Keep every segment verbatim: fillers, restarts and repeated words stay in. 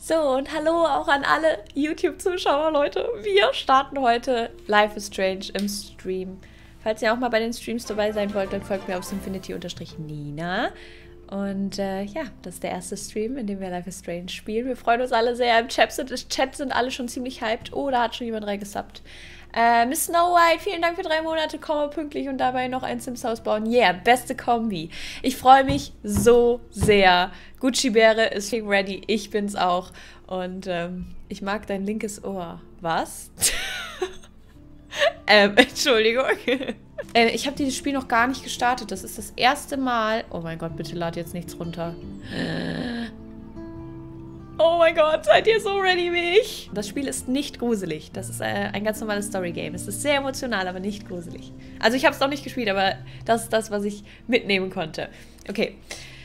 So, und hallo auch an alle YouTube-Zuschauer, Leute. Wir starten heute Life is Strange im Stream. Falls ihr auch mal bei den Streams dabei sein wollt, dann folgt mir auf Sinfinity-Nina. Und äh, ja, das ist der erste Stream, in dem wir Life is Strange spielen. Wir freuen uns alle sehr. Im Chat sind, im Chat sind alle schon ziemlich hyped. Oh, da hat schon jemand reingesubbt. Äh, Miss Snow White, vielen Dank für drei Monate. Komme pünktlich und dabei noch ein Sims-Haus bauen. Yeah, beste Kombi. Ich freue mich so sehr. Gucci-Bäre ist ready. Ich bin's auch. Und ähm, ich mag dein linkes Ohr. Was? ähm, Entschuldigung. äh, ich habe dieses Spiel noch gar nicht gestartet. Das ist das erste Mal. Oh mein Gott, bitte lad jetzt nichts runter. Oh mein Gott, seid ihr so ready wie ich? Das Spiel ist nicht gruselig. Das ist äh, ein ganz normales Story-Game. Es ist sehr emotional, aber nicht gruselig. Also ich habe es noch nicht gespielt, aber das ist das, was ich mitnehmen konnte. Okay.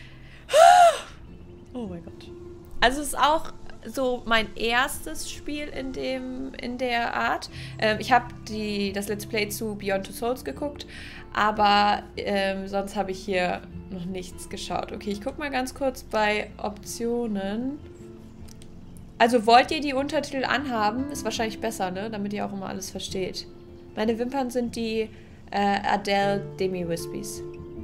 Oh mein Gott. Also es ist auch so mein erstes Spiel in dem in der Art. Ähm, ich habe das Let's Play zu Beyond Two Souls geguckt, aber ähm, sonst habe ich hier noch nichts geschaut. Okay, ich gucke mal ganz kurz bei Optionen. Also wollt ihr die Untertitel anhaben? Ist wahrscheinlich besser, ne? Damit ihr auch immer alles versteht. Meine Wimpern sind die äh, Adele Demi Wispies.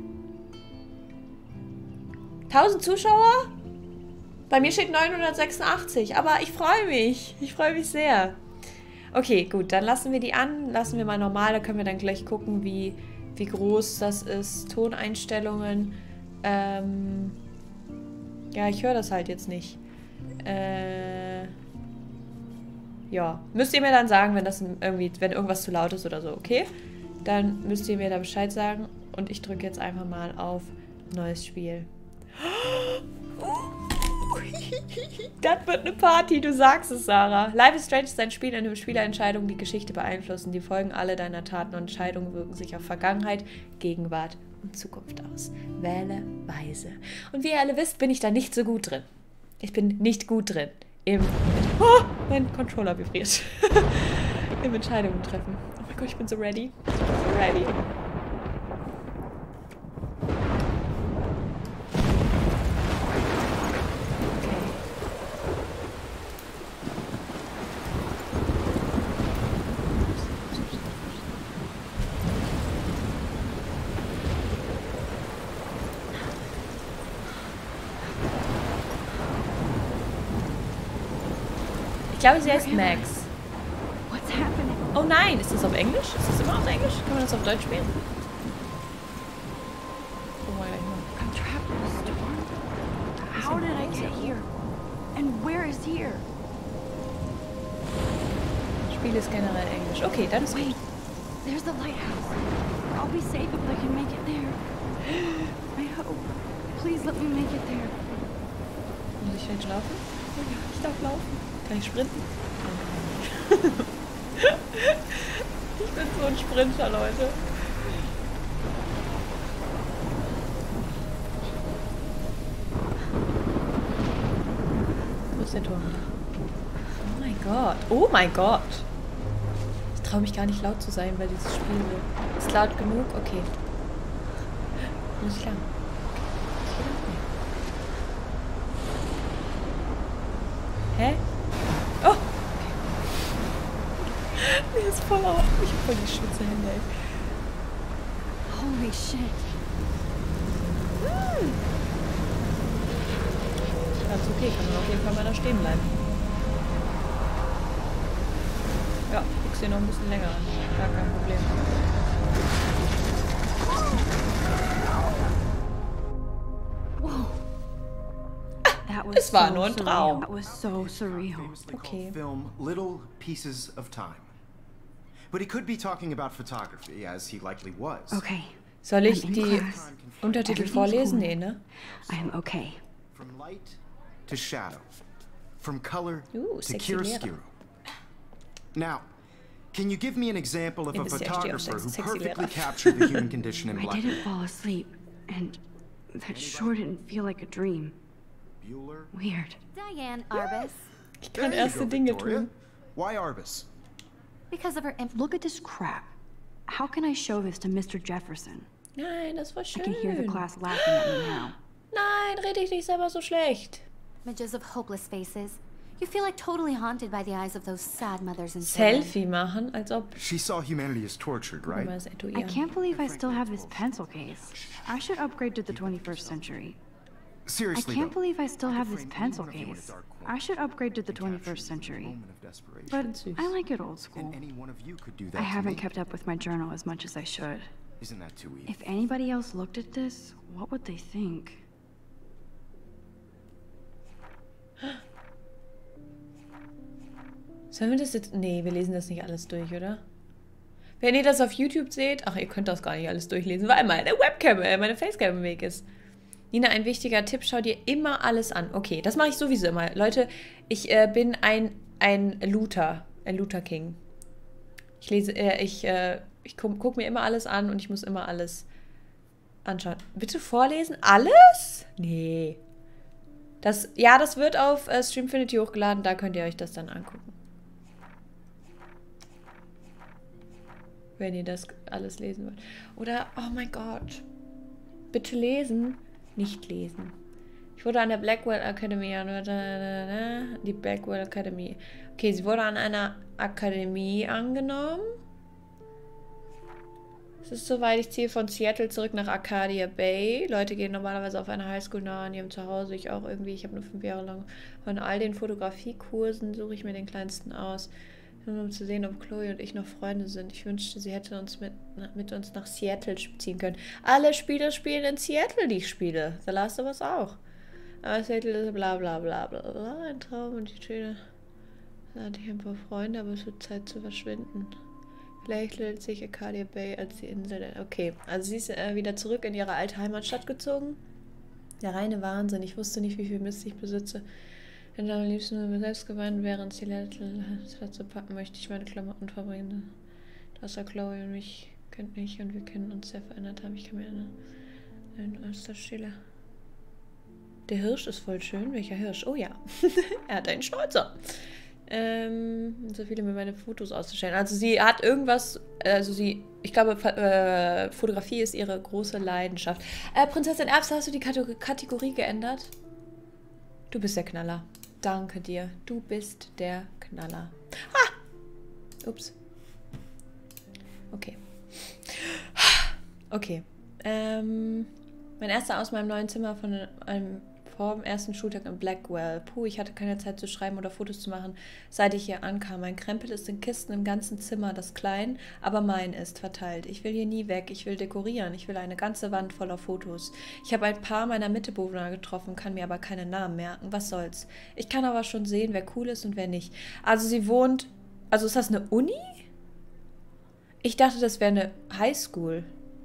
tausend Zuschauer? Bei mir steht neunhundertsechsundachtzig, aber ich freue mich. Ich freue mich sehr. Okay, gut, dann lassen wir die an. Lassen wir mal normal, da können wir dann gleich gucken, wie, wie groß das ist. Toneinstellungen. Ähm ja, ich höre das halt jetzt nicht. Äh, ja, müsst ihr mir dann sagen, wenn das irgendwie, wenn irgendwas zu laut ist oder so, okay? Dann müsst ihr mir da Bescheid sagen und ich drücke jetzt einfach mal auf neues Spiel. Das wird eine Party, du sagst es, Sarah. Life is Strange ist ein Spiel, in dem Spielerentscheidungen die Geschichte beeinflussen. Die Folgen alle deiner Taten und Entscheidungen wirken sich auf Vergangenheit, Gegenwart und Zukunft aus. Wähle weise. Und wie ihr alle wisst, bin ich da nicht so gut drin. Ich bin nicht gut drin im... Oh, mein Controller vibriert. Im Entscheidungen treffen. Oh mein Gott, ich bin so ready. So ready. Ich glaube, sie heißt Max. Oh nein, ist das auf Englisch? Ist das immer auf Englisch? Kann man das auf Deutsch spielen? Oh mein Gott. I'm trapped in a storm. How did I get here? And where is here? Spiel ist generell Englisch. Okay, dann ist Wait, there's the lighthouse. I'll be safe if I can make it there. I hope. Please let me make it there. Muss ich jetzt laufen? Ja, ich darf laufen. Kann ich sprinten? Ich bin so ein Sprinter, Leute. Wo ist der Turm? Oh mein Gott. Oh mein Gott. Ich traue mich gar nicht laut zu sein, weil dieses Spiel so... Ist laut genug? Okay. Muss ich lang? Hä? Oh! Okay. Mir ist voll auf. Ich hab voll die schwitze Hände, ey. Holy shit. Hm. Ganz okay, kann man auf jeden Fall mal da stehen bleiben. Ja, ich guck's hier noch ein bisschen länger an. Gar kein Problem. Es war nur ein Traum. That was so surreal. Okay. Film Little Pieces of Time. But he could be talking about photography, as he likely was. Okay. Soll ich I'm in die class. Untertitel Everything's vorlesen? cool. Nee, ne? I am okay. From light to shadow. From color Ooh, to sexy chiaroscuro. Now, can you give me an example of Ja, a bist ja echt auf photographer who sexy perfectly Lehrer. captured the human condition in I black? didn't fall asleep, and that sure didn't feel like a dream. Bueller? Weird. Diane Arbus. Ich kann There you erste go, Dinge Victoria. tun. Why Arbus? Because of her inf- Look at this crap. How can I show this to Mister Jefferson? Nein, das war I schön. can hear the class laughing at me now. Nein, rede ich nicht selber so schlecht. images of hopeless faces. You feel like totally haunted by the eyes of those sad mothers and children. Selfie machen, als ob... She saw humanity as tortured, right? I can't believe I still have this pencil case. I should upgrade to the twenty-first century. I Seriously, can't though, believe I still I could have this frame any pencil one of you in a case. dark corner I should upgrade to the and capture twenty-first you in a century. moment of desperation. But Süß. I like it old school. And any one of you could do that I to haven't me. kept up with my journal as much as I should. Isn't that too easy? If anybody else looked at this, what would they think? Sollen wir das jetzt... Nee, wir lesen das nicht alles durch, oder? Wenn ihr das auf YouTube seht... Ach, ihr könnt das gar nicht alles durchlesen, weil meine Webcam, äh, meine Facecam im Weg ist. Nina, ein wichtiger Tipp, schau dir immer alles an. Okay, das mache ich sowieso immer. Leute, ich äh, bin ein, ein Looter. Ein Looter King. Ich lese... Äh, ich äh, ich gucke guck mir immer alles an und ich muss immer alles anschauen. Bitte vorlesen? Alles? Nee. Das, ja, das wird auf äh, Streamfinity hochgeladen. Da könnt ihr euch das dann angucken. Wenn ihr das alles lesen wollt. Oder, oh mein Gott. Bitte lesen, nicht lesen. Ich wurde an der Blackwell Academy an... Die Blackwell Academy. Okay, sie wurde an einer Akademie angenommen. Es ist soweit, ich ziehe von Seattle zurück nach Arcadia Bay. Leute gehen normalerweise auf eine Highschool nah an ihrem Zuhause. Ich auch irgendwie. Ich habe nur fünf Jahre lang. Von all den Fotografiekursen suche ich mir den kleinsten aus. Nur um zu sehen, ob Chloe und ich noch Freunde sind. Ich wünschte, sie hätte uns mit, mit uns nach Seattle ziehen können. Alle Spieler spielen in Seattle, die ich spiele. The Last of Us auch. Aber Seattle ist bla bla bla bla bla. Ein Traum und die Schöne. Da hatte ich ein paar Freunde, aber es wird Zeit zu verschwinden. Vielleicht lädt sich Arcadia Bay als die Insel. Okay, also sie ist äh, wieder zurück in ihre alte Heimatstadt gezogen. Der reine Wahnsinn. Ich wusste nicht, wie viel Mist ich besitze. Wenn am liebsten mit mir selbst geweint wäre, ins Seattle zu packen, möchte ich meine Klamotten verbringen. Außer Chloe und mich kennt mich und wir können uns sehr verändert haben. Ich kann mir eine Oysterstelle. Der Hirsch ist voll schön. Welcher Hirsch? Oh ja. Er hat einen Schnäuzer. Ähm, so viele mir meine Fotos auszustellen. Also sie hat irgendwas, also sie, ich glaube, äh, Fotografie ist ihre große Leidenschaft. Äh, Prinzessin Erbse, hast du die Kategorie geändert? Du bist der Knaller. Danke dir. Du bist der Knaller. Ah! Ups. Okay. Okay. Ähm, mein erster aus meinem neuen Zimmer von einem vor dem ersten Schultag in Blackwell. Puh, ich hatte keine Zeit zu schreiben oder Fotos zu machen, seit ich hier ankam. Mein Krempel ist in Kisten im ganzen Zimmer, das klein, aber mein ist verteilt. Ich will hier nie weg, ich will dekorieren, ich will eine ganze Wand voller Fotos. Ich habe ein paar meiner Mitbewohner getroffen, kann mir aber keine Namen merken. Was soll's? Ich kann aber schon sehen, wer cool ist und wer nicht. Also sie wohnt... Also ist das eine Uni? Ich dachte, das wäre eine Highschool.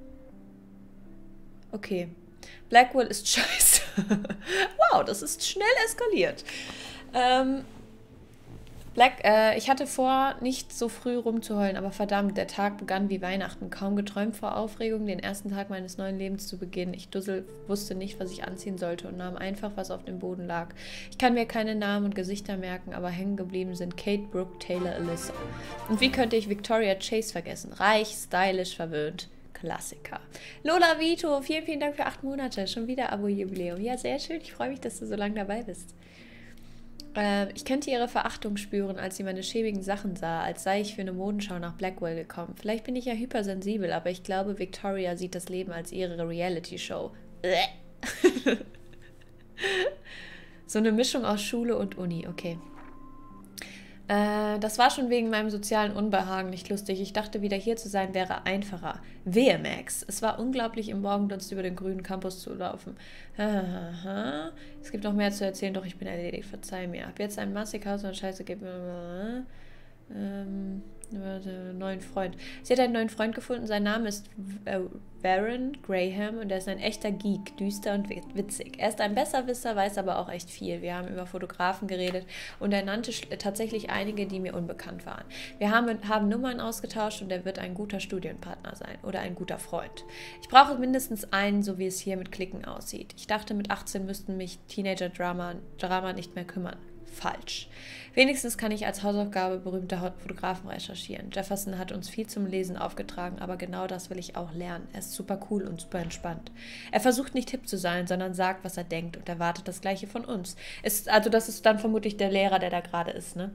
Okay. Blackwell ist scheiße. Wow, das ist schnell eskaliert. Ähm, Black, äh, ich hatte vor, nicht so früh rumzuheulen, aber verdammt, der Tag begann wie Weihnachten. Kaum geträumt vor Aufregung, den ersten Tag meines neuen Lebens zu beginnen. Ich Dussel wusste nicht, was ich anziehen sollte und nahm einfach, was auf dem Boden lag. Ich kann mir keine Namen und Gesichter merken, aber hängen geblieben sind Kate, Brooke, Taylor, Alyssa. Und wie könnte ich Victoria Chase vergessen? Reich, stylisch, verwöhnt. Klassiker. Lola Vito, vielen, vielen Dank für acht Monate. Schon wieder Abo-Jubiläum. Ja, sehr schön. Ich freue mich, dass du so lange dabei bist. Äh, ich könnte ihre Verachtung spüren, als sie meine schäbigen Sachen sah, als sei ich für eine Modenschau nach Blackwell gekommen. Vielleicht bin ich ja hypersensibel, aber ich glaube, Victoria sieht das Leben als ihre Reality-Show. So eine Mischung aus Schule und Uni. Okay. Äh, das war schon wegen meinem sozialen Unbehagen nicht lustig. Ich dachte, wieder hier zu sein wäre einfacher. Wehe, Max. Es war unglaublich, im Morgendunst über den grünen Campus zu laufen. Es gibt noch mehr zu erzählen, doch ich bin erledigt. Verzeih mir. Ab jetzt ein Massikhaus und Scheiße gibt mir... Ähm... einen neuen Freund. Sie hat einen neuen Freund gefunden. Sein Name ist äh, Baron Graham und er ist ein echter Geek, düster und witzig. Er ist ein Besserwisser, weiß aber auch echt viel. Wir haben über Fotografen geredet und er nannte tatsächlich einige, die mir unbekannt waren. Wir haben, haben Nummern ausgetauscht und er wird ein guter Studienpartner sein oder ein guter Freund. Ich brauche mindestens einen, so wie es hier mit Klicken aussieht. Ich dachte, mit achtzehn müssten mich Teenager-Drama Drama nicht mehr kümmern. falsch. Wenigstens kann ich als Hausaufgabe berühmte Fotografen recherchieren. Jefferson hat uns viel zum Lesen aufgetragen, aber genau das will ich auch lernen. Er ist super cool und super entspannt. Er versucht nicht hip zu sein, sondern sagt, was er denkt und erwartet das Gleiche von uns. Ist, also das ist dann vermutlich der Lehrer, der da gerade ist, ne?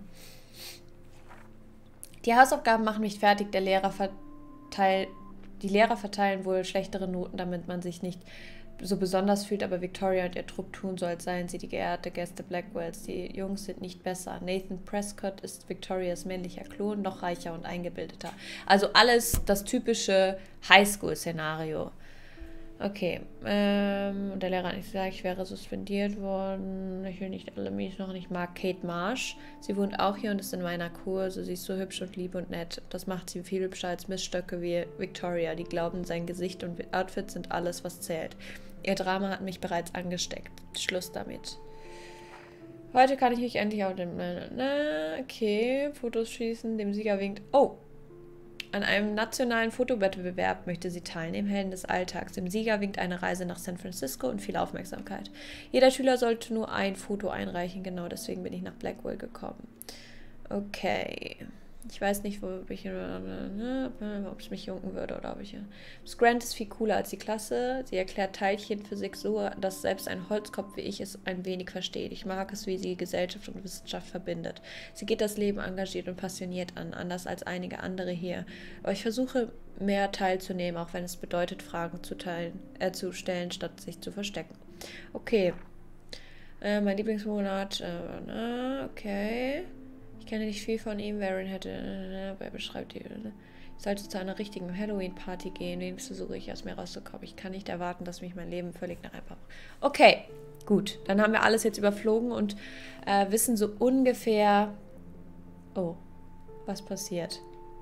Die Hausaufgaben machen mich fertig. Der Lehrer verteilt, die Lehrer verteilen wohl schlechtere Noten, damit man sich nicht so besonders fühlt, aber Victoria und ihr Trupp tun so, als seien sie die geehrte Gäste Blackwells. Die Jungs sind nicht besser. Nathan Prescott ist Victorias männlicher Klon, noch reicher und eingebildeter. Also alles das typische Highschool-Szenario. Okay. Ähm, und der Lehrer hat nicht gesagt, ich wäre suspendiert worden. Ich will nicht alle mich noch nicht mag. Kate Marsh. Sie wohnt auch hier und ist in meiner Kurse. Sie ist so hübsch und lieb und nett. Das macht sie viel hübscher als Missstöcke wie Victoria. Die glauben, sein Gesicht und Outfit sind alles, was zählt. Ihr Drama hat mich bereits angesteckt. Schluss damit. Heute kann ich mich endlich auf dem... Na, okay. Fotos schießen. Dem Sieger winkt... Oh! An einem nationalen Fotowettbewerb möchte sie teilnehmen, Helden des Alltags. Dem Sieger winkt eine Reise nach San Francisco und viel Aufmerksamkeit. Jeder Schüler sollte nur ein Foto einreichen, genau deswegen bin ich nach Blackwell gekommen. Okay. Ich weiß nicht, wo ich, ob es mich junken würde oder ob ich... Das Grant ist viel cooler als die Klasse. Sie erklärt Teilchenphysik so, dass selbst ein Holzkopf wie ich es ein wenig versteht. Ich mag es, wie sie Gesellschaft und Wissenschaft verbindet. Sie geht das Leben engagiert und passioniert an, anders als einige andere hier. Aber ich versuche, mehr teilzunehmen, auch wenn es bedeutet, Fragen zu, teilen, äh, zu stellen, statt sich zu verstecken. Okay. Äh, mein Lieblingsmonat. Äh, okay. Ich kenne nicht viel von ihm. Varen hätte... Wer beschreibt die... Ich sollte zu einer richtigen Halloween-Party gehen. Wenigstens versuche ich, aus mir rauszukommen. Ich kann nicht erwarten, dass mich mein Leben völlig nach einfach... Okay, gut. Dann haben wir alles jetzt überflogen und äh, wissen so ungefähr... Oh, was passiert?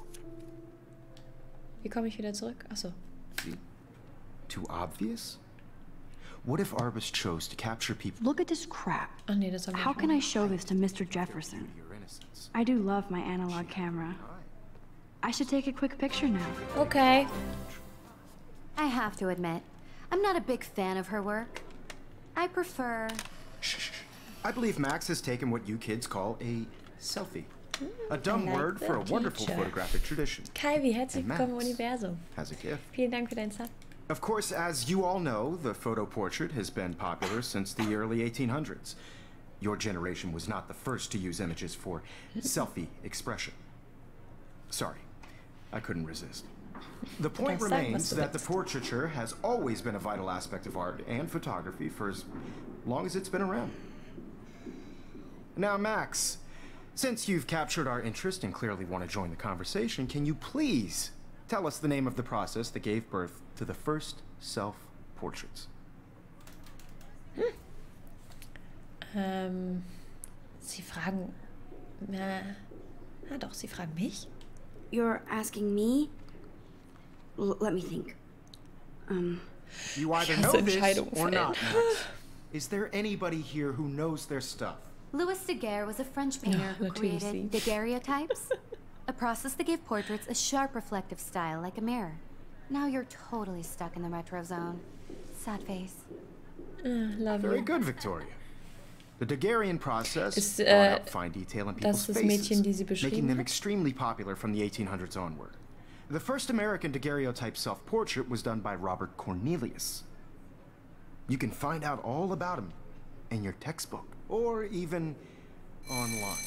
Wie komme ich wieder zurück? Achso. Too obvious? What if Arbus chose to capture people? Look at this crap. Ach nee, das haben wir How nicht can mal. I show this to Mister Jefferson? I do love my analog camera. I should take a quick picture now. Okay. I have to admit, I'm not a big fan of her work. I prefer... Shh, shh, shh. I believe Max has taken what you kids call a selfie. A dumb like word the for a wonderful teacher. photographic tradition. Kaiwi, herzlich And willkommen im Max Universum. has a gift. Vielen Dank für deinen Sub. Of course, as you all know, the photo portrait has been popular since the early eighteen hundreds. Your generation was not the first to use images for selfie expression. Sorry, I couldn't resist. The point Yes, that remains must have that the been- portraiture has always been a vital aspect of art and photography for as long as it's been around. Now, Max, since you've captured our interest and clearly want to join the conversation, can you please tell us the name of the process that gave birth to the first self-portraits? Ähm, Sie fragen... Na, na doch, Sie fragen mich? You're asking me? L let me think. Um, You either Ja, know so this Entscheidungen or fällen. not, Max. Is there anybody here who knows their stuff? Louis Daguerre was a French painter who natürlich created sie. daguerreotypes, a process that gave portraits a sharp reflective style like a mirror. Now you're totally stuck in the retro zone. Sad face. Ah, love Very you. good, Victoria. The Daguerrean process Ist, brought äh, out fine detail in das people's das faces, Mädchen, die sie making beschrieben them hat? extremely popular from the eighteen hundreds onward. The first American daguerreotype self-portrait was done by Robert Cornelius. You can find out all about him in your textbook, or even online.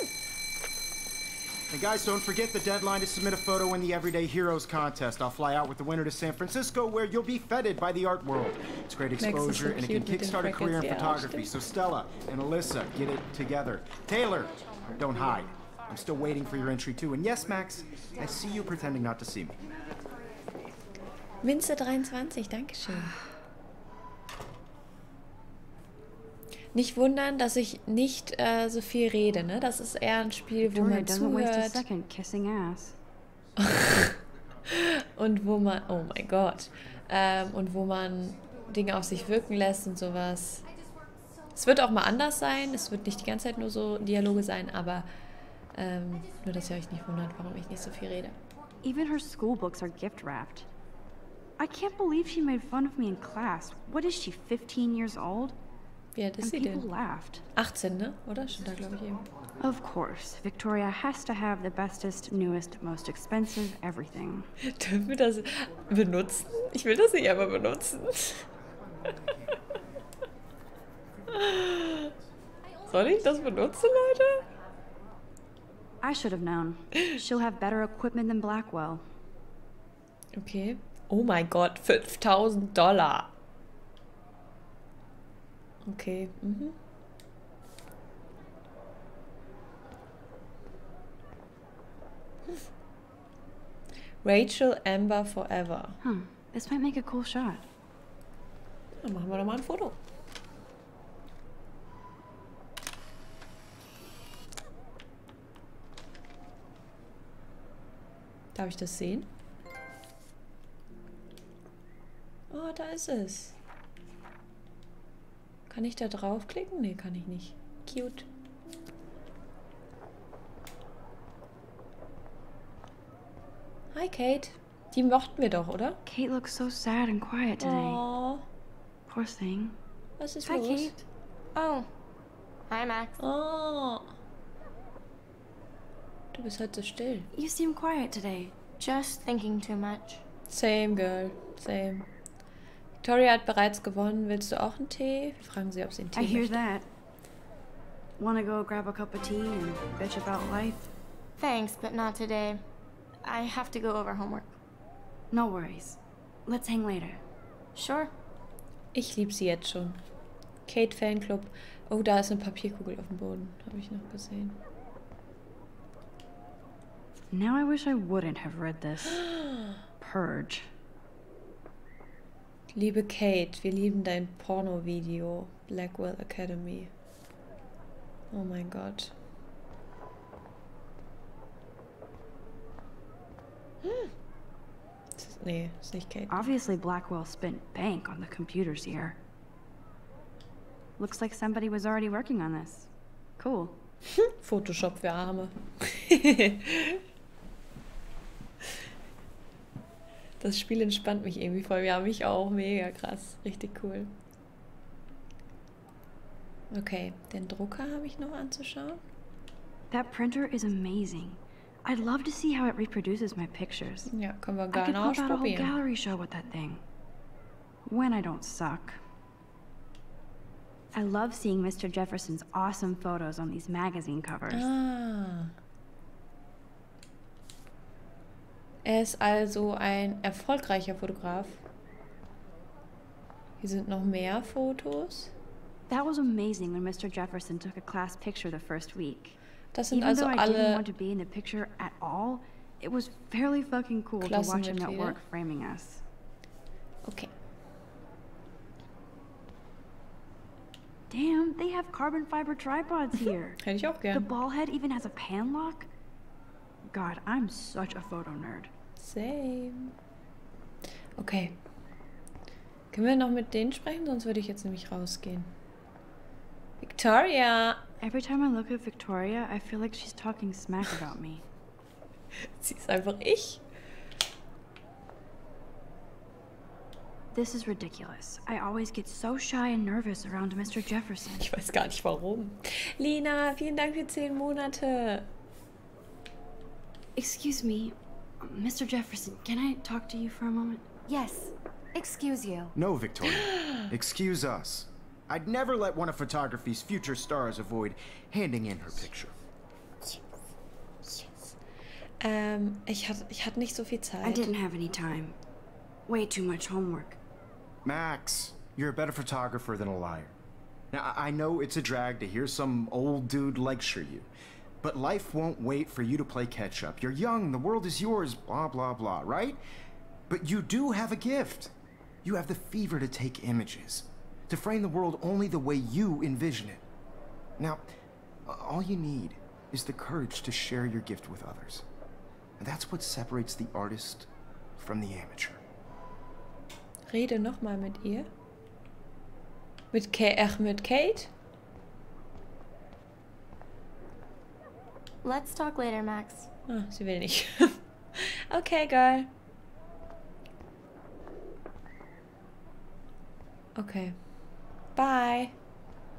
And guys, don't forget the deadline to submit a photo in the Everyday Heroes contest. I'll fly out with the winner to San Francisco, where you'll be feted by the art world. It's great Max is so exposure, and it can cute mit den kickstart a career in Freckles, ja, photography. stimmt. So Stella and Alyssa, get it together. Taylor, don't hide. I'm still waiting for your entry too. And yes, Max, I see you pretending not to see me. Minze dreiundzwanzig, Dankeschön. Nicht wundern, dass ich nicht äh, so viel rede, ne? Das ist eher ein Spiel, wo Victoria man doesn't waste a zuhört second kissing ass. und wo man, oh mein Gott, ähm, und wo man Dinge auf sich wirken lässt und sowas. Es wird auch mal anders sein, es wird nicht die ganze Zeit nur so Dialoge sein, aber ähm, nur, dass ihr euch nicht wundert, warum ich nicht so viel rede. Even her school books are gift wrapped. I can't believe she made fun of me in class. What is she, fifteen years old? Wie alt ist and sie people denn? laughed. achtzehn, ne? Oder? Stand da, glaube ich, eben. Of course, Victoria has to have the bestest, newest, most expensive everything. Dürfen wir das benutzen? Ich will das nicht einmal benutzen. Soll ich das benutzen, Leute? I should have known. She'll have better equipment than Blackwell. Okay. Oh mein Gott, fünftausend Dollar. Okay. Mhm. Rachel Amber Forever. Huh. This might make a cool shot. Dann machen wir doch mal ein Foto. Darf ich das sehen? Oh, da ist es. Kann ich da draufklicken? Nee, kann ich nicht. Cute. Hi, Kate. Die mochten wir doch, oder? Kate looks so sad and quiet today. Oh, Poor thing. was ist Hi, los? Kate. Oh. Hi, Max. Oh. Du bist halt so still. You seem quiet today. Just thinking too much. Same, girl. Same. Victoria hat bereits gewonnen. Willst du auch einen Tee? Wir fragen sie, ob sie einen Tee I hear möchte. that. Wanna go grab a cup of tea and bitch about life? Thanks, but not today. I have to go over homework. No worries. Let's hang later. Sure. Ich liebe sie jetzt schon. Kate Fanclub. Oh, da ist eine Papierkugel auf dem Boden. Habe ich noch gesehen. Now I wish I wouldn't have read this. Purge. Liebe Kate, wir lieben dein Porno-Video. Blackwell Academy. Oh mein Gott. Hm. Das ist, nee, ist nicht Kate. Obviously, Blackwell spent bank on the computers here. Looks like somebody was already working on this. Cool. Photoshop für Arme. Das Spiel entspannt mich irgendwie voll. Ja, mich auch. Mega krass. Richtig cool. Okay, den Drucker habe ich noch anzuschauen. That printer is amazing. I'd love to see how it reproduces my pictures. Ja, können wir I could gerne put out a whole ausprobieren. gallery show with that thing. When I don't suck. I love seeing Mister Jefferson's awesome photos on these magazine covers. Ah. Er ist also ein erfolgreicher Fotograf. Hier sind noch mehr Fotos. That was amazing when Mister Jefferson took a class picture the first week. Das sind Even also though I didn't alle want to be in the picture at all, it was fairly fucking cool to watch him at Klassenmitglieder. work framing us. Okay. Damn, they have carbon fiber tripods here. Hätte ich auch The gern. ball head even has a pan lock. God, I'm such a photo nerd. Same. Okay. Können wir noch mit denen sprechen? Sonst würde ich jetzt nämlich rausgehen. Victoria! Every time I look at Victoria, I feel like she's talking smack about me. Sie ist einfach ich. This is ridiculous. I always get so shy and nervous around Mister Jefferson. Ich weiß gar nicht warum. Lina, vielen Dank für zehn Monate. Excuse me, Mister Jefferson, can I talk to you for a moment? Yes. Excuse you. No, Victoria. Excuse us. I'd never let one of photography's future stars avoid handing in her picture. Ähm, ich hatte, ich hatte nicht so viel I Zeit. didn't have any time. Way too much homework. Max, you're a better photographer than a liar. Now, I I know it's a drag to hear some old dude lecture you, but life won't wait for you to play catch up. You're young, the world is yours, blah, blah, blah, right? But you do have a gift. You have the fever to take images, to frame the world only the way you envision it. Now, all you need is the courage to share your gift with others. And that's what separates the artist from the amateur. Rede nochmal mit ihr. Mit, Ka ach, mit Kate? Let's talk later, Max. Ah, sie will nicht. Okay, girl. Okay. Bye.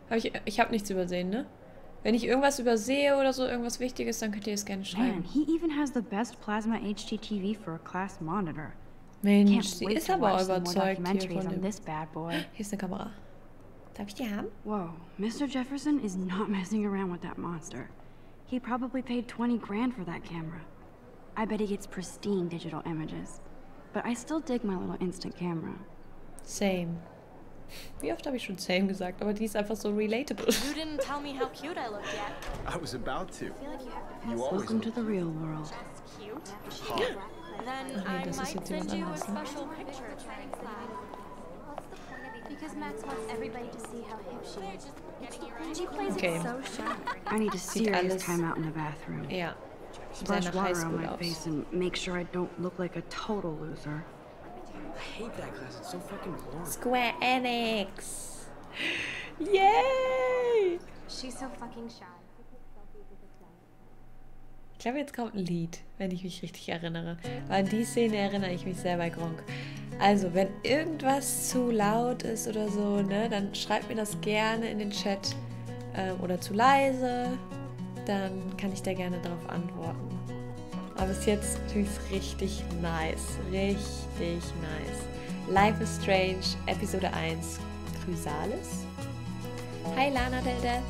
Hab ich ich habe nichts übersehen, ne? Wenn ich irgendwas übersehe oder so, irgendwas Wichtiges, dann könnt ihr es gerne Man, schreiben. he even has the best plasma H D T V for a class monitor. Mensch, Can't sie wait ist to aber watch some more überzeugt hier documentaries von on dem. this bad boy. Hier ist eine Kamera. Darf ich die haben? Whoa, Mister Jefferson is not messing around with that monster. He probably paid twenty grand for that camera. I bet he gets pristine digital images. But I still dig my little instant camera. Same. Wie oft habe ich schon same gesagt? Aber die ist einfach so relatable. You didn't tell me how cute I looked yet. I was about to. I feel like you have You always Welcome to the real world. cute. hot. Then Ach nee, I das ist might jetzt send jemand you a anderes, ne? special picture. Because Max wants everybody to see how hip she is. She plays Okay. it so sharp. I need a Sieht serious alles- time out in the bathroom. Ja. Splash Seine water on Highschool my aus. face and make sure I don't look like a total loser. I hate that class. It's so fucking boring. Square Enix. Yay! She's so fucking shy. Ich glaube, jetzt kommt ein Lied, wenn ich mich richtig erinnere. Weil an die Szene erinnere ich mich sehr bei Gronkh. Also, wenn irgendwas zu laut ist oder so, ne, dann schreibt mir das gerne in den Chat. Ähm, oder zu leise. Dann kann ich da gerne darauf antworten. Aber bis jetzt finde ich es richtig nice. Richtig nice. Life is Strange, Episode eins. Chrysalis. Hi, Lana Del Death.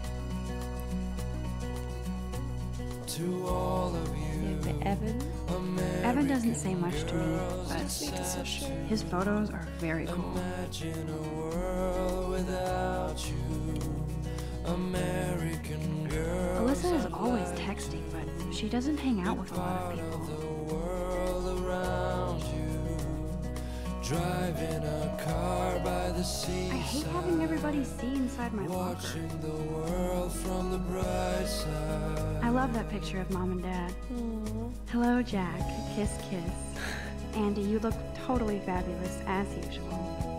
To all of Hier you, haben wir Evan. Evan doesn't say much to me, Das but Lied ist so schön. his photos are very cool. imagine a world without you, American girl. Alyssa is always texting, but she doesn't hang out with a lot of people. The world around you, driving a car by the sea. I hate having everybody see inside my locker. Watching the world from the bright side. I love that picture of Mom and Dad. Hello, Jack. Kiss, kiss. Andy, you look totally fabulous, as usual.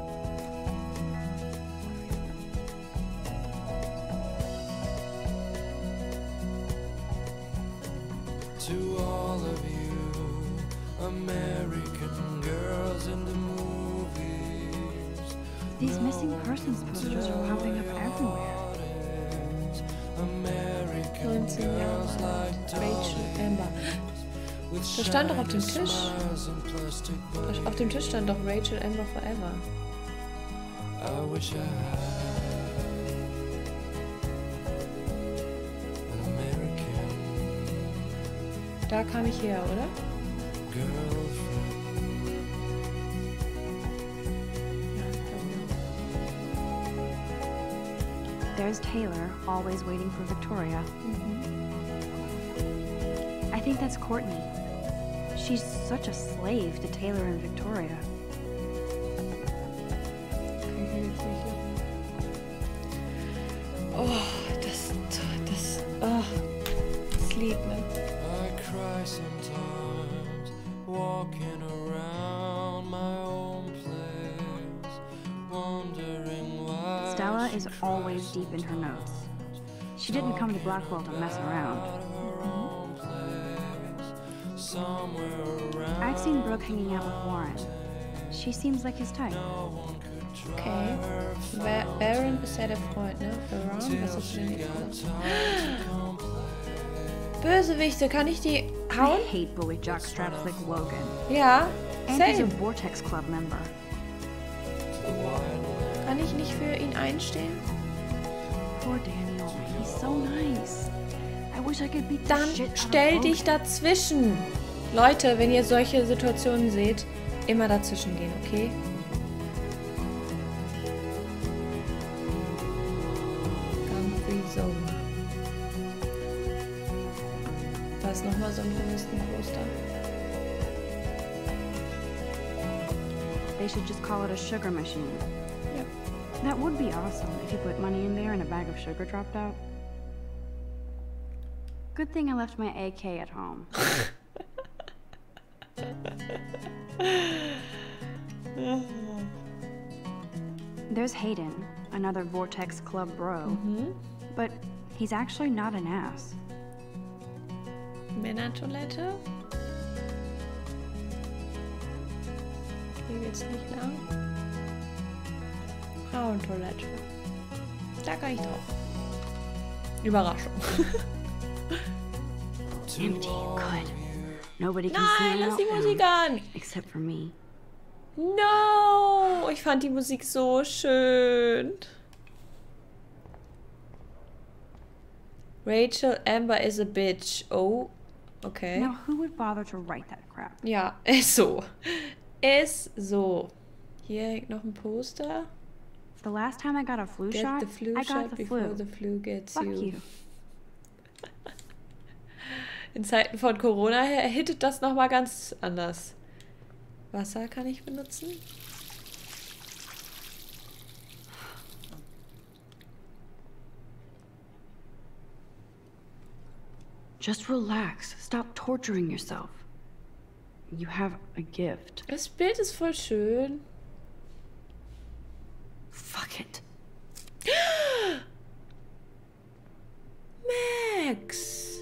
To all of you, American girls in the movies. These missing persons posters are popping up everywhere. American neunzehn Jahre alt. Rachel Amber. Das stand doch auf dem Tisch. smiles and plastic Das- Auf dem Tisch stand doch Rachel Amber Forever. I wish I had an American Da kam ich her, oder? girlfriend. Ja, ich glaube, There's Taylor, always waiting for Victoria. I think that's Courtney. She's such a slave to Taylor and Victoria. kann ich jetzt nicht. Oh, das, das, oh, das Lied, ne? I cry sometimes, walking around my own place, wondering why. Stella is always deep in her notes. She didn't come to Blackwell to mess around. I've seen Brooke hanging out with Warren. She seems like his type. Okay. Ba- Baron ist ja der Freund, ne? Baron, was hast du denn jetzt gesagt? Bösewichte, kann ich die I hauen? hate bully jockstraps like Logan. Ja, And he's a same. Vortex Club member. Kann ich nicht für ihn einstehen? Poor Daniel. He's so nice. I wish I could beat the Dann shit out of stell Logan. dich dazwischen. Leute, wenn ihr solche Situationen seht, immer dazwischen gehen, okay? Gun-Free Zone. Da ist nochmal so ein Vermisstenposter. They should just call it a sugar machine. Yep. That would be awesome if you put money in there and a bag of sugar dropped out. Good thing I left my A K at home. There's Hayden, another Vortex Club bro. But he's actually not an ass. Männertoilette. Hier geht's nicht lang. Frauentoilette. Da kann ich drauf. Überraschung. Empty. Good. Nobody can Nein, see lass die out Musik now, an. except for me. No! Ich fand die Musik so schön. Rachel Amber is a bitch. Oh, okay. Now, who would bother to write that crap? Ja, ist so. Ist so. Hier hängt noch ein Poster. The last time I got a flu Get shot, the flu I shot got the before flu. the flu gets Fuck you. you. In Zeiten von Corona hittet das nochmal ganz anders. Wasser kann ich benutzen. Just relax. Stop torturing yourself. You have a gift. Das Bild ist voll schön. Fuck it. Max!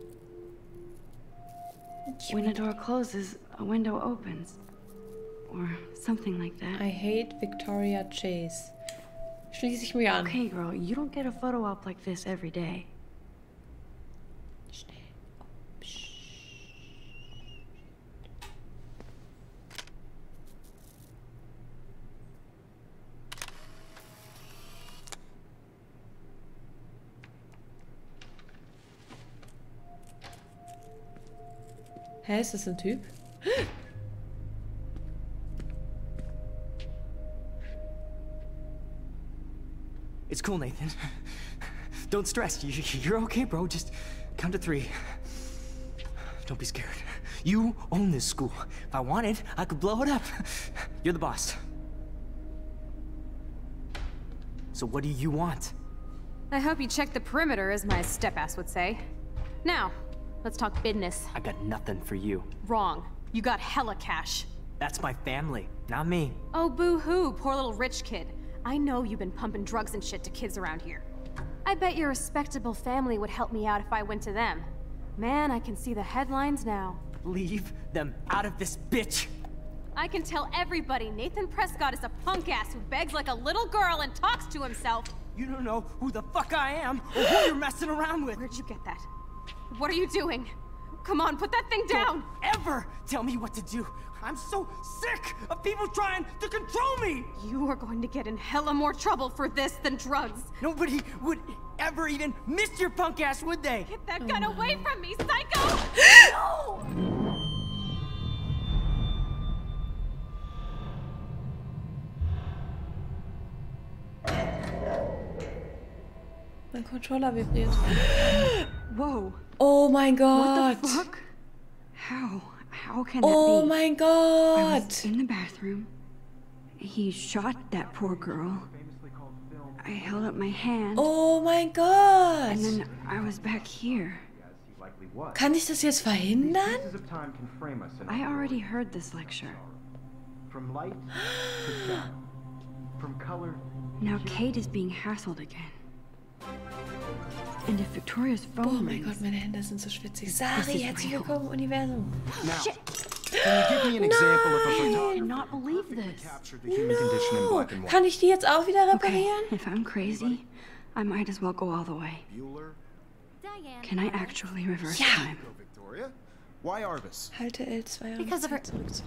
When a door closes, a window opens. Or something like that. I hate Victoria Chase. Schließe ich mir an. Okay, girl, you don't get a photo op like this every day. Schnell. Oh, psch. Hä, ist das ein Typ? It's cool, Nathan. Don't stress. You, you're okay, bro. Just count to three. Don't be scared. You own this school. If I wanted, I could blow it up. You're the boss. So what do you want? I hope you checked the perimeter, as my step-ass would say. Now, let's talk business. I got nothing for you. Wrong. You got hella cash. That's my family, not me. Oh, boo-hoo, poor little rich kid. I know you've been pumping drugs and shit to kids around here. I bet your respectable family would help me out if I went to them. Man, I can see the headlines now. Leave them out of this, bitch! I can tell everybody Nathan Prescott is a punk ass who begs like a little girl and talks to himself. You don't know who the fuck I am or who you're messing around with. Where'd you get that? What are you doing? Come on, put that thing down! Don't ever tell me what to do. I'm so sick of people trying to control me! You are going to get in hella more trouble for this than drugs. Nobody would ever even miss your punk ass, would they? Get that gun away from me, psycho! No! Mein Controller vibriert. Whoa. Oh mein What Gott. the fuck? How? How can that Oh be? mein I Gott. was in the bathroom. He shot that poor girl. I held up my hand. Oh mein Gott. And then I was back here. Kann ich das jetzt verhindern? I already heard this lecture. From light to shadow. From color. Now Kate is being hassled again. And if Victoria's Oh phone mein rings, Gott, meine Hände sind so schwitzig. This Sari, is herzlich real. willkommen im Universum. Now, can you give me an example of a I photographer cannot believe this. captured the human condition in No. black and white? Kann ich die jetzt auch wieder Okay, reparieren? if I'm crazy, I might as well go all the way. Bueller? Diane. Can I actually reverse Ja. time? Go Victoria? Why Arbus? Halte L zwei um Because of her- Zeit zurück.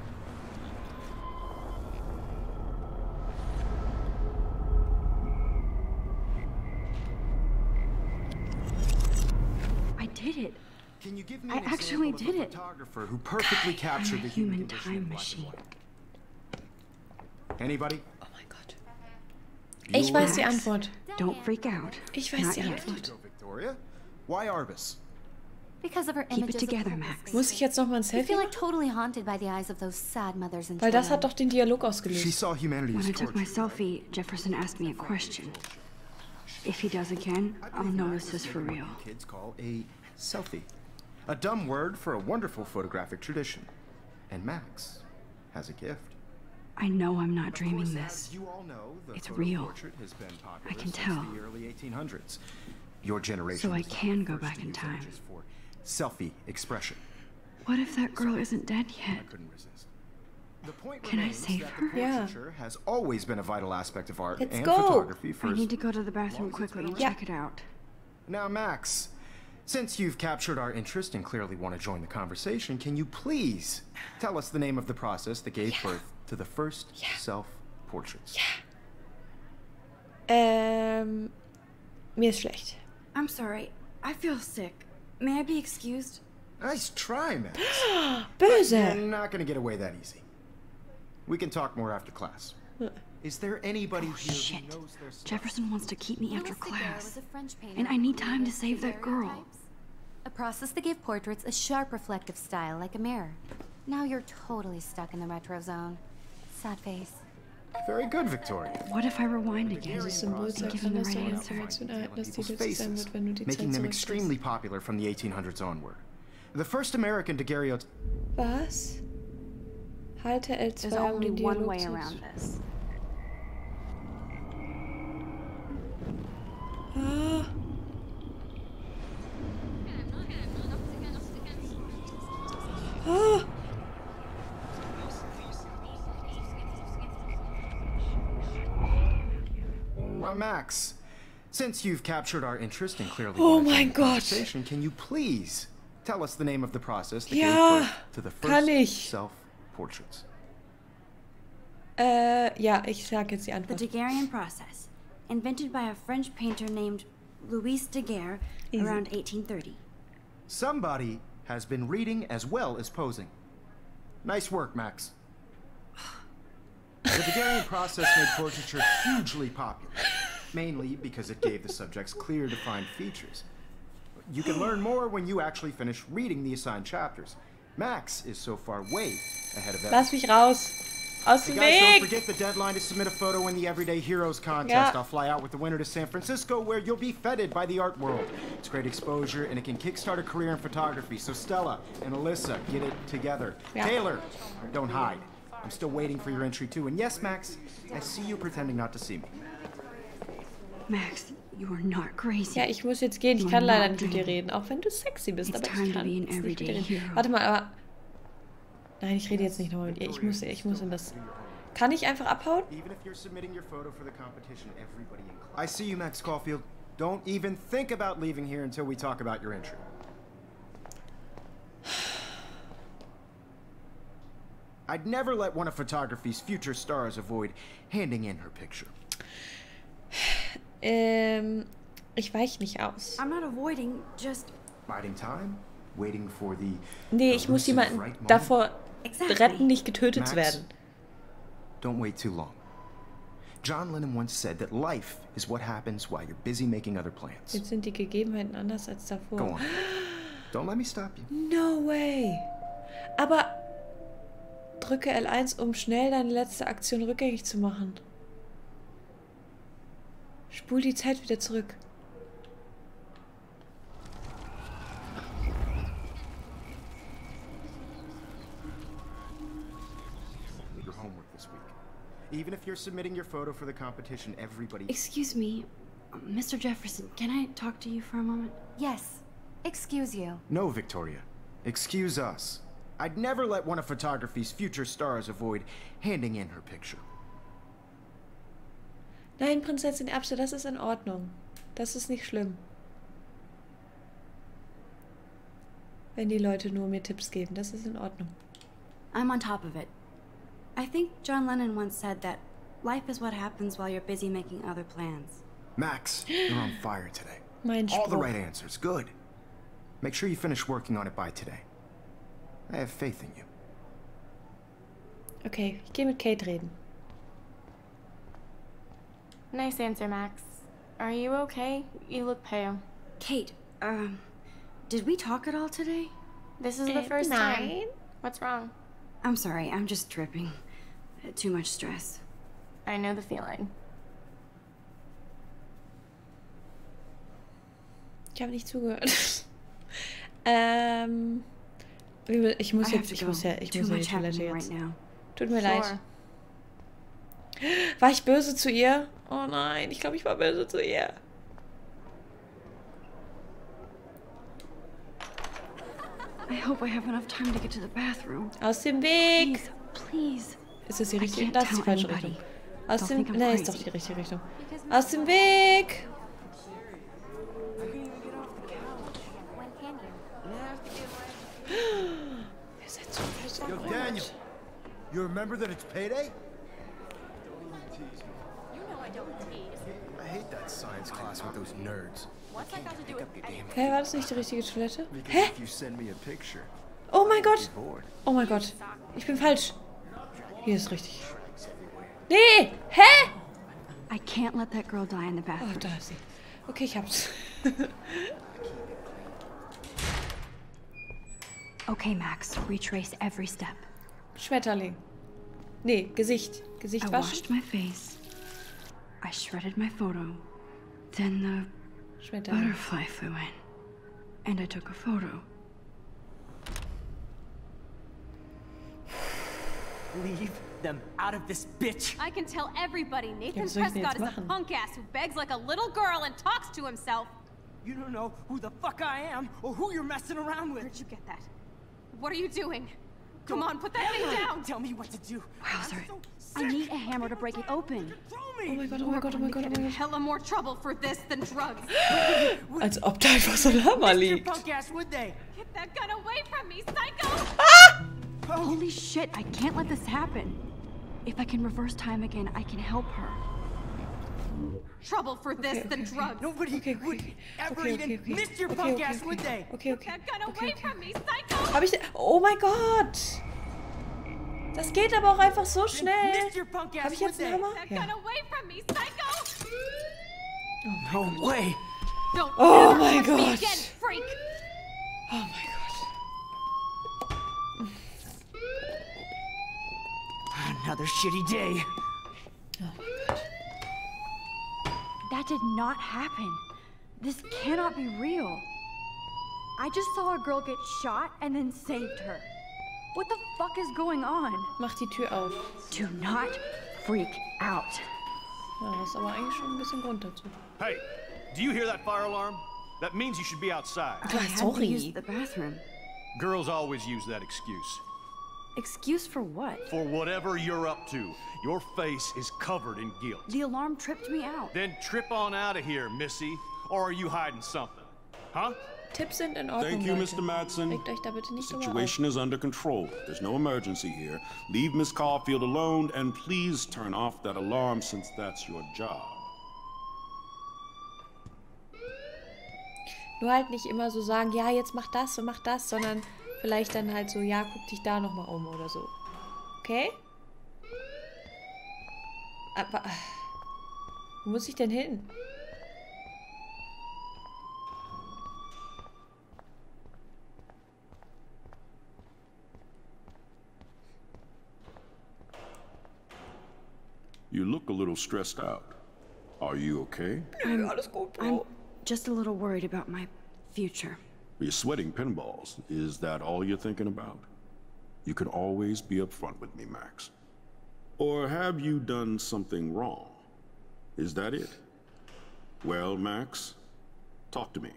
I did it. Can you give me I an actually example of did a it. photographer who perfectly captured I'm a the human, human condition in time black machine. and white? Anybody? Oh mein Gott. Ich weiß die Max. Antwort. Don't freak out. Ich weiß Not die yet. Antwort. Go Victoria? Why Arbus? Because of her Keep it images together, of Max. Muss ich jetzt noch mal ein I Selfie feel like machen? totally haunted by the eyes of those sad mothers and Weil das children. hat doch den Dialog She ausgelöst. saw humanity When as I took my torture. selfie, Jefferson asked me a question. If he does again, I'll know this is for real. Kids call a selfie. A dumb word for a wonderful photographic tradition. And Max has a gift. I know I'm not Of dreaming course, this. as you all know, the It's photo real. portrait has been popular I can since tell. the early eighteen hundreds. Your generation So I was the can go first back to in use time. images for selfie expression. What if that girl isn't dead I yet? couldn't resist. The point Can I remains save that her? the Yeah. portraiture has always been a vital aspect of art Let's and go. photography for I as need to go to the bathroom quickly and Yeah. check it out. Now, Max, since you've captured our interest and clearly want to join the conversation, can you please tell us the name of the process that gave birth to the first self-portraits? Ähm, mir ist schlecht. I'm sorry. I feel sick. May I be excused? Nice try, Max. Böse. You're not going to get away that easy. We can talk more after class. Is there anybody here Shit. who knows their stuff? Jefferson wants to keep me after Louis Daguerre was class. a French painter And I need who time to created save that Daguerrean girl. types. A process that gave portraits a sharp reflective style like a mirror. Now you're totally stuck in the retro zone. Sad face. Very good, Victoria. What if I rewind again? Dieses Symbol and zeigt give an, him the dass du right eine answer? Information erhalten hast, die People's nützlich sein faces, wird, wenn du die making Zeit them zurückdrehst. extremely popular from the eighteen hundreds onward. The first American daguerreotype. Was? Halte L There's zwei, um only den one Dialog way zu... around this. Ah. Ah. Well, Max, since you've captured our interest and clearly Oh want to mein join the Gott. conversation, can you please tell us the name of the process that Ja, gave birth to the kann first ich. self-portraits? Äh, ja, ich sag jetzt die The Antwort. Daguerrean process, invented by a French painter named Louis Daguerre Easy. around eighteen thirty. Somebody has been reading as well as posing. Nice work, Max. The Daguerrean process made portraiture hugely popular, mainly because it gave the subjects clear, defined features. You can learn more when you actually finish reading the assigned chapters. Max is so far way ahead of Lass everyone. mich raus. Aus Hey dem guys, don't Weg. forget the deadline to submit a photo in the Everyday Heroes contest. Yeah. I'll fly out with the winner to San Francisco, where you'll be feted by the art world. It's great exposure, and it can kickstart a career in photography. So Stella and Alyssa, get it together. Yeah. Taylor, don't hide. I'm still waiting for your entry too. And yes, Max, I see you pretending not to see me. Max, you are not crazy. Ja, ich muss jetzt gehen. Ich You're kann leider not nicht mit dir dreaming. reden, auch wenn du sexy bist. It's Aber time ich to kann be an jetzt nicht mit dir everyday reden. hero. Warte mal, aber... Nein, ich rede jetzt nicht nochmal mit ihr. Ich muss, ich muss in das... Kann ich einfach abhauen? Even if you're submitting your photo for the competition, everybody in class. I see you, Max Caulfield. Don't even think about leaving here until we talk about your entry. I'd never let one of photography's future stars avoid handing in her picture. Ähm, ich weiche nicht aus. I'm not avoiding, just... Biding time, waiting for the Nee, ich muss elusive jemanden right moment. davor Exactly. retten, nicht getötet zu Max, werden. don't wait too long. John Lennon once said that life is what happens while you're busy making other plans. Jetzt sind die Gegebenheiten anders als Go davor. on. Don't let me stop you. No way. Aber drücke L eins, um schnell deine letzte Aktion rückgängig zu machen. Spul die Zeit wieder zurück. Your homework this week. Even if you're submitting your photo for the competition, everybody... Excuse me, Mister Jefferson, can I talk to you for a moment? Yes. Excuse you. No, Victoria. Excuse us. I'd never let one of photography's future stars avoid handing in her picture. Nein, Prinzessin Erbse, das ist in Ordnung. Das ist nicht schlimm. Wenn die Leute nur mir Tipps geben, das ist in Ordnung. I'm on top of it. I think John Lennon once said that life is what happens while you're busy making other plans. Max, you're on fire today. Mein All the Spruch. right answers. Good. Make sure you finish working on it by today. I have faith in you. Okay, ich gehe mit Kate reden. Nice answer, Max. Are you okay? You look pale. Kate, um, did we talk at all today? This is the first time. What's wrong? I'm sorry, I'm just tripping. Uh, Too much stress. I know the feeling. Ich habe nicht zugehört. ähm, ich muss I have jetzt, to ich go. muss ja, ich Too muss in die much Toilette happening jetzt. right now. Tut mir leid. Sure. War ich böse zu ihr? Oh nein, ich glaube, ich war böse zu ihr. I hope I have enough time to get to the bathroom. Aus dem Weg! Please, please. Ist das die richtige? Das ist die falsche Richtung. Aus dem... Ne, ist doch die richtige Richtung. Aus dem Weg! Ihr seid so böse. Yo, Daniel, you remember that it's payday? I hate that science class with those nerds. Hä, war das nicht die richtige Toilette? Hä? You send me a picture. Oh mein Gott! Oh mein Gott. Ich bin falsch. Hier ist richtig. Nee! Hä? I can't let that girl die in the bathroom. Oh, da ist sie. Okay, ich hab's. Okay, Max, retrace every step. Schmetterling. Nee, Gesicht. Gesicht I waschen. washed my face. I shredded my photo. Then the Schmetterling. butterfly flew in. And I took a photo. Leave them out of this bitch. I can tell everybody Nathan was soll ich denn Prescott is jetzt a machen? punk ass who begs like a little girl and talks to himself. You don't know who the fuck I am or who you're messing around with. Where'd you get that? What are you doing? Come on, put that thing down. Tell me what to do. Wowzer. So I need a hammer to break it open. Oh mein Gott, oh mein Gott, oh mein Gott, oh mein Gott. Hella more trouble for this than drugs. Als ob da einfach so ein Hammer liegt. Punk ass, would they? Get that gun away from me, psycho! Holy shit, I can't let this happen. If I can reverse time again, I can help her. Trouble for this Okay, than okay, drugs. Nobody Okay, okay, would okay. ever Okay, even okay, okay. miss your Okay, punk okay, ass, okay, would okay. they? Okay, okay. Get that gun Okay, away okay. from me, psycho! Hab ich... Oh mein Gott! Das geht aber auch einfach so schnell. Miss your punk ass, Hab ich would jetzt einen they? Hammer? That Ja. gun away from me, psycho! No way. Don't Oh ever mein touch me Gott. again, freak! Oh mein Gott. Another shitty day. Oh mein Gott. That did not happen. This cannot be real. I just saw a girl get shot and then saved her. What the fuck is going on? Mach die Tür auf. Do not freak out. Ja, das ist aber eigentlich schon ein bisschen Grund dazu. Hey, do you hear that fire alarm? That means you should be outside. I had to sorry. use the bathroom. Girls always use that excuse. Excuse for what? For whatever you're up to, your face is covered in guilt. The alarm tripped me out. Then trip on out of here, Missy. Or are you hiding something? Huh? Tipps sind in Ordnung, Thank you, Leute. Mister Madsen. Regt euch da bitte The nicht drüber situation is under control. There's no emergency here. Leave Miss Caulfield alone, and please turn off that alarm since that's your job. Nur halt nicht immer so sagen, ja, jetzt mach das und mach das, sondern vielleicht dann halt so, ja, guck dich da nochmal um oder so. Okay? Aber... Wo muss ich denn hin? You look a little stressed out. Are you okay? I'm, Alles gut, Bro. I'm just a little worried about my future. You're sweating pinballs. Is that all you're thinking about? You can always be upfront with me, Max. Or have you done something wrong? Is that it? Well, Max, talk to me.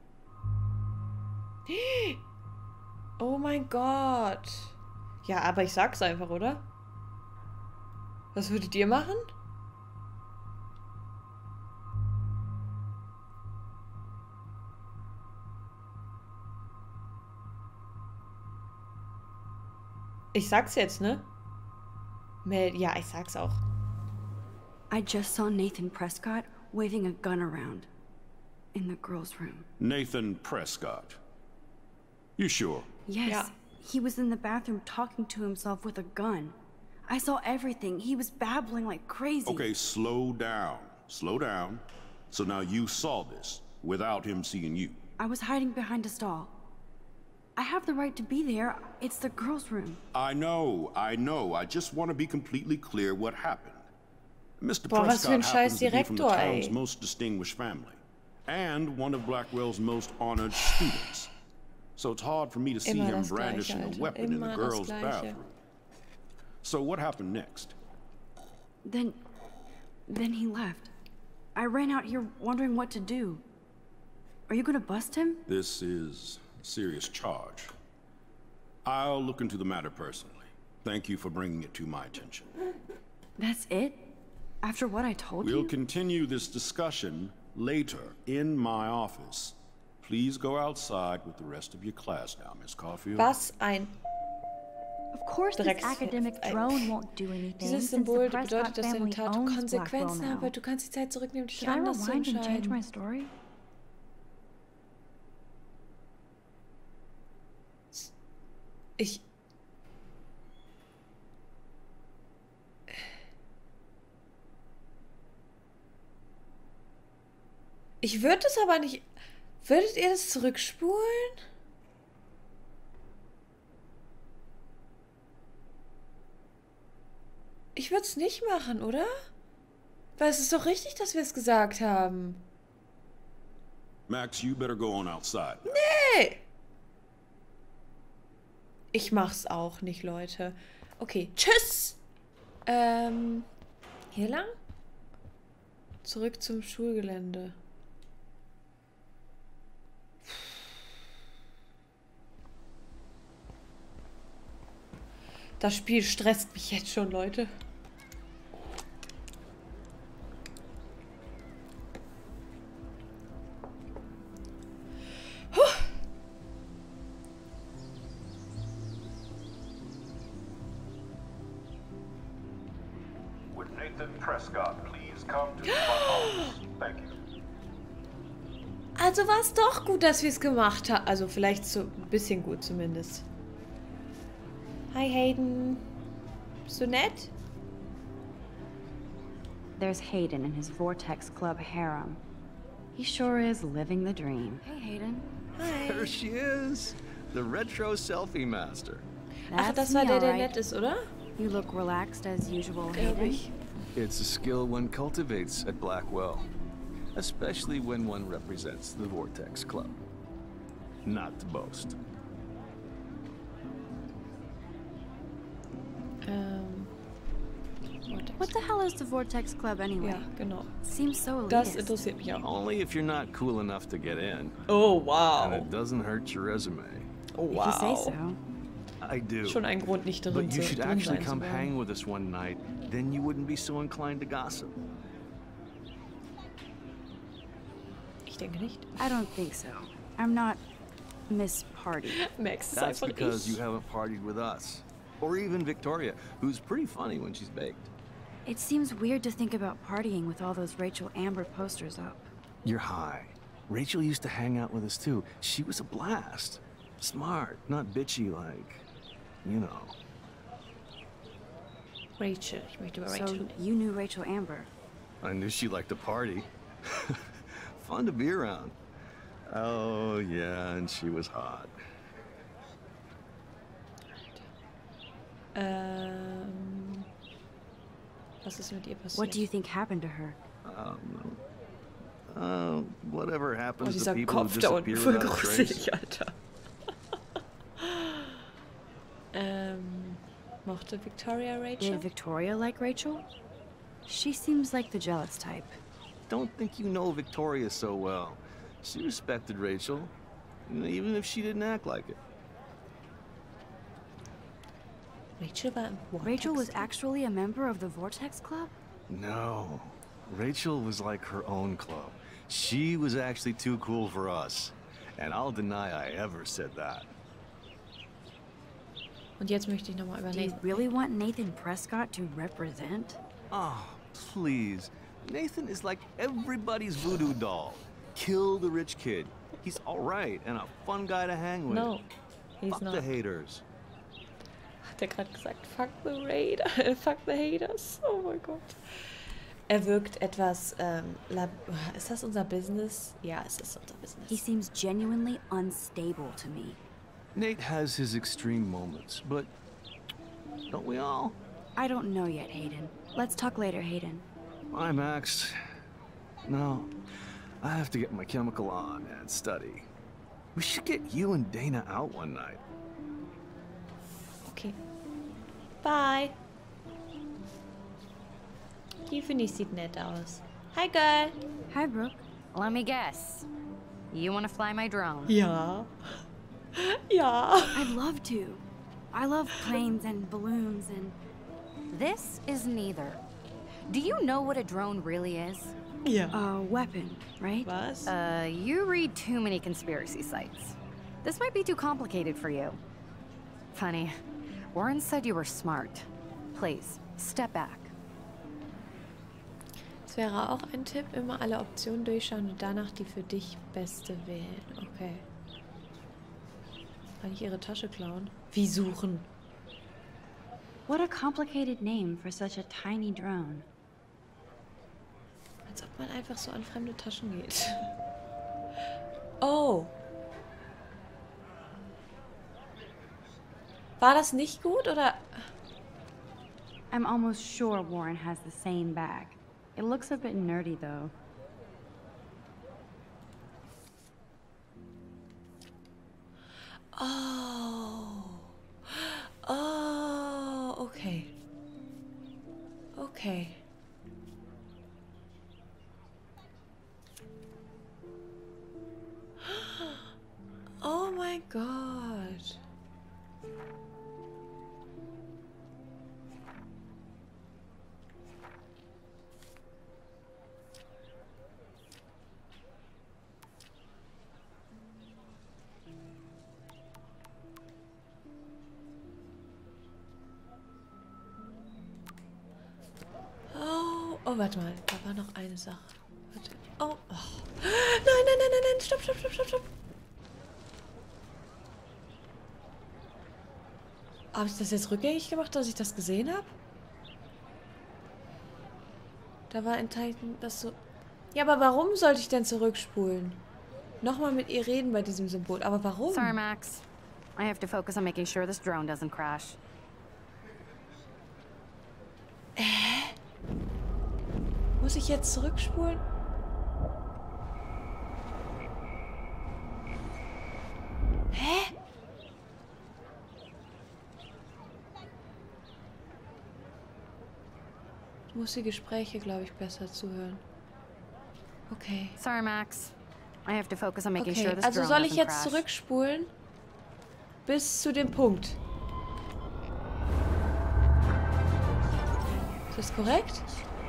Oh mein Gott. Ja, aber ich sag's einfach, oder? Was würdet ihr machen? Ich sag's jetzt, ne? Mel, ja, ich sag's auch. I just saw Nathan Prescott waving a gun around in the girls' room. Nathan Prescott. You sure? Yes, Yeah. he was in the bathroom talking to himself with a gun. I saw everything. He was babbling like crazy. Okay, slow down. Slow down. So now you saw this without him seeing you. I was hiding behind a stall. I have the right to be there. It's the girls' room. I know, I know. I just want to be completely clear what happened. Mister Boah, was für ein Prescott scheiß happens to be from the Direktor, town's ey. most distinguished family, and one of Blackwell's most honored students. So it's hard for me to see Immer him das Gleiche, brandishing a Alter. weapon in the Immer das girls' Gleiche. bathroom. So what happened next? Then... then he left. I ran out here wondering what to do. Are you gonna bust him? This is a serious charge. I'll look into the matter personally. Thank you for bringing it to my attention. That's it? After what I told We'll you? continue this discussion later in my office. Please go outside with the rest of your class now, Miss Caulfield. Was ein Of course, this Drecks- academic ein- drone won't do anything. Dieses since the Symbol Prescott bedeutet, dass deine family Tat owns Konsequenzen Blackwell haben now. wird. Du kannst die Zeit zurücknehmen und dich Should I anders zu rewind and change my entscheiden. story? Ich... Ich würde es aber nicht... Würdet ihr das zurückspulen? Ich würde es nicht machen, oder? Weil es ist doch richtig, dass wir es gesagt haben. Max, you better go on outside. Nee! Ich mach's auch nicht, Leute. Okay, tschüss! Ähm, hier lang? Zurück zum Schulgelände. Das Spiel stresst mich jetzt schon, Leute. Puh. Would Nathan Prescott please come to the front office? Thank you. Also war es doch gut, dass wir es gemacht haben. Also vielleicht so ein bisschen gut zumindest. Hi Hayden. Bist du nett? There's Hayden in his Vortex Club harem. He sure is living the dream. Hey, Hayden. Hi. There she is. The retro selfie master. Ach, das war der, der nett ist, oder? You look relaxed as usual, Glaub Hayden. ich. It's a skill one cultivates at Blackwell, especially when one represents the Vortex Club. Not to boast. Ähm. Vortex. What the hell is the Vortex Club anyway? Ja, genau. Seems so elitist. Das interessiert mich auch. Only if you're not cool enough to get in. Oh, wow. And it doesn't hurt your resume. Oh, If you wow. say so. I do. Schon ein Grund, nicht drin But zu you should drin actually sein zu come wollen. hang with us one night. Then you wouldn't be so inclined to gossip. Ich denke nicht. I don't think so. I'm not Miss Party. Max ist That's einfach because ich. you haven't partied with us. Or even Victoria, who's pretty funny when she's baked. It seems weird to think about partying with all those Rachel Amber posters up. You're high. Rachel used to hang out with us too. She was a blast. Smart, not bitchy like, you know. Rachel. Ich möchte über Rachel. So you knew Rachel Amber. I knew she liked to party. Fun to be around. Oh, yeah, and she was hot. Ähm. Was ist mit ihr passiert? What do you think happened to her? Um, uh, whatever Oh, happens to dieser people who Kopf da unten, disappear voll without a trace. gruselig, Alter. ähm, mochte Victoria Rachel? Did Victoria like Rachel? She seems like the jealous type. Don't think you know Victoria so well. She respected Rachel, you know, even if she didn't act like it. Rachel war im Vortex. Rachel was actually a member of the Vortex Club? No, Rachel was like her own club. She was actually too cool for us, and I'll deny I ever said that. Und jetzt möchte ich nochmal über Do you Nathan. really want Nathan Prescott to represent? Oh, please. Nathan is like everybody's voodoo doll. Kill the rich kid. He's all right and a fun guy to hang with. No, he's Fuck not. the haters. Hat er gerade gesagt, fuck the Raider, fuck the haters. Oh mein Gott. Er wirkt etwas, ähm, lab ist das unser Business? Ja, es ist unser Business. He seems genuinely unstable to me. Nate has his extreme moments, but don't we all? I don't know yet, Hayden. Let's talk later, Hayden. Bye, Max. No, I have to get my chemical on and study. We should get you and Dana out one night. Okay. Bye. Tiffany sieht nett aus. Hi, Girl. Hi, Brooke. Let me guess. You want to fly my drone? Ja. Ja. I'd love to. I love planes and balloons and... This is neither. Do you know what a drone really is? Yeah. A weapon, right? Was? Uh, you read too many conspiracy sites. This might be too complicated for you. Funny. Warren said you were smart. Please, step back. Es wäre auch ein Tipp, immer alle Optionen durchschauen und danach die für dich beste wählen. Okay. Kann ich ihre Tasche klauen? Wie suchen? What a complicated name for such a tiny drone. Als ob man einfach so an fremde Taschen geht. Oh. War das nicht gut, oder? I'm almost sure Warren has the same bag. It looks a bit nerdy, though. Oh. Oh, okay. Okay. Oh mein Gott. Oh, warte mal. Da war noch eine Sache. Warte. Oh, oh. Nein, nein, nein, nein, nein. Stopp, stopp, stopp, stopp, stopp. Habe ich das jetzt rückgängig gemacht, dass ich das gesehen habe? Da war ein Titan, das so... Ja, aber warum sollte ich denn zurückspulen? Nochmal mit ihr reden bei diesem Symbol. Aber warum? Sorry, Max. I have to focus on making sure this drone doesn't crash. Hä? Muss ich jetzt zurückspulen? Hä? Ich muss die Gespräche, glaube ich, besser zuhören. Okay. Sorry, Max. I have to focus on making Okay, sure this also drone soll ich doesn't jetzt crash. zurückspulen bis zu dem Punkt? Ist das korrekt?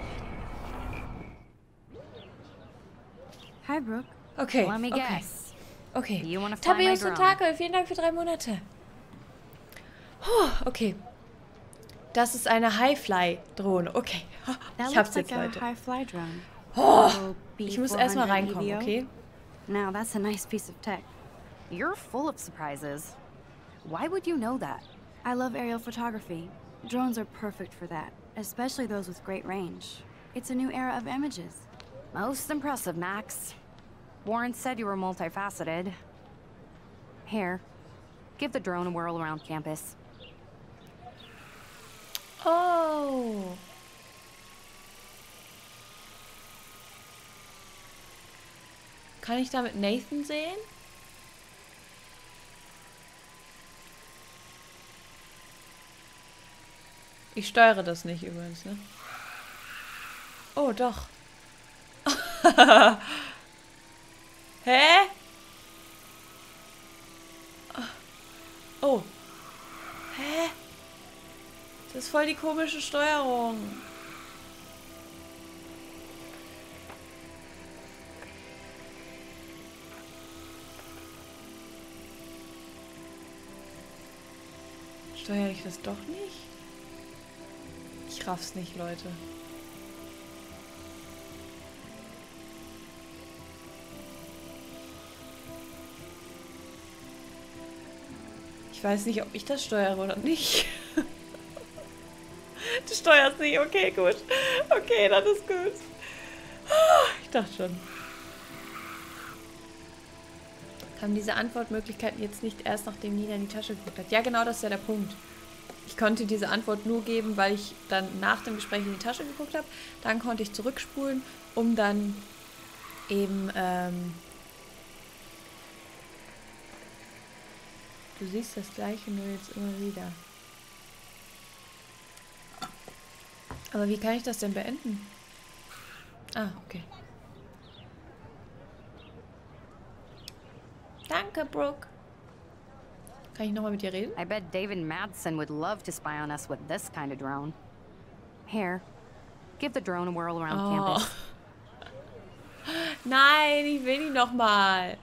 Hi, Brooke. Okay. Let me okay. guess. Okay. You wanna fly my Tabeus drone? Tentakel, vielen Dank für drei Monate. Puh, okay. Das ist eine Highfly-Drohne. Okay. That Ich hab's looks jetzt, like a Leute. high-fly drone. Oh, Little ich muss B erstmal four hundred reinkommen, E V O. okay? Now that's a nice piece of tech. You're full of surprises. Why would you know that? I love aerial photography. Drones are perfect for that, especially those with great range. It's a new era of images. Most impressive, Max. Warren said you were multifaceted. Here, give the drone a whirl around campus. Oh. Kann ich damit Nathan sehen? Ich steuere das nicht übrigens, ne? Oh, doch. Hä? Oh. Hä? Das ist voll die komische Steuerung. Steuere ich das doch nicht? Ich raff's nicht, Leute. Ich weiß nicht, ob ich das steuere oder nicht. Du steuerst nicht, okay, gut. Okay, das ist gut. Ich dachte schon. Kamen diese Antwortmöglichkeiten jetzt nicht erst, nachdem Nina in die Tasche geguckt hat? Ja, genau, das ist ja der Punkt. Ich konnte diese Antwort nur geben, weil ich dann nach dem Gespräch in die Tasche geguckt habe. Dann konnte ich zurückspulen, um dann eben... Ähm du siehst das Gleiche nur jetzt immer wieder. Aber wie kann ich das denn beenden? Ah, okay. Danke, Brooke. Kann ich nochmal mit dir reden? I bet David Madsen would love to spy on us with this kind of drone. Here, give the drone a whirl around Oh. campus. Nein, ich will ihn nochmal.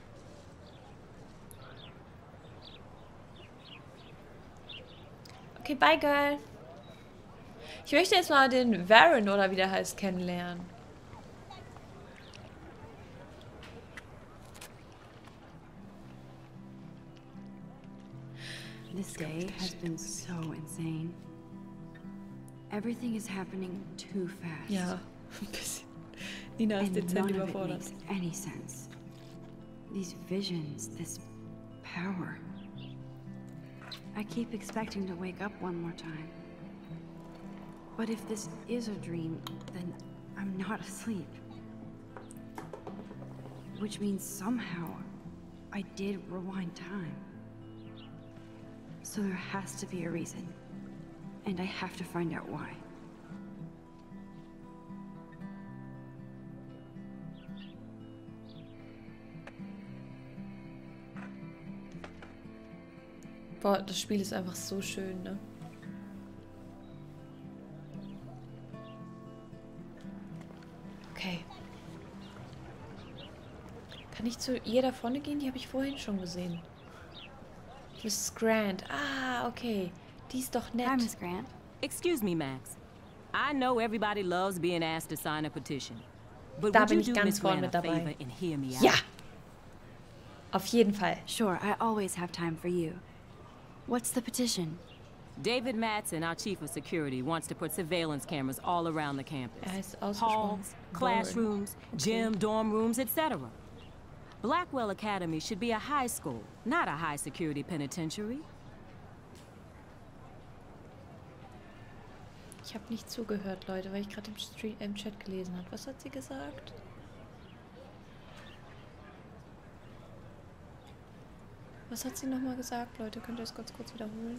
Okay, bye, Girl. Ich möchte jetzt mal den Varen, oder wie der heißt, kennenlernen. This day has been so insane. Everything is happening too fast. Ja, ein bisschen. Nina ist And dezent none of it überfordert. makes any sense. These visions, this power. I keep expecting to wake up one more time. But if this is a dream, then I'm not asleep. Which means somehow I did rewind time. So there has to be a reason. And I have to find out why. Boah, das Spiel ist einfach so schön, ne? Okay. Kann ich zu ihr da vorne gehen? Die habe ich vorhin schon gesehen. Missus Grant. Ah, okay. Die ist doch nett. Hi, Miss Grant. Excuse me, Max. I know everybody loves being asked to sign a petition. But Da would bin you ich do ganz Miss vorne Grant a mit dabei. favor and hear me out? Ja. Auf jeden Fall. Sure, I always have time for you. What's the petition? David Madsen, our chief of security, wants to put surveillance cameras all around the campus. Er heißt ausgesprochen Halls, classrooms, gym, dorm rooms, et cetera. Blackwell Academy should be a high school, not a high-security penitentiary. Ich habe nicht zugehört, Leute, weil ich gerade im, Stream, im Chat gelesen habe. Was hat sie gesagt? Was hat sie nochmal gesagt, Leute? Könnt ihr das ganz kurz wiederholen?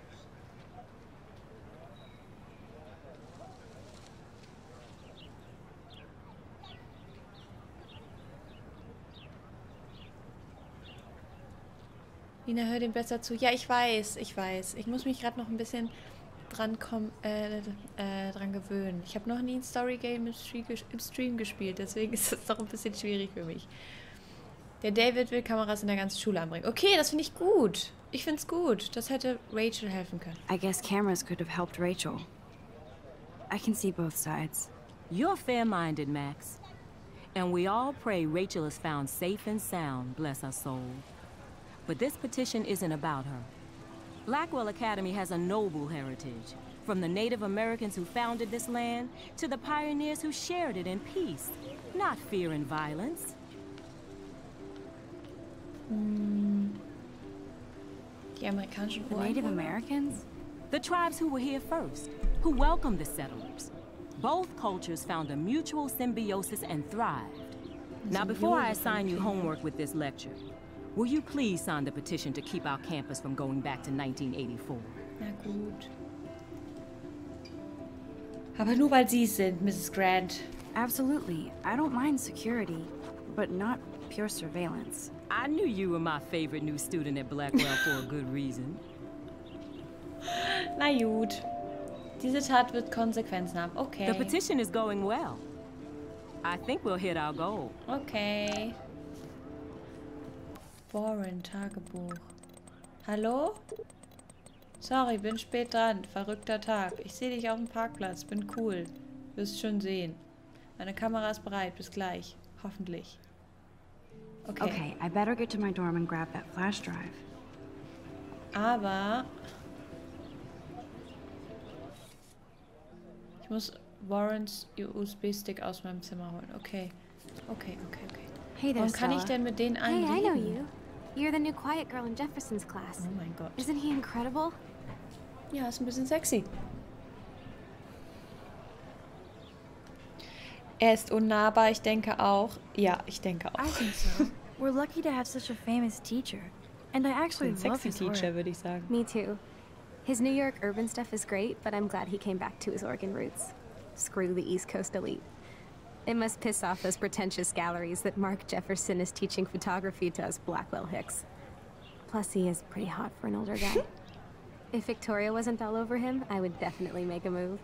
Nina, hör dem besser zu. Ja, ich weiß, ich weiß. Ich muss mich gerade noch ein bisschen dran, kommen, äh, äh, dran gewöhnen. Ich habe noch nie ein Story-Game im, Stream, im Stream gespielt, deswegen ist das doch ein bisschen schwierig für mich. Der David will Kameras in der ganzen Schule anbringen. Okay, das finde ich gut. Ich finde es gut. Das hätte Rachel helfen können. I guess cameras could have helped Rachel. I can see both sides. You're fair-minded, Max. And we all pray Rachel is found safe and sound, bless her soul. But this petition isn't about her. Blackwell Academy has a noble heritage, from the Native Americans who founded this land to the pioneers who shared it in peace, not fear and violence. Hm. Die amerikanischen The Native Americans? The tribes who were here first, who welcomed the settlers. Both cultures found a mutual symbiosis and thrived. Now, before I assign you homework with this lecture, will you please sign the petition to keep our campus from going back to nineteen eighty-four? Na gut. Aber nur weil Sie es sind, Missus Grant. Absolutely. I don't mind security, but not pure surveillance. I knew you were my favorite new student at Blackwell for a good reason. Na gut. Diese Tat wird Konsequenzen haben. Okay. The petition is going well. I think we'll hit our goal. Okay. Warren, Tagebuch. Hallo? Sorry, bin spät dran. Verrückter Tag. Ich sehe dich auf dem Parkplatz. Bin cool. Wirst schon sehen. Meine Kamera ist bereit. Bis gleich. Hoffentlich. Okay. Okay, I better get to my dorm and grab that flash drive. Aber ich muss Warrens U S B-Stick aus meinem Zimmer holen. Okay. Okay, okay, okay. Hey there, Warum kann ich Stella. denn mit denen Hey, einen I know reden? you. You're the new quiet girl in Jefferson's class. Oh mein Gott. Isn't he incredible? Ja, ist ein bisschen sexy. Er ist unnahbar, ich denke auch. Ja, ich denke auch. I think so. We're lucky to have such a famous teacher. And I actually Ein love sexy his Teacher, work. würde ich sagen. Me too. His New York urban stuff is great, but I'm glad he came back to his Oregon roots. Screw the East Coast elite. It must piss off those pretentious galleries that Mark Jefferson is teaching photography to us Blackwell hicks. Plus, he is pretty hot for an older guy. If Victoria wasn't all over him, I would definitely make a move.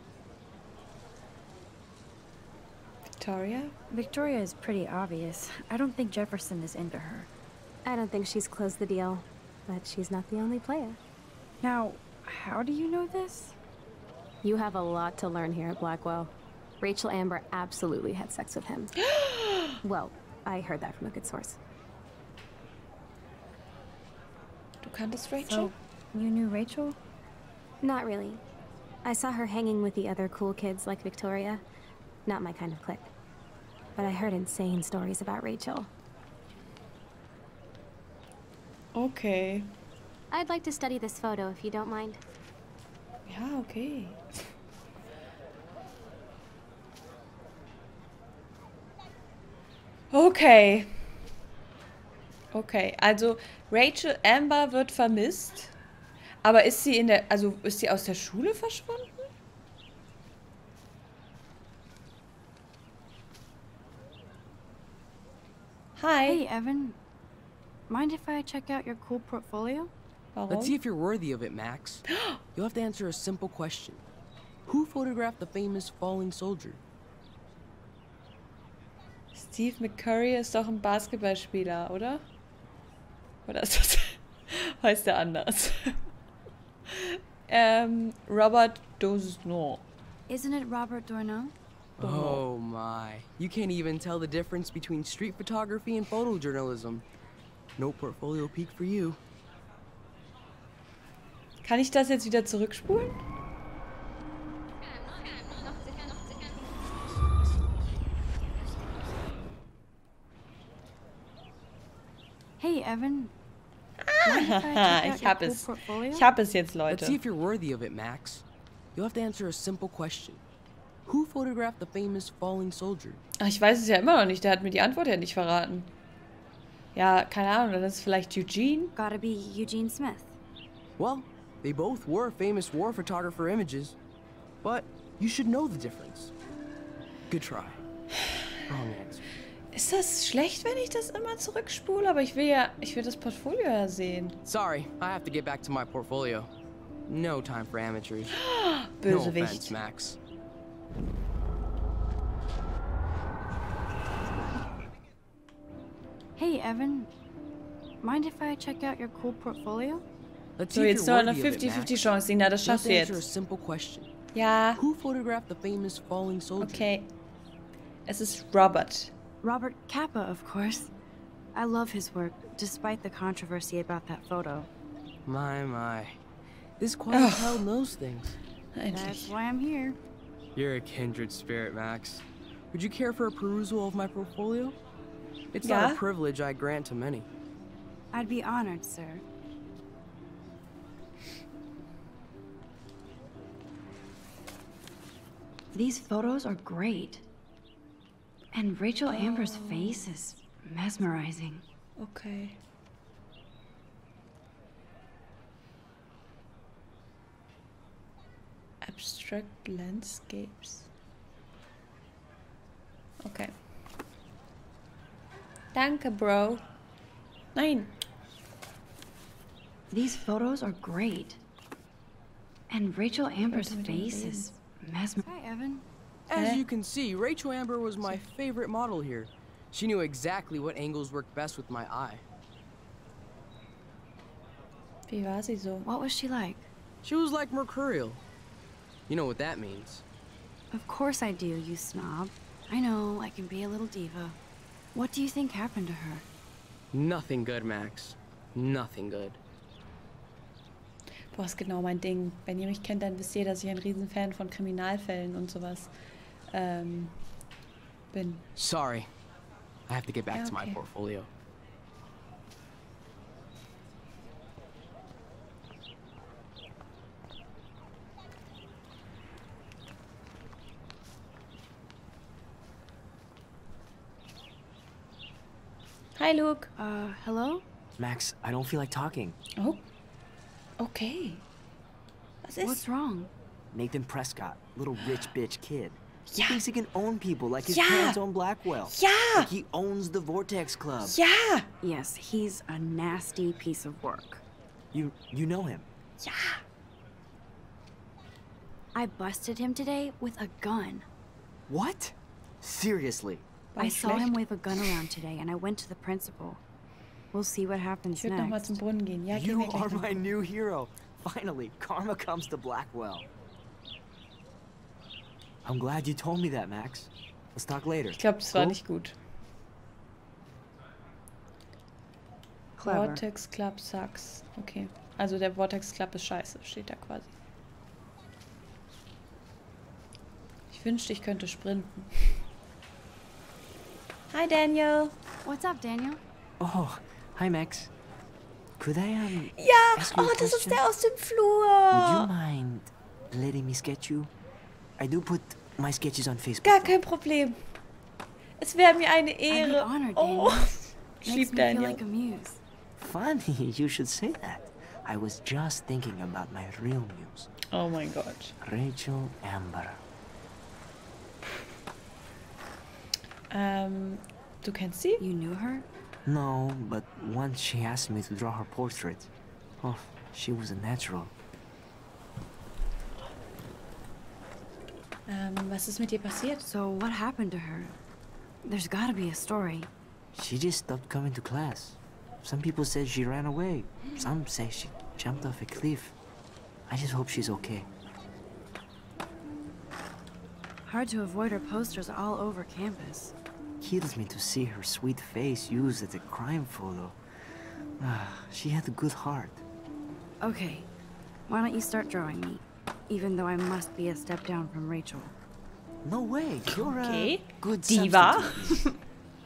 Victoria? Victoria is pretty obvious. I don't think Jefferson is into her. I don't think she's closed the deal, but she's not the only player. Now, how do you know this? You have a lot to learn here at Blackwell. Rachel Amber absolutely had sex with him. Well, I heard that from a good source. Du kanntest Rachel? So, you knew Rachel? Not really. I saw her hanging with the other cool kids like Victoria. Not my kind of clique. But I heard insane stories about Rachel. Okay. I'd like to study this photo if you don't mind. Ja, okay. Okay. Okay, also Rachel Amber wird vermisst. Aber ist sie in der, also ist sie aus der Schule verschwunden? Hi. Hey, Evan. Mind if I check out your cool portfolio? Warum? Let's see if you're worthy of it, Max. You'll have to answer a simple question. Who photographed the famous falling soldier? Steve McCurry ist doch ein Basketballspieler, oder? Oder ist das... heißt der anders? ähm, Robert Doisneau. Isn't it Robert Doisneau? Oh my. You can't even tell the difference between street photography and photojournalism. No portfolio peak for you. Kann ich das jetzt wieder zurückspulen? Hey, Evan. Ah, ich hab es. Ich hab es jetzt, Leute. Let's see if you're worthy of it, Max. You'll have to answer a simple question. Who photographed the famous falling soldier? Ach, ich weiß es ja immer noch nicht. Der hat mir die Antwort ja nicht verraten. Ja, keine Ahnung. Dann ist es vielleicht Eugene? Gotta be Eugene Smith. Well, they both were famous war photographer images. But you should know the difference. Good try. Wrong answer. Ist das schlecht, wenn ich das immer zurückspule? Aber ich will ja, ich will das Portfolio ja sehen. Sorry, I have to get back to my portfolio. No time for amateurs. No offense, Max. Hey, Evan. Mind if I check out your cool portfolio? Let's So, see if jetzt you're nur eine worthy of it, fifty fifty Max. Chance, Nina. Das schaffst du Just answer a jetzt. simple question. Ja. Who photographed the famous falling soldier? Okay. Es ist Robert. Robert Capa, of course. I love his work, despite the controversy about that photo. My, my. This clientele knows things. That's why I'm here. You're a kindred spirit, Max. Would you care for a perusal of my portfolio? It's Yeah. not a privilege I grant to many. I'd be honored, sir. These photos are great. And Rachel Amber's face is mesmerizing. Okay. Abstract landscapes. Okay. Danke, Bro. Nein. These photos are great. And Rachel Amber's face is mesmerizing. Hi, Evan. As you can see, Rachel Amber was my favorite model here. She knew exactly what angles worked best with my eye. Wie war sie so? What was she like? She was like mercurial. You know what that means. Of course I do, you snob. I know, I can be a little diva. What do you think happened to her? Nothing good, Max. Nothing good. Boah, ist genau mein Ding. Wenn ihr mich kennt, dann wisst ihr, dass ich ein Riesenfan von Kriminalfällen und sowas ähm, bin. Sorry. I have to get back Ja, to my okay. portfolio. Hi, Luke. Uh, hello? Max, I don't feel like talking. Oh. Okay. Was ist? What's wrong? Nathan Prescott, little rich bitch kid. He Ja. thinks he can own people like his Ja. parents own Blackwell. Ja. Like he owns the Vortex Club. Ja. Yes, he's a nasty piece of work. You you know him. Ja. I busted him today with a gun. What? Seriously? I saw him wave a gun around today and I went to the principal. We'll see what happens Ich würde nochmal next. zum Brunnen gehen. Ja, gehen You wir gleich are noch. my new hero. Finally, karma comes to Blackwell. I'm glad you told me that, Max. Let's talk later. Ich glaube, das war Cool? nicht gut. Clever. Vortex Club sucks. Okay. Also der Vortex Club ist scheiße, steht da quasi. Ich wünschte, ich könnte sprinten. Hi, Daniel. What's up, Daniel? Oh, hi, Max. Could I, um... Ja, ask you a oh, das ist question? der aus dem Would you Flur. mind letting me sketch you? I do put my sketches on Facebook. Gar kein Problem. Es wäre mir eine I'd be Ehre. honored, Oh, Daniel. ich Makes liebe me feel Daniel. like a muse. Funny, you should say that. I was just thinking about my real muse. Oh mein Gott. Rachel Amber. Ähm, du kennst sie? You knew her? No, but once she asked me to draw her portrait. Oh, she was a natural. Ähm, was ist mit ihr passiert? So what happened to her? There's gotta be a story. She just stopped coming to class. Some people said she ran away. Some say she jumped off a cliff. I just hope she's okay. Hard to avoid her posters all over campus. Kills me to see her sweet face used as a crime photo. Ah, she had a good heart. Okay, why don't you start drawing me? Even though I must be a step down from Rachel. No way, you're Okay. a good Diva. substitute.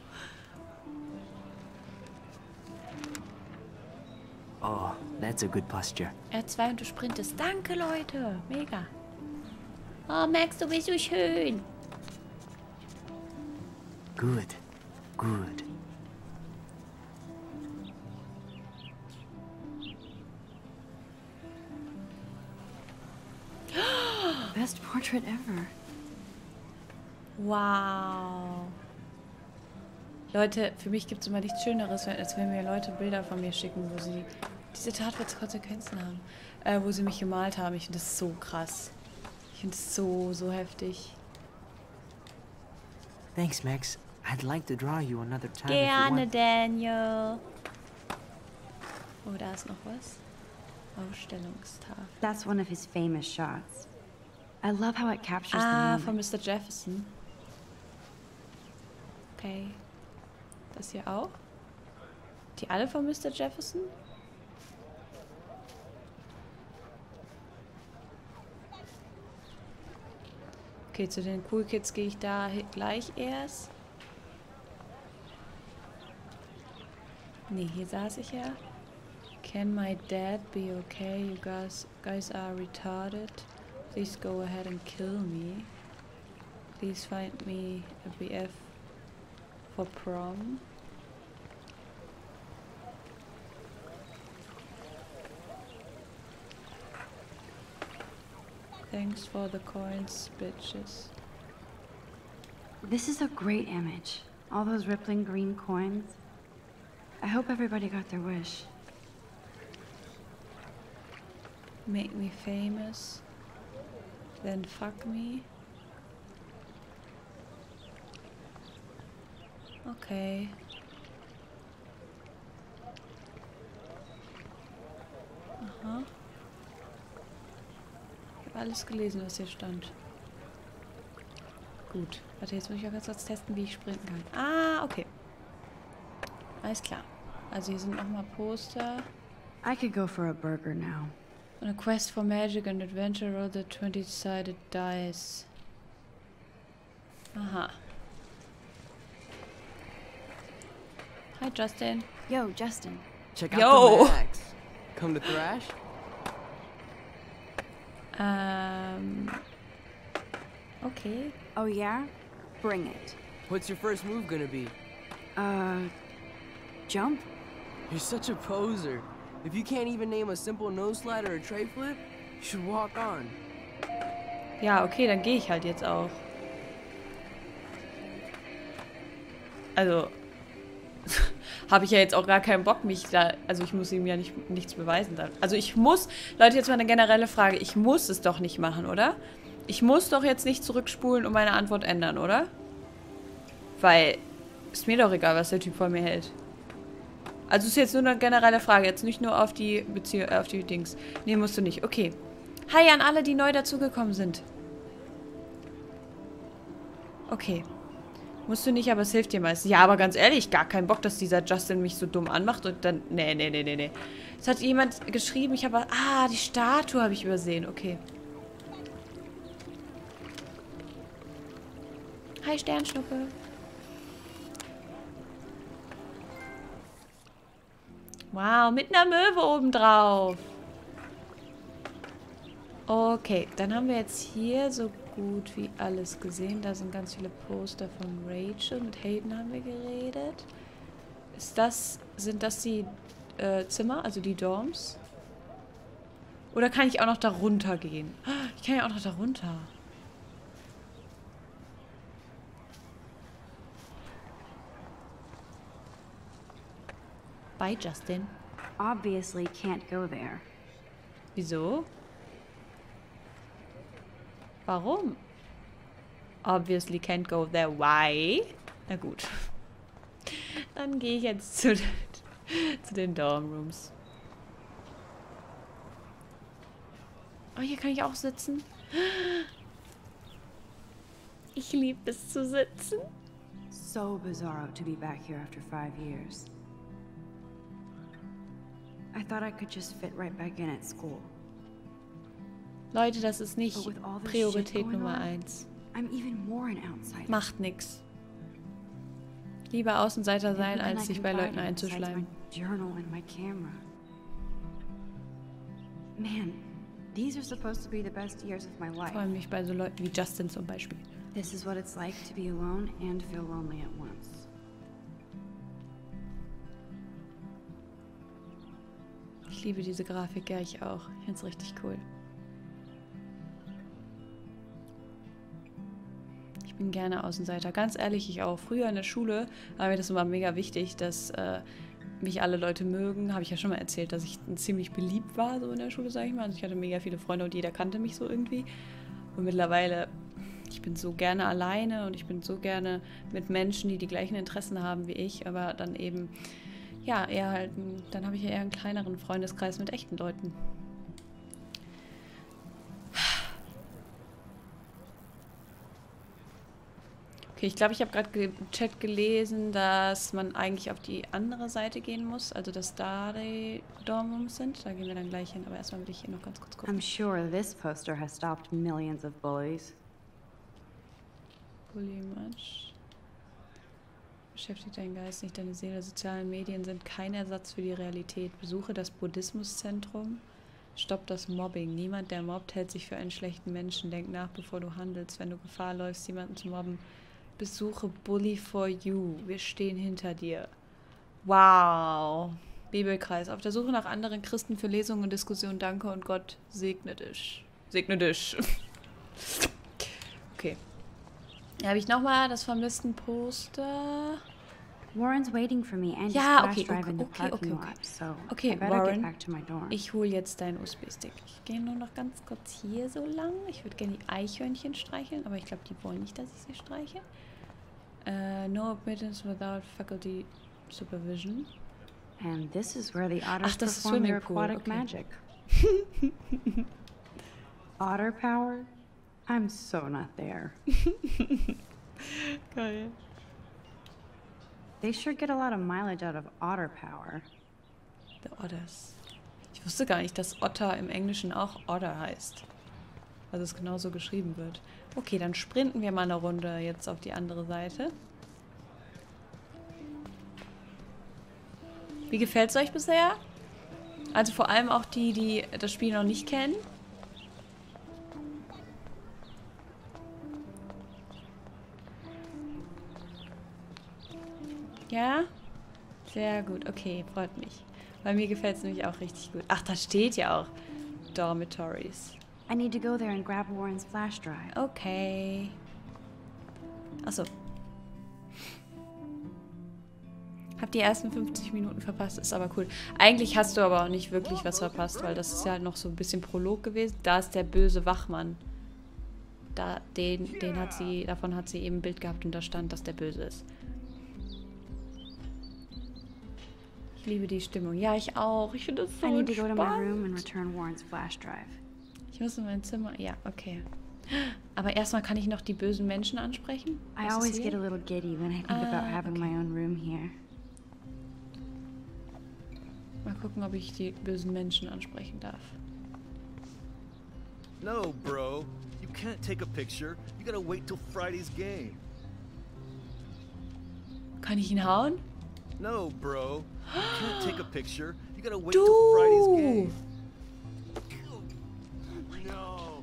Oh, that's a good posture. R zwei und du sprintest. Danke, Leute. Mega. Oh, Max, du bist so schön. Good, good. Best portrait ever. Wow. Leute, für mich gibt es immer nichts Schöneres, als wenn mir Leute Bilder von mir schicken, wo sie diese Tat wird Konsequenzen haben. Äh, wo sie mich gemalt haben. Ich finde das so krass. Ich finde es so, so heftig. Thanks, Max. I'd like to draw you another time if you Gerne, want. Daniel. Oh, da ist noch was. Ausstellungstafel. That's one of his famous shots. I love how it captures Ah, the von moment. Mister Jefferson. Okay. Das hier auch? Die alle von Mister Jefferson? Okay, zu den Cool Kids gehe ich da hi- gleich erst. Nee, hier saß ich ja. Can my dad be okay? You guys, guys are retarded. Please go ahead and kill me. Please find me a B F for prom. Thanks for the coins, bitches. This is a great image. All those rippling green coins. I hope everybody got their wish. Make me famous. Then fuck me. Okay. Aha. Ich habe alles gelesen, was hier stand. Gut. Warte, jetzt muss ich auch ganz kurz testen, wie ich sprinten kann. Ah, okay. Alles klar. Also hier sind nochmal Poster. I could go for a burger now. On a quest for magic and adventure, roll the twenty-sided dice. Aha. Hi, Justin. Yo, Justin. Check out Yo. the Max. Come to thrash? Um. Okay. Oh yeah? Bring it. What's your first move gonna be? Uh, jump? You're such a poser. If you can't even name a simple nose slide or a tray flip, you should walk on. Ja, okay, dann gehe ich halt jetzt auch. Also, habe ich ja jetzt auch gar keinen Bock, mich da... Also ich muss ihm ja nicht, nichts beweisen dann. Also ich muss... Leute, jetzt mal eine generelle Frage. Ich muss es doch nicht machen, oder? Ich muss doch jetzt nicht zurückspulen und meine Antwort ändern, oder? Weil... Ist mir doch egal, was der Typ von mir hält. Also ist jetzt nur eine generelle Frage. Jetzt nicht nur auf die Beziehung... Äh, auf die Dings. Nee, musst du nicht. Okay. Hi an alle, die neu dazugekommen sind. Okay. Musst du nicht, aber es hilft dir meistens. Ja, aber ganz ehrlich, gar keinen Bock, dass dieser Justin mich so dumm anmacht und dann... Nee, nee, nee, nee, nee. Es hat jemand geschrieben, ich habe... Ah, die Statue habe ich übersehen. Okay. Hi, Sternschnuppe. Wow, mit einer Möwe obendrauf. Okay, dann haben wir jetzt hier so gut wie alles gesehen. Da sind ganz viele Poster von Rachel. Mit Hayden haben wir geredet. Ist das, sind das die äh, Zimmer, also die Dorms? Oder kann ich auch noch da runter gehen? Ich kann ja auch noch da runter. Bye, Justin. Obviously can't go there. Wieso? Warum? Obviously can't go there. Why? Na gut. Dann gehe ich jetzt zu den, zu den Dormrooms. Oh, hier kann ich auch sitzen. Ich liebe es zu sitzen. So bizarro to be back here after five years. I thought I could just fit right back in at school. Leute, das ist nicht Priorität Nummer eins. Macht nix. Lieber Außenseiter sein, als sich bei Leuten einzuschleimen. Man, these are supposed to be the best years of my life. Vor allem mich bei so Leuten wie Justin zum Beispiel. This is what it's like to be alone and feel lonely at once. Ich liebe diese Grafik, ja, ich auch. Ich find's richtig cool. Ich bin gerne Außenseiter. Ganz ehrlich, ich auch. Früher in der Schule war mir das immer mega wichtig, dass äh, mich alle Leute mögen. Habe ich ja schon mal erzählt, dass ich ziemlich beliebt war so in der Schule, sage ich mal. Also ich hatte mega viele Freunde und jeder kannte mich so irgendwie. Und mittlerweile, ich bin so gerne alleine und ich bin so gerne mit Menschen, die die gleichen Interessen haben wie ich, aber dann eben... Ja, eher halt, dann habe ich ja eher einen kleineren Freundeskreis mit echten Leuten. Okay, ich glaube, ich habe gerade im Chat gelesen, dass man eigentlich auf die andere Seite gehen muss, also dass da die Dormrooms sind. Da gehen wir dann gleich hin, aber erstmal will ich hier noch ganz kurz gucken. I'm sure this poster has stopped millions of bullies. Bully much. Beschäftigt deinen Geist nicht, deine Seele. Soziale Medien sind kein Ersatz für die Realität. Besuche das Buddhismuszentrum. Stopp das Mobbing. Niemand, der mobbt, hält sich für einen schlechten Menschen. Denk nach, bevor du handelst. Wenn du Gefahr läufst, jemanden zu mobben, besuche Bully for You. Wir stehen hinter dir. Wow. Bibelkreis. Auf der Suche nach anderen Christen für Lesungen und Diskussionen. Danke und Gott segne dich. Segne dich. Okay. Habe ich nochmal das vermissten Poster? Warren's waiting for me and ja, his okay, flash drive okay, in the okay, okay, parking okay. lot, so okay, I better Warren, get back to my dorm. Ich hole jetzt deinen U S B-Stick. Ich gehe nur noch ganz kurz hier so lang. Ich würde gerne die Eichhörnchen streicheln, aber ich glaube, die wollen nicht, dass ich sie streiche. Uh, no admittance without faculty supervision. And this is where the otters Ach, das ist perform their Swimmingpool. aquatic Okay. magic. Otter power? I'm so not there. Geil. They sure get a lot of mileage out of otter power. The Otters. Ich wusste gar nicht, dass Otter im Englischen auch Otter heißt. Also es genauso geschrieben wird. Okay, dann sprinten wir mal eine Runde jetzt auf die andere Seite. Wie gefällt es euch bisher? Also vor allem auch die, die das Spiel noch nicht kennen. Ja? Sehr gut. Okay, freut mich. Bei mir gefällt es nämlich auch richtig gut. Ach, da steht ja auch Dormitories. I need to go there and grab Warren's flash drive. Okay. Achso. Hab die ersten fünfzig Minuten verpasst, ist aber cool. Eigentlich hast du aber auch nicht wirklich was verpasst, weil das ist ja noch so ein bisschen Prolog gewesen. Da ist der böse Wachmann. Da, den, den hat sie, davon hat sie eben ein Bild gehabt und da stand, dass der böse ist. Ich liebe die Stimmung. Ja, ich auch. Ich finde das so I need to go to my spannend. room and return Warren's flash drive. Ich muss in mein Zimmer. Ja, okay. Aber erstmal kann ich noch die bösen Menschen ansprechen. I Was ist always hier? get a little giddy when I think Ah, about having my own room here. Mal gucken, ob ich die bösen Menschen ansprechen darf. No, bro. You can't take a picture. You gotta wait till Friday's game. Kann ich ihn hauen? No, bro. You can't take a picture. You gotta wait Du! till Friday's game. No.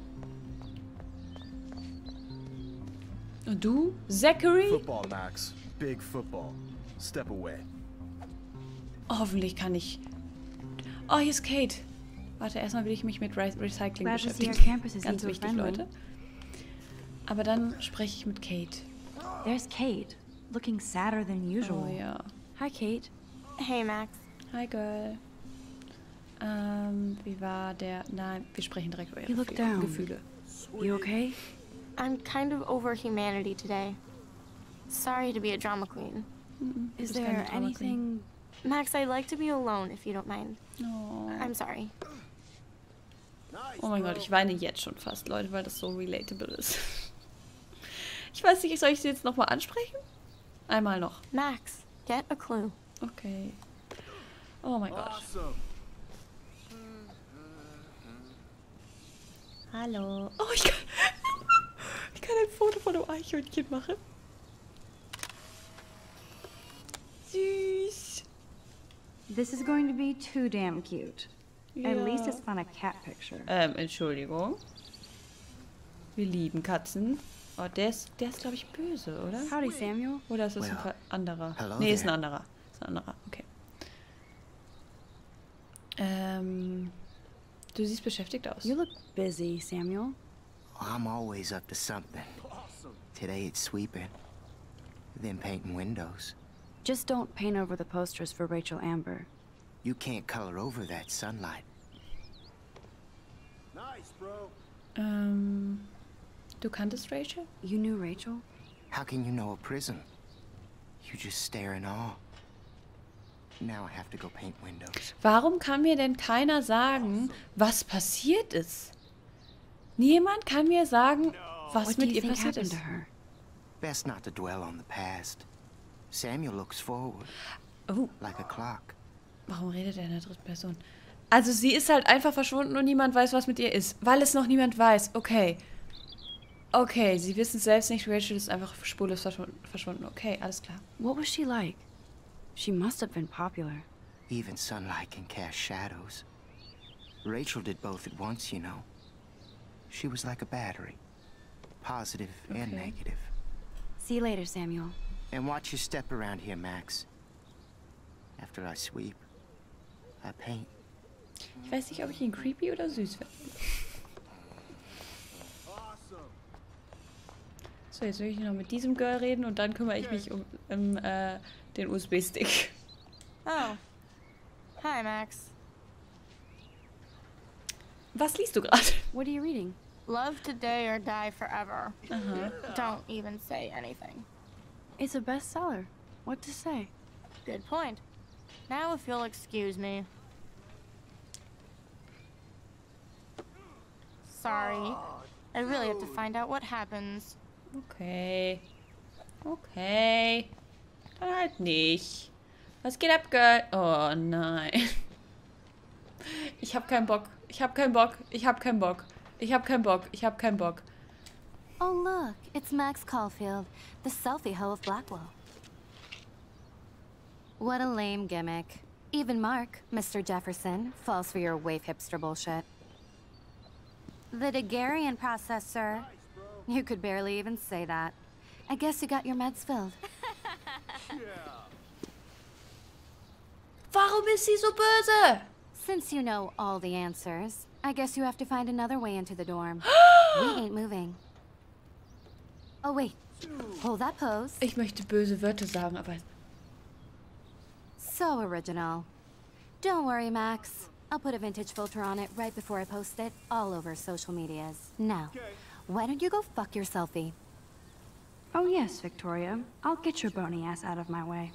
Und du? Zachary? Football, Max. Big football. Step away. Hoffentlich kann ich... Oh, hier ist Kate. Warte, erstmal will ich mich mit Re Recycling Glad to see our beschäftigen. campus is Ganz wichtig, eco-friendly. Leute. Aber dann spreche ich mit Kate. There's Kate, looking sadder than usual. Oh ja. Hi, Kate. Hey, Max. Hi, Girl. Ähm, wie war der... Nein, wir sprechen direkt über You look ihre down. Gefühle. You okay? I'm kind of over humanity today. Sorry to be a drama queen. Mm-mm, du Is bist keine there Drama Queen. anything... Max, I'd like to be alone if you don't mind. Oh. I'm sorry. Oh mein Gott, ich weine jetzt schon fast, Leute, weil das so relatable ist. Ich weiß nicht, soll ich sie jetzt nochmal ansprechen? Einmal noch. Max, get a clue. Okay. Oh mein Gott. Hallo. Oh, ich kann, ich kann ein Foto von einem Eichhörnchen machen. Süß. This is going to be too damn cute. At least Ja. it's not a cat picture. Ähm, Entschuldigung. Wir lieben Katzen. Oh, der ist, der ist glaube ich, böse, oder? Howdy, Samuel. Oder ist das ein Well, ver- anderer? hello Nee, ist ein there. anderer. Ist ein anderer, okay. Ähm, du siehst beschäftigt aus. You look busy, Samuel. I'm always up to something. Today it's sweeping, then painting windows. Just don't paint over the posters for Rachel Amber. You can't color over that sunlight. Nice, bro. Ähm, du kanntest Rachel? You knew Rachel? How can you know a prison? You just stare in awe. Now I have to go paint windows. Warum kann mir denn keiner sagen, was passiert ist? Niemand kann mir sagen, was What do mit you ihr think passiert happened ist. to her? Best not to dwell on the past. Samuel looks forward, Oh, like a clock. warum redet er in der dritten Person? Also sie ist halt einfach verschwunden und niemand weiß, was mit ihr ist. Weil es noch niemand weiß. Okay. Okay, sie wissen es selbst nicht. Rachel ist einfach spurlos verschwunden. verschwunden. Okay, alles klar. What was she like? She must have been popular. Even sunlight can cast shadows. Rachel did both at once, you know. She was like a battery. Positive and Okay. negative. See you later, Samuel. And watch your step around here, Max. After I sweep, I paint. Ich weiß nicht, ob ich ihn creepy oder süß finde. So, jetzt will ich noch mit diesem Girl reden und dann kümmere ich mich um, um äh, den U S B-Stick. Oh. Hi, Max. Was liest du gerade? What are you reading? Love today or die forever. Uh-huh. Don't even say anything. It's a bestseller. What to say? Good point. Now if you'll excuse me. Sorry. I really have to find out what happens. Okay. Okay. Dann halt nicht. Was geht ab, Girl? Oh nein. Ich hab keinen Bock. Ich hab keinen Bock. Ich hab keinen Bock. Ich hab keinen Bock. Ich hab keinen Bock. Oh, look, it's Max Caulfield, the selfie hoe of Blackwell. What a lame gimmick. Even Mark, Mister Jefferson, falls for your wave hipster bullshit. The Daguerrean process, sir. You could barely even say that. I guess you got your meds filled. Warum ist sie so böse? Since you know all the answers, I guess you have to find another way into the dorm. We ain't moving. Oh, wait. Hold that pose. Ich möchte böse Wörter sagen, aber... So original. Don't worry, Max. I'll put a vintage filter on it right before I post it all over social medias. Now, why don't you go fuck your selfie? Oh yes, Victoria. I'll get your bony ass out of my way.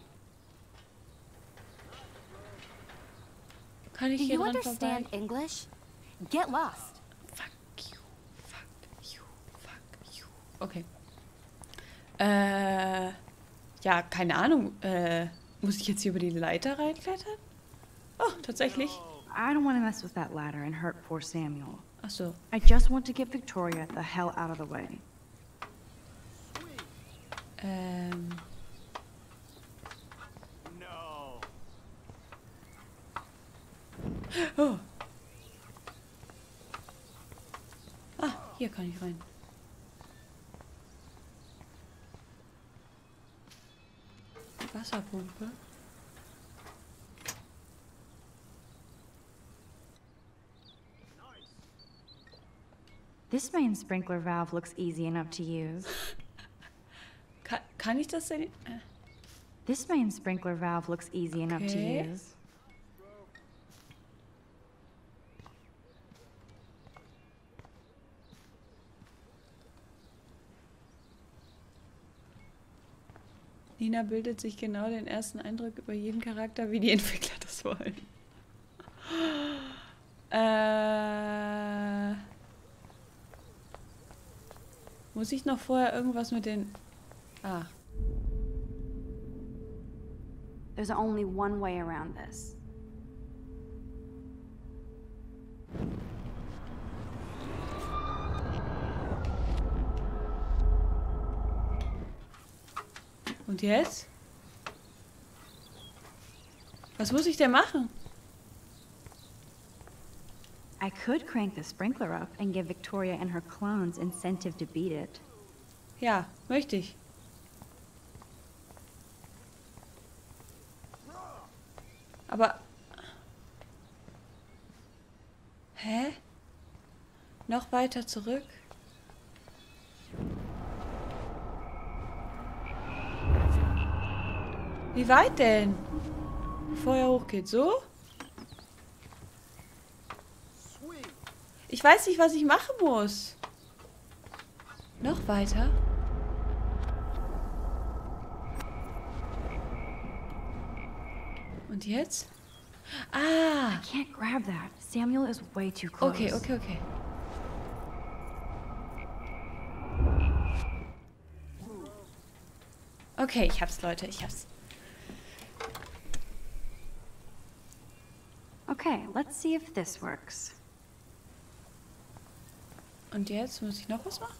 Kann ich Do hier you dran understand vorbei? English? Get lost. Okay. Äh, ja, keine Ahnung. Äh, muss ich jetzt hier über die Leiter reinklettern? Oh, tatsächlich. I don't want to mess with that ladder and hurt poor Samuel. Ach so. I just want to get Victoria the hell out of the way. Ähm. Oh. Ah, hier kann ich rein. Wasserpumpe. This main sprinkler valve looks easy enough to use. Kann, kann ich das denn? Äh. This main sprinkler valve looks easy enough to Okay. use. Nina bildet sich genau den ersten Eindruck über jeden Charakter, wie die Entwickler das wollen. Äh, muss ich noch vorher irgendwas mit den... Ah. There's only one way around this. Und jetzt? Was muss ich denn machen? I could crank the sprinkler up and give Victoria and her clones incentive to beat it. Ja, möchte ich. Aber... Hä? Noch weiter zurück? Wie weit denn? Bevor er hochgeht. So? Ich weiß nicht, was ich machen muss. Noch weiter? Und jetzt? Ah! I can't grab that. Samuel is way too close. Okay, okay, okay. Okay, ich hab's, Leute. Ich hab's. Okay, let's see if this works. Und jetzt muss ich noch was machen?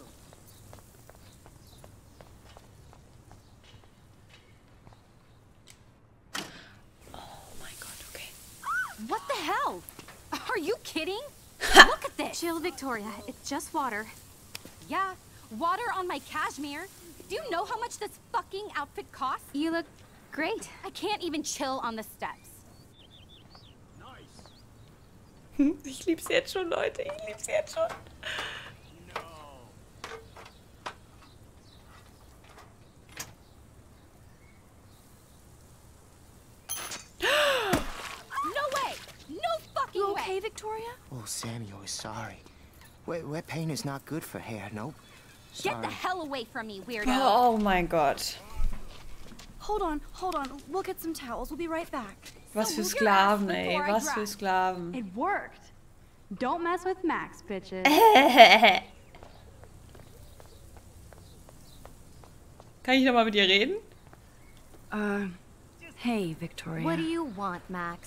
What the hell? Are you kidding? Look at this. Chill, Victoria. It's just water. Yeah, water on my cashmere. Do you know how much this fucking outfit costs? You look great. I can't even chill on the steps. Ich lieb's jetzt schon, Leute. Ich lieb's jetzt schon. No way! No fucking You way! okay, Victoria? Oh, Samuel is sorry. Wet, wet paint is not good for hair, nope. Get Sorry. the hell away from me, weirdo! Oh mein Gott. Hold on, hold on. We'll get some towels. We'll be right back. Was für Sklaven, ey. Was für Sklaven. It worked. Don't mess with Max, bitches. Kann ich nochmal mit ihr reden? Uh, hey, Victoria. What do you want, Max?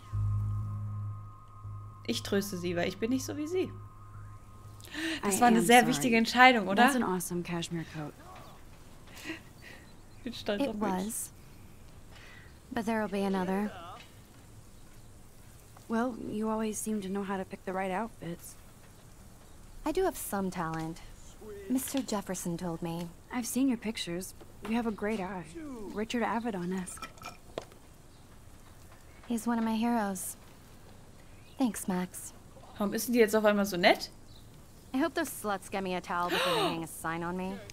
Ich tröste sie, weil ich bin nicht so wie sie. Das I war eine am sehr sorry. wichtige Entscheidung, oder? That's an awesome cashmere coat. Ich bin stolz It auf mich. was. But there'll be another. Well, you always seem to know how to pick the right outfits. I do have some talent. Mister Jefferson told me. I've seen your pictures. You have a great eye. Richard Avedon-esque. He's one of my heroes. Thanks, Max. Warum ist denn die jetzt auf einmal so nett? I hope those sluts get me a towel before they hang a sign on me.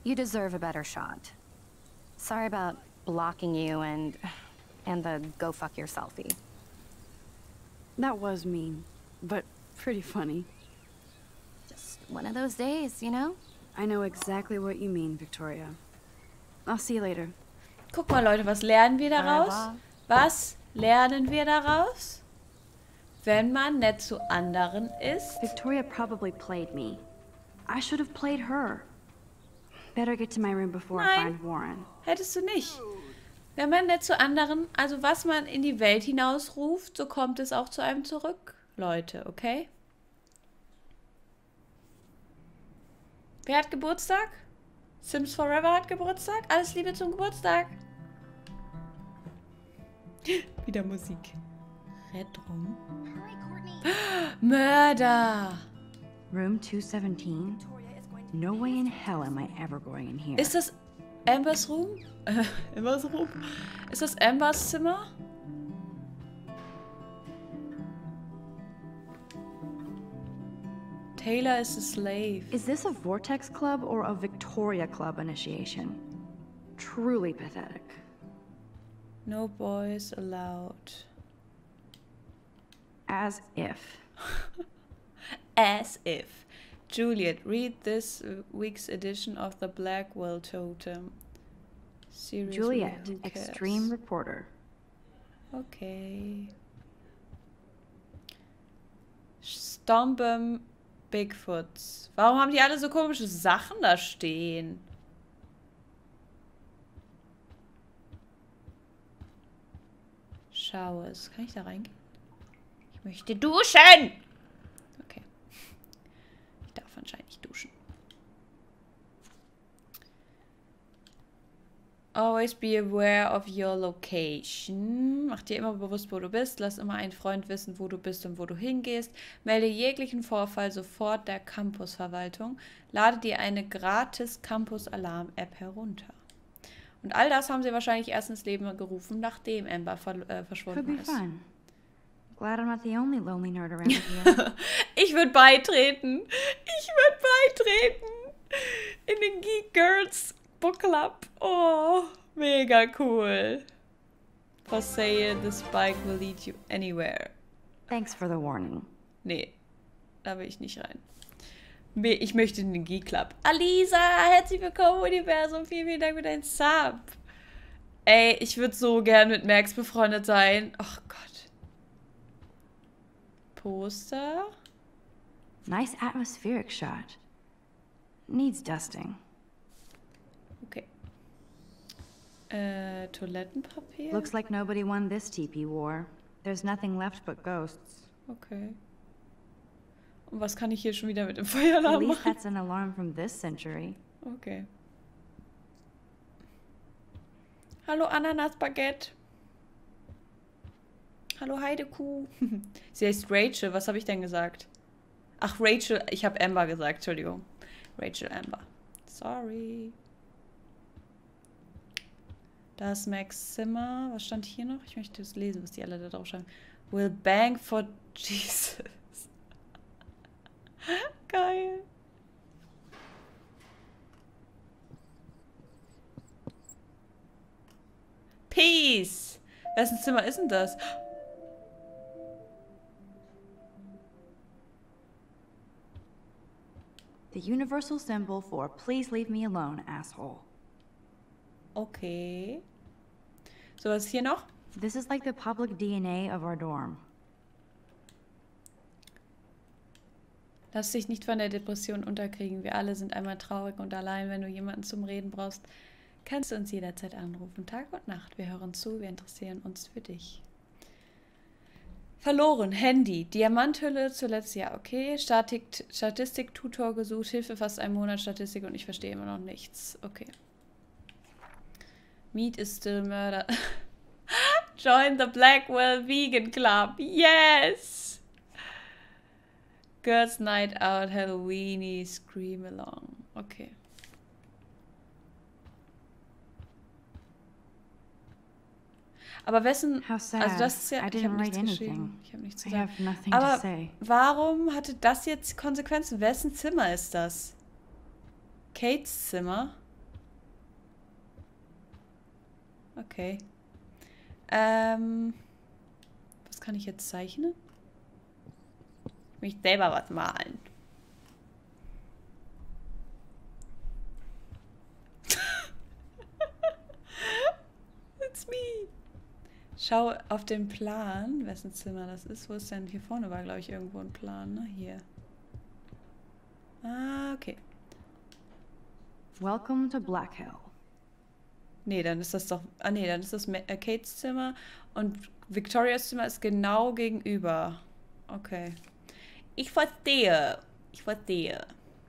You deserve a better shot. Sorry about blocking you and... and the go fuck your selfie. That was mean, but pretty funny. Just one of those days, you know? I know exactly what you mean, Victoria. I'll see you later. Guck mal, Leute, was lernen wir daraus? Was lernen wir daraus? Wenn man nett zu anderen ist. Victoria probably played me. I should have played her. Better get to my room before I find Warren. Hättest du nicht. Wenn man nett zu anderen, also was man in die Welt hinausruft, so kommt es auch zu einem zurück, Leute, okay? Wer hat Geburtstag? Sims Forever hat Geburtstag. Alles Liebe zum Geburtstag. Wieder Musik. Red rum. Mörder. Room two seventeen? No way in hell am I ever going in here. Ist das Ambers Room? Äh, Ambers Room? Ist das Ambers Zimmer? Taylor is a slave. Is this a Vortex Club or a Victoria Club initiation? Truly pathetic. No boys allowed. As if. As if. Juliet, read this week's edition of the Blackwell Totem. Seriously, Juliet, who cares? extreme reporter. Okay. Stomp'em Bigfoots. Warum haben die alle so komische Sachen da stehen? Showers. Kann ich da reingehen? Ich möchte duschen! Okay. Ich darf anscheinend nicht duschen. Always be aware of your location. Mach dir immer bewusst, wo du bist. Lass immer einen Freund wissen, wo du bist und wo du hingehst. Melde jeglichen Vorfall sofort der Campusverwaltung. Lade dir eine gratis Campus-Alarm-App herunter. Und all das haben sie wahrscheinlich erst ins Leben gerufen, nachdem Amber ver äh, verschwunden ist. Fun. Glad I'm not the only lonely nerd around here. Ich würde beitreten. Ich würde beitreten. In den Geek Girls Book Club. Oh, mega cool. Fossey, this bike will lead you anywhere. Thanks for the warning. Nee, da will ich nicht rein. Ich möchte in den Geek Club. Alisa, herzlich willkommen, Universum. Vielen, vielen Dank für deinen Sub. Ey, ich würde so gern mit Max befreundet sein. Oh Gott. Poster. Nice atmospheric shot. Needs dusting. Okay. Äh, Toilettenpapier? Looks like nobody won this T P war. There's nothing left but ghosts. Okay. Und was kann ich hier schon wieder mit dem Feueralarm At least machen? that's an alarm from this century. Okay. Hallo Ananas-Baguette. Hallo Heidekuh. Sie heißt Rachel. Was habe ich denn gesagt? Ach, Rachel. Ich habe Amber gesagt. Entschuldigung. Rachel Amber. Sorry. Da ist Max Zimmer. Was stand hier noch? Ich möchte das lesen, was die alle da drauf schreiben. Will bang for Jesus. Geil. Peace. Wessen Zimmer ist denn das? The universal symbol for please leave me alone, asshole. Okay. So, was ist hier noch? This is like the public D N A of our dorm. Lass dich nicht von der Depression unterkriegen. Wir alle sind einmal traurig und allein. Wenn du jemanden zum Reden brauchst, kannst du uns jederzeit anrufen. Tag und Nacht. Wir hören zu, wir interessieren uns für dich. Verloren. Handy. Diamanthülle zuletzt. Ja, okay. Statik, Statistik-Tutor gesucht. Hilfe fast einen Monat Statistik und ich verstehe immer noch nichts. Okay. Meat is still murder. Join the Blackwell Vegan Club. Yes! Girls Night Out, Halloweeny, Scream Along. Okay. Aber wessen... How sad. Also das ist ja... I Ich habe didn't nichts write geschrieben. anything. Ich habe nichts I gesagt. have nothing Aber to say. warum hatte das jetzt Konsequenzen? Wessen Zimmer ist das? Kates Zimmer? Okay. Ähm, was kann ich jetzt zeichnen? Mich selber was malen. It's me. Schau auf den Plan, wessen Zimmer das ist. Wo ist denn? Hier vorne war, glaube ich, irgendwo ein Plan, ne? Hier. Ah, okay. Welcome to Black Hill. Nee, dann ist das doch... Ah, nee, dann ist das äh, Kates Zimmer und Victorias Zimmer ist genau gegenüber. Okay. Ich verstehe. Ich verstehe.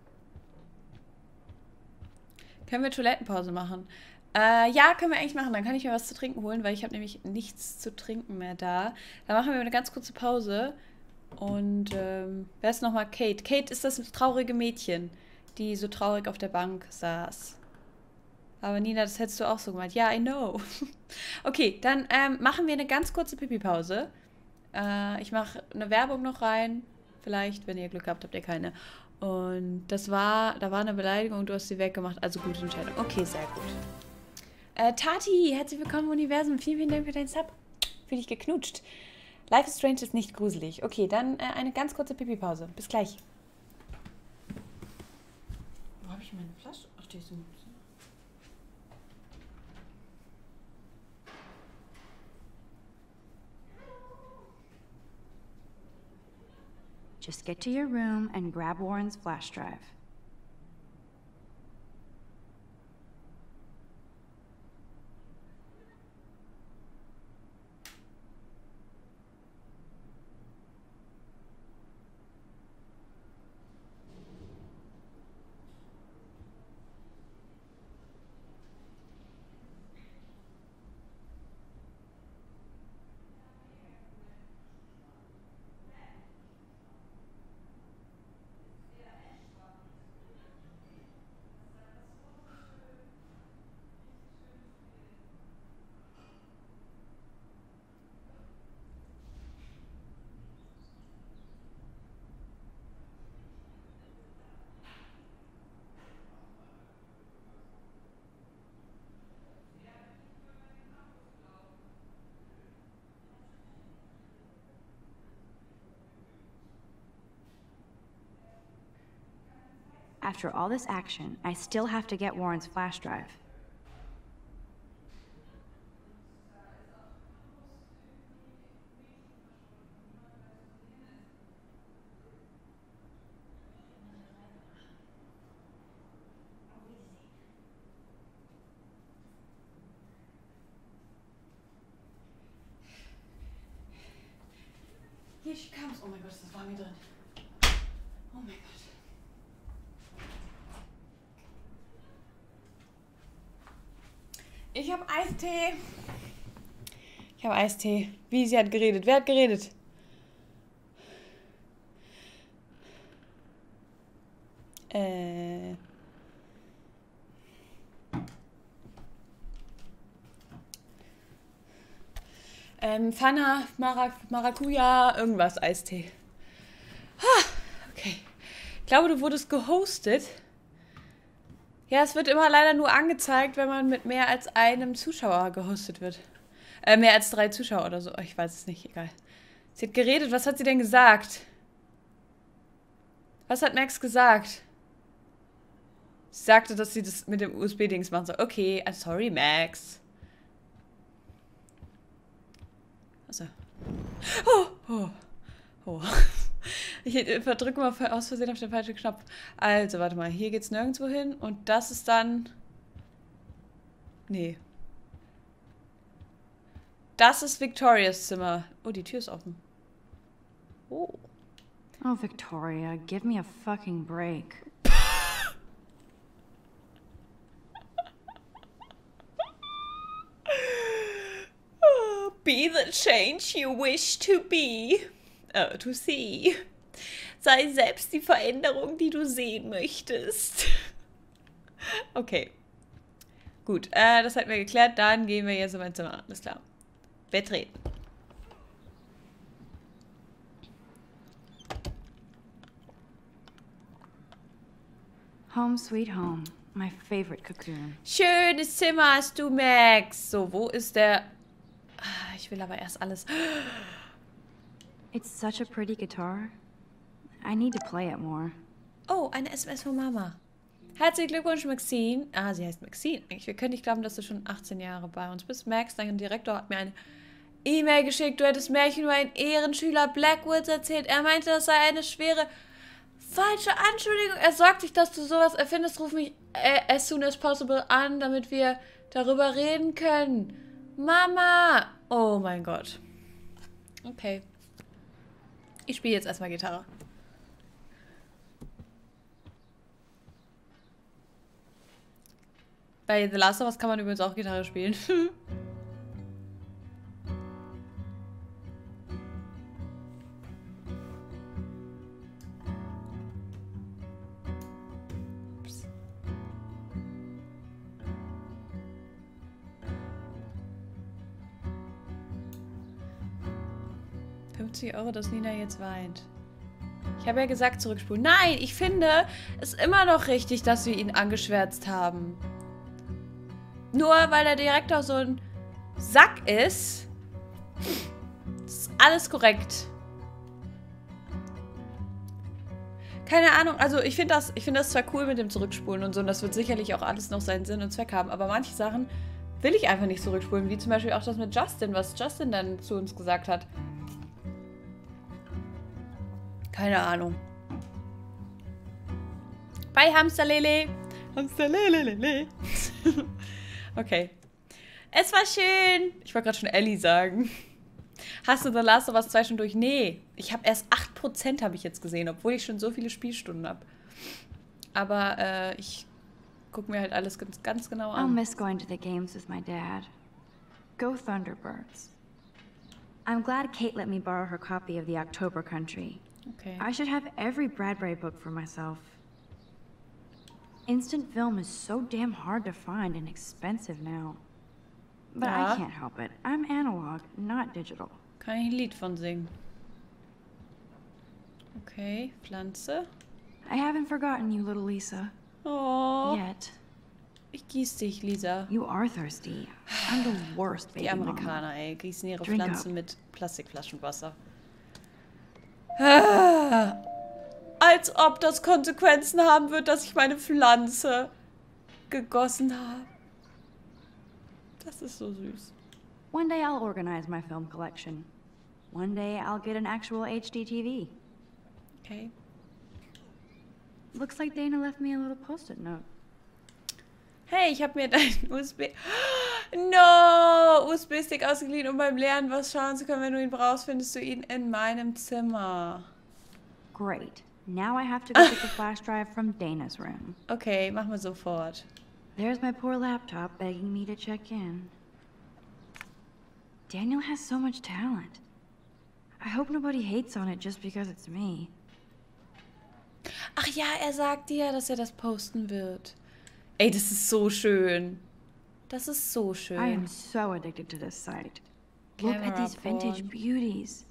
Können wir Toilettenpause machen? Äh, ja, können wir eigentlich machen. Dann kann ich mir was zu trinken holen, weil ich habe nämlich nichts zu trinken mehr da. Dann machen wir eine ganz kurze Pause. Und, ähm, wer ist nochmal Kate? Kate ist das traurige Mädchen, die so traurig auf der Bank saß. Aber Nina, das hättest du auch so gemeint. Ja, I know. Okay, dann ähm, machen wir eine ganz kurze Pipi-Pause. Äh, ich mache eine Werbung noch rein. Vielleicht, wenn ihr Glück habt, habt ihr keine. Und das war, da war eine Beleidigung, du hast sie weggemacht. Also gute Entscheidung. Okay, sehr gut. Äh, Tati, herzlich willkommen im Universum. Vielen, vielen Dank für deinen Sub. Fühl dich geknutscht. Life is Strange ist nicht gruselig. Okay, dann äh, eine ganz kurze Pipi-Pause. Bis gleich. Wo habe ich meine Flasche? Ach, die ist im... Just get to your room and grab Warren's flash drive. After all this action, I still have to get Warren's flash drive. Hier kam es. Oh mein Gott, das war mir drin. Oh mein Gott. Ich habe Eistee. Ich habe Eistee. Wie, sie hat geredet. Wer hat geredet? Äh. Ähm, Fana, Marac Maracuja, irgendwas, Eistee. Ah, okay. Ich glaube, du wurdest gehostet. Ja, es wird immer leider nur angezeigt, wenn man mit mehr als einem Zuschauer gehostet wird. Äh, mehr als drei Zuschauer oder so. Ich weiß es nicht, egal. Sie hat geredet, was hat sie denn gesagt? Was hat Max gesagt? Sie sagte, dass sie das mit dem U S B-Dings machen soll. Okay, I'm sorry, Max. Also. Oh, oh, oh. Ich verdrücke mal aus Versehen auf den falschen Knopf. Also, warte mal. Hier geht's nirgendwo hin. Und das ist dann... Nee. Das ist Victorias Zimmer. Oh, die Tür ist offen. Oh. Oh, Victoria, give me a fucking break. Be the change you wish to be. Uh, to see. Sei selbst die Veränderung, die du sehen möchtest. Okay. Gut, äh, das hatten wir geklärt. Dann gehen wir jetzt in mein Zimmer. Alles klar. Betreten. Home sweet home. My favorite cocoon. Schönes Zimmer hast du, Max. So, wo ist der... Ich will aber erst alles... It's such a pretty guitar. I need to play it more. Oh, eine S M S von Mama. Herzlichen Glückwunsch, Maxine. Ah, sie heißt Maxine. Wir können nicht glauben, dass du schon achtzehn Jahre bei uns bist. Max, dein Direktor, hat mir eine E-Mail geschickt. Du hättest Märchen über einen Ehrenschüler Blackwoods erzählt. Er meinte, das sei eine schwere, falsche Anschuldigung. Er sorgt sich, dass du sowas erfindest. Ruf mich äh, as soon as possible an, damit wir darüber reden können. Mama! Oh mein Gott. Okay. Ich spiele jetzt erstmal Gitarre. Bei The Last of Us kann man übrigens auch Gitarre spielen. fünfzig Euro, dass Nina jetzt weint. Ich habe ja gesagt, zurückspulen. Nein, ich finde es immer noch richtig, dass wir ihn angeschwärzt haben. Nur weil der Direktor so ein Sack ist, ist alles korrekt. Keine Ahnung, also ich finde das, ich finde das zwar cool mit dem Zurückspulen und so, und das wird sicherlich auch alles noch seinen Sinn und Zweck haben, aber manche Sachen will ich einfach nicht zurückspulen, wie zum Beispiel auch das mit Justin, was Justin dann zu uns gesagt hat. Keine Ahnung. Bei Hamsterlele. Hamsterlele. Okay. Es war schön. Ich wollte gerade schon Ellie sagen. Hast du The Last of Us zwei schon durch? Nee. Ich habe erst acht Prozent habe ich jetzt gesehen, obwohl ich schon so viele Spielstunden habe. Aber äh, ich gucke mir halt alles ganz, ganz genau an. I'll miss going to the games with my dad. Go Thunderbirds. I'm glad Kate let me borrow her copy of The October Country. Okay. I should have every Bradbury book for myself. Instant film is so damn hard to find and expensive now. But Ja. I can't help it. I'm analog, not digital. Kann ich ein Lied von singen. Okay, Pflanze. I haven't forgotten you, little Lisa. Oh. Yet. Ich gieß dich, Lisa. You are thirsty. I'm the worst baby Die mama. Amerikaner, ey, gießen ihre Drink Pflanzen up. mit Plastikflaschenwasser. Ah, als ob das Konsequenzen haben wird, dass ich meine Pflanze gegossen habe. Das ist so süß. One day I'll organize my film collection. One day I'll get an actual H D T V. Okay. Looks like Dana left me a little post-it note. Hey, ich habe mir deinen U S B... No! U S B-Stick ausgeliehen, um beim Lernen was schauen zu können. Wenn du ihn brauchst, findest du ihn in meinem Zimmer. Great. Now I have to go get the flash drive from Dana's room. Okay, machen wir sofort. There's my poor laptop begging me to check in. Daniel has so much talent. I hope nobody hates on it just because it's me. Ach ja, er sagt dir, dass er das posten wird. Ey, das ist so schön. Das ist so schön. I am so addicted to this site. Look at these vintage beauties.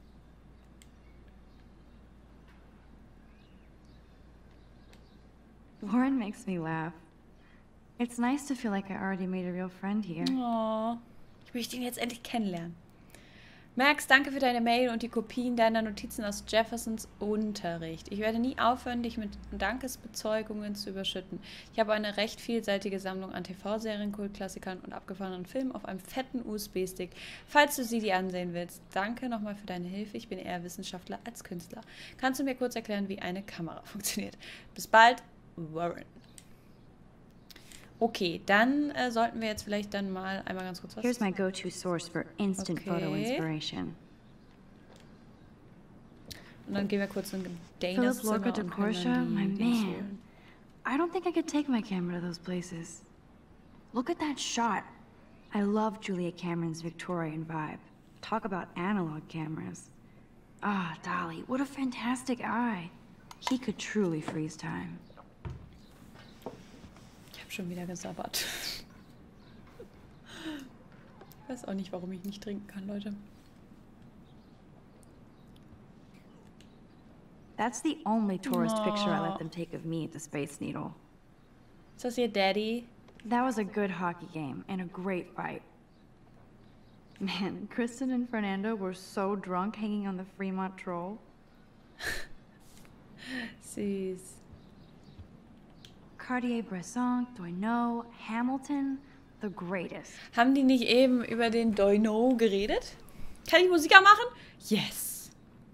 Lauren makes me laugh. It's nice to feel like I already made a real friend here. Oh, ich möchte ihn jetzt endlich kennenlernen. Max, danke für deine Mail und die Kopien deiner Notizen aus Jeffersons Unterricht. Ich werde nie aufhören, dich mit Dankesbezeugungen zu überschütten. Ich habe eine recht vielseitige Sammlung an T V-Serien, Kultklassikern und abgefahrenen Filmen auf einem fetten U S B-Stick, falls du sie dir ansehen willst. Danke nochmal für deine Hilfe. Ich bin eher Wissenschaftler als Künstler. Kannst du mir kurz erklären, wie eine Kamera funktioniert? Bis bald, Warren. Okay, dann äh, sollten wir jetzt vielleicht dann mal einmal ganz kurz was... Here's my go-to source for instant Okay. photo inspiration. Und dann gehen wir kurz in Danas Philip Zimmer Lorca de und können Portia, dann my die Dings man. holen. I don't think I could take my camera to those places. Look at that shot. I love Julia Cameron's Victorian vibe. Talk about analog cameras. Ah, Dolly, what a fantastic eye. He could truly freeze time. Ich habe schon wieder gesabbert. Ich weiß auch nicht, warum ich nicht trinken kann, Leute. That's the only tourist picture I Aw. let them take of me at the Space Needle. Ist das ihr Daddy? That was a good hockey game and a great fight. Man, Kristen and Fernando were so drunk hanging on the Fremont Troll. Süß. Cartier-Bresson, Doisneau, Hamilton, the greatest. Haben die nicht eben über den Doisneau geredet? Kann ich Musiker machen? Yes.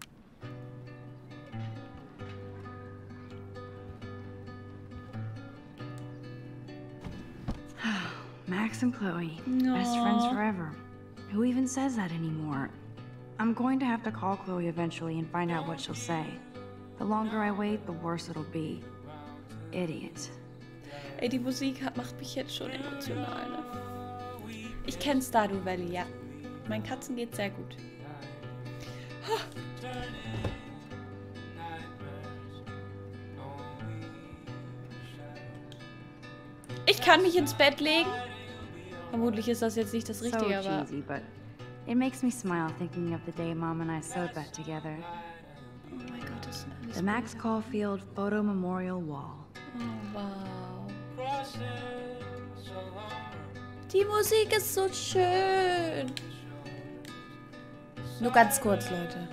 Max and Chloe, best friends forever. Who even says that anymore? I'm going to have to call Chloe eventually and find out what she'll say. The longer I wait, the worse it'll be. Idiot. Ey, die Musik hat, macht mich jetzt schon emotional, ne? Ich kenn Stardew Valley, ja. Meinen Katzen geht's sehr gut. Huh. Ich kann mich ins Bett legen. Vermutlich ist das jetzt nicht das Richtige, so aber... cheesy, but it makes me smile thinking of the day Mom and I sewed that together. Oh mein Gott, das sind alles The Max Caulfield Photo Memorial Wall. Oh, wow. Die Musik ist so schön. Nur ganz kurz, Leute.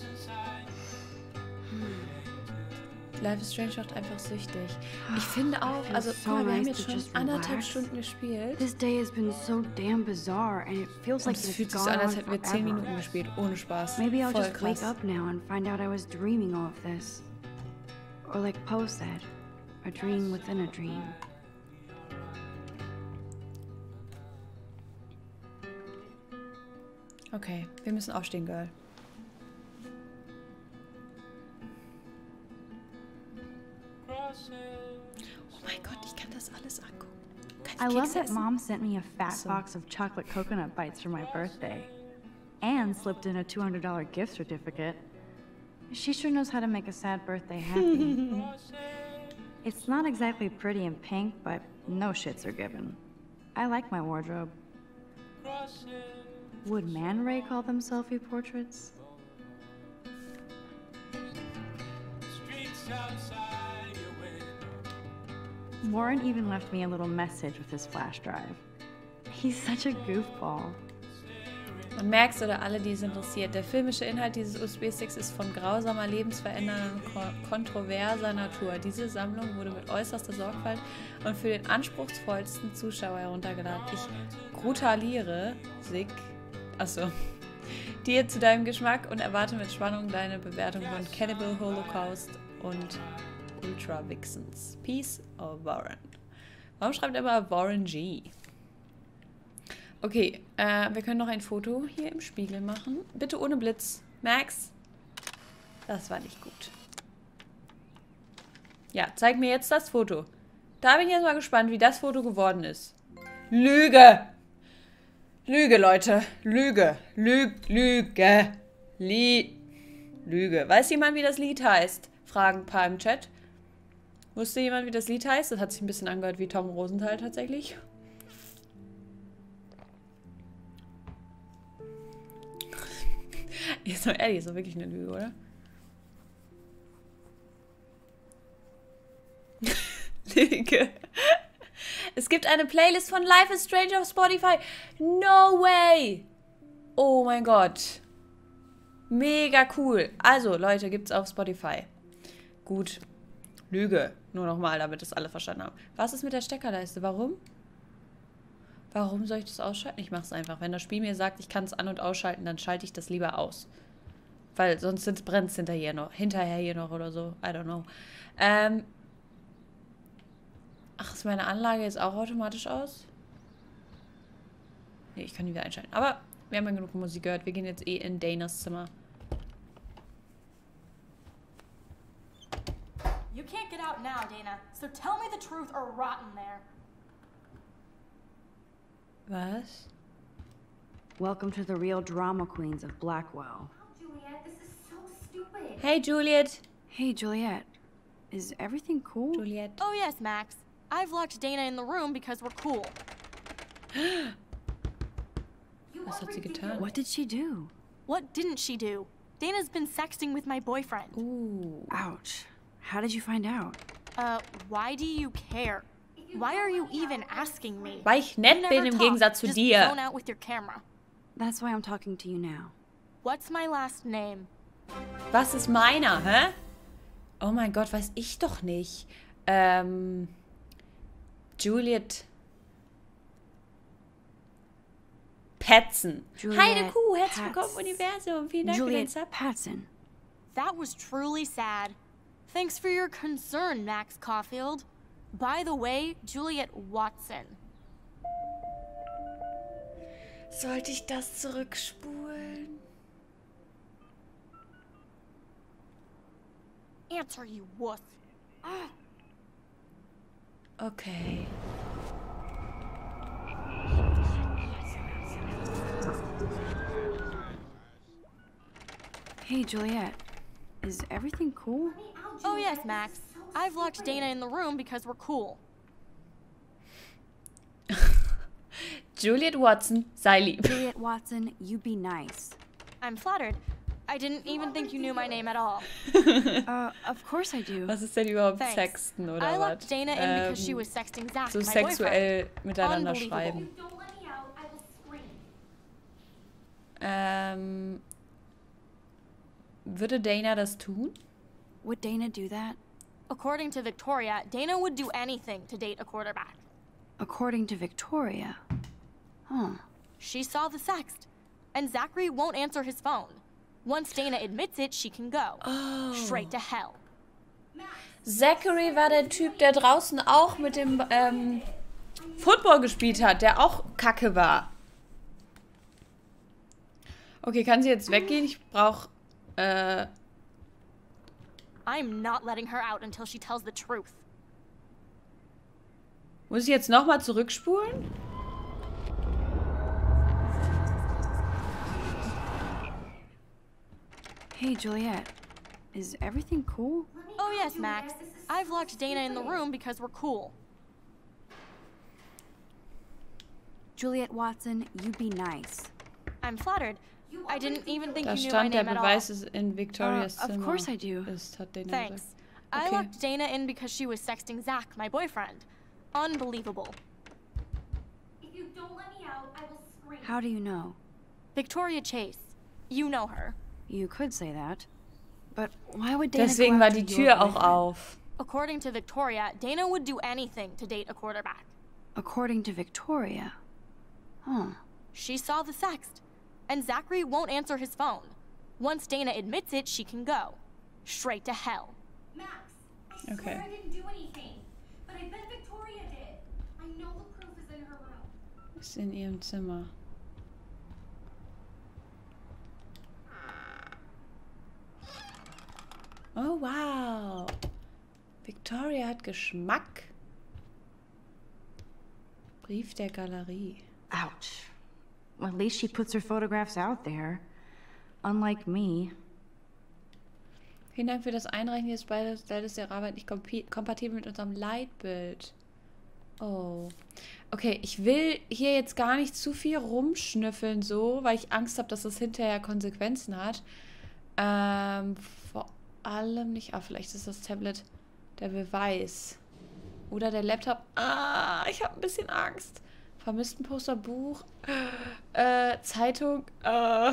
Life is Strange macht einfach süchtig. Ich finde auch, also guck mal, wir haben jetzt schon anderthalb Stunden gespielt. This day has been so damn bizarre and it feels like es it's fühlt sich so gone an, als on hätten wir zehn forever. Minuten gespielt, ohne Spaß. Maybe I'll Voll just krass. wake up now and find out I was dreaming all of this. Or like Poe said, a dream within a dream. Okay, wir müssen aufstehen, Girl. Oh mein Gott, ich kann das alles angucken. Kann I ich love Kekse that essen? Mom sent me a fat So. box of chocolate coconut bites for my birthday. And slipped in a two hundred dollar gift certificate. She sure knows how to make a sad birthday happy. It's not exactly pretty and pink, but no shits are given. I like my wardrobe. Would Man Ray call them selfie portraits? Warren even left me a little message with his flash drive. He's such a goofball. Man merkt oder alle, die es interessiert. Der filmische Inhalt dieses U S B-Sticks ist von grausamer, lebensverändernder und ko- kontroverser Natur. Diese Sammlung wurde mit äußerster Sorgfalt und für den anspruchsvollsten Zuschauer heruntergeladen. Ich brutaliere, Sick, achso, dir zu deinem Geschmack und erwarte mit Spannung deine Bewertung von Cannibal Holocaust und Ultra Vixens. Peace of Warren. Warum schreibt er immer Warren G? Okay, äh, wir können noch ein Foto hier im Spiegel machen. Bitte ohne Blitz. Max? Das war nicht gut. Ja, zeig mir jetzt das Foto. Da bin ich jetzt mal gespannt, wie das Foto geworden ist. Lüge! Lüge, Leute. Lüge. Lüge. Lüge. Lied. Lüge. Weiß jemand, wie das Lied heißt? Fragen ein paar im Chat. Wusste jemand, wie das Lied heißt? Das hat sich ein bisschen angehört wie Tom Rosenthal tatsächlich. Jetzt mal ehrlich, ist doch wirklich eine Lüge, oder? Lüge. Es gibt eine Playlist von Life is Strange auf Spotify. No way! Oh mein Gott. Mega cool. Also, Leute, gibt's auf Spotify. Gut. Lüge. Nur nochmal, damit das alle verstanden haben. Was ist mit der Steckerleiste? Warum? Warum soll ich das ausschalten? Ich mache es einfach. Wenn das Spiel mir sagt, ich kann es an- und ausschalten, dann schalte ich das lieber aus. Weil sonst brennt es hinterher noch, hinterher hier noch oder so. I don't know. Ähm Ach, ist meine Anlage jetzt auch automatisch aus? Nee, ich kann die wieder einschalten. Aber wir haben ja genug Musik gehört. Wir gehen jetzt eh in Danas Zimmer. You can't get out now, Dana. So tell me the truth or rot in there. Was? Welcome to the real drama queens of Blackwell. Juliet, this is so stupid. Hey, Juliet. Hey, Juliet. Is everything cool? Juliet. Oh yes, Max. I've locked Dana in the room because we're cool. Was hat sie getan? What did she do? What didn't she do? Dana's been sexting with my boyfriend. Ooh. Ouch. How did you find out? Uh, why do you care? Why are you even asking me? Weil ich nett You bin never im talk, Gegensatz zu just dir. zone out with your camera. That's why I'm talking to you now. What's my last name? Was ist meiner, hä? Oh mein Gott, weiß ich doch nicht. Ähm... Juliet... Patson. Juliet Heide Kuh, herzlich Patz. willkommen im Universum. Vielen Dank für den Juliet Sub. Patson. That was truly sad. Thanks for your concern, Max Caulfield. By the way, Juliet Watson. Sollte ich das zurückspulen? Answer, you wuss. Ah. Okay. Hey, Juliet. Is everything cool? Oh yes, Max. I've locked Dana in the room because we're cool. Juliet Watson, sei lieb. Juliet Watson, you be nice. I'm flattered. I didn't even think you knew my name at all. uh, of course I do. Was ist denn überhaupt Thanks. Sexten oder I was? locked Dana in Ähm, because she was sexting Zach, so my sexuell boyfriend. miteinander Unbelievable. schreiben. Ähm, würde Dana das tun? Would Dana do that? According to Victoria, Dana would do anything to date a quarterback. According to Victoria. Huh. She saw the sext, and Zachary won't answer his phone. Once Dana admits it, she can go. Oh. Straight to hell. Zachary war der Typ, der draußen auch mit dem ähm, Football gespielt hat, der auch kacke war. Okay, kann sie jetzt weggehen? Ich brauche... Äh, I'm not letting her out until she tells the truth. muss ich jetzt nochmal zurückspulen? Hey, Juliet. Is everything cool? Oh yes, Max. I've locked Dana in the room because we're cool. Juliet Watson, you be nice. I'm flattered. I didn't even think Da you knew my stand, der name at all. Beweis ist in Victorias Uh, of Zimmer. course I do. Ist, hat Dana Thanks. gesagt. I Okay. locked Dana in because she was sexting Zach, my boyfriend. Unbelievable. If you don't let me out, I will scream. How do you know? Victoria Chase. You know her. You could say that. But why would Dana Deswegen go war after die your Tür auch boyfriend? auf. According to Victoria, Dana would do anything to date a quarterback. According to Victoria. Huh. She saw the sext, and Zachary won't answer his phone. Once Dana admits it, she can go. Straight to hell. Max, I Okay. swear I didn't do anything. But I bet Victoria did. I know the proof is in her room. Ist in ihrem Zimmer. Oh, wow. Victoria hat Geschmack. Brief der Galerie. Ouch. Well, at least she puts her photographs out there. Unlike me. Vielen Dank für das Einreichen. Hier ist beides Teil der Arbeit nicht kompi- kompatibel mit unserem Leitbild. Oh. Okay, ich will hier jetzt gar nicht zu viel rumschnüffeln so, weil ich Angst habe, dass das hinterher Konsequenzen hat. Ähm, vor allem nicht... Ah, vielleicht ist das Tablet der Beweis. Oder der Laptop. Ah, ich habe ein bisschen Angst. Vermisstenposter, Buch, äh, Zeitung, äh.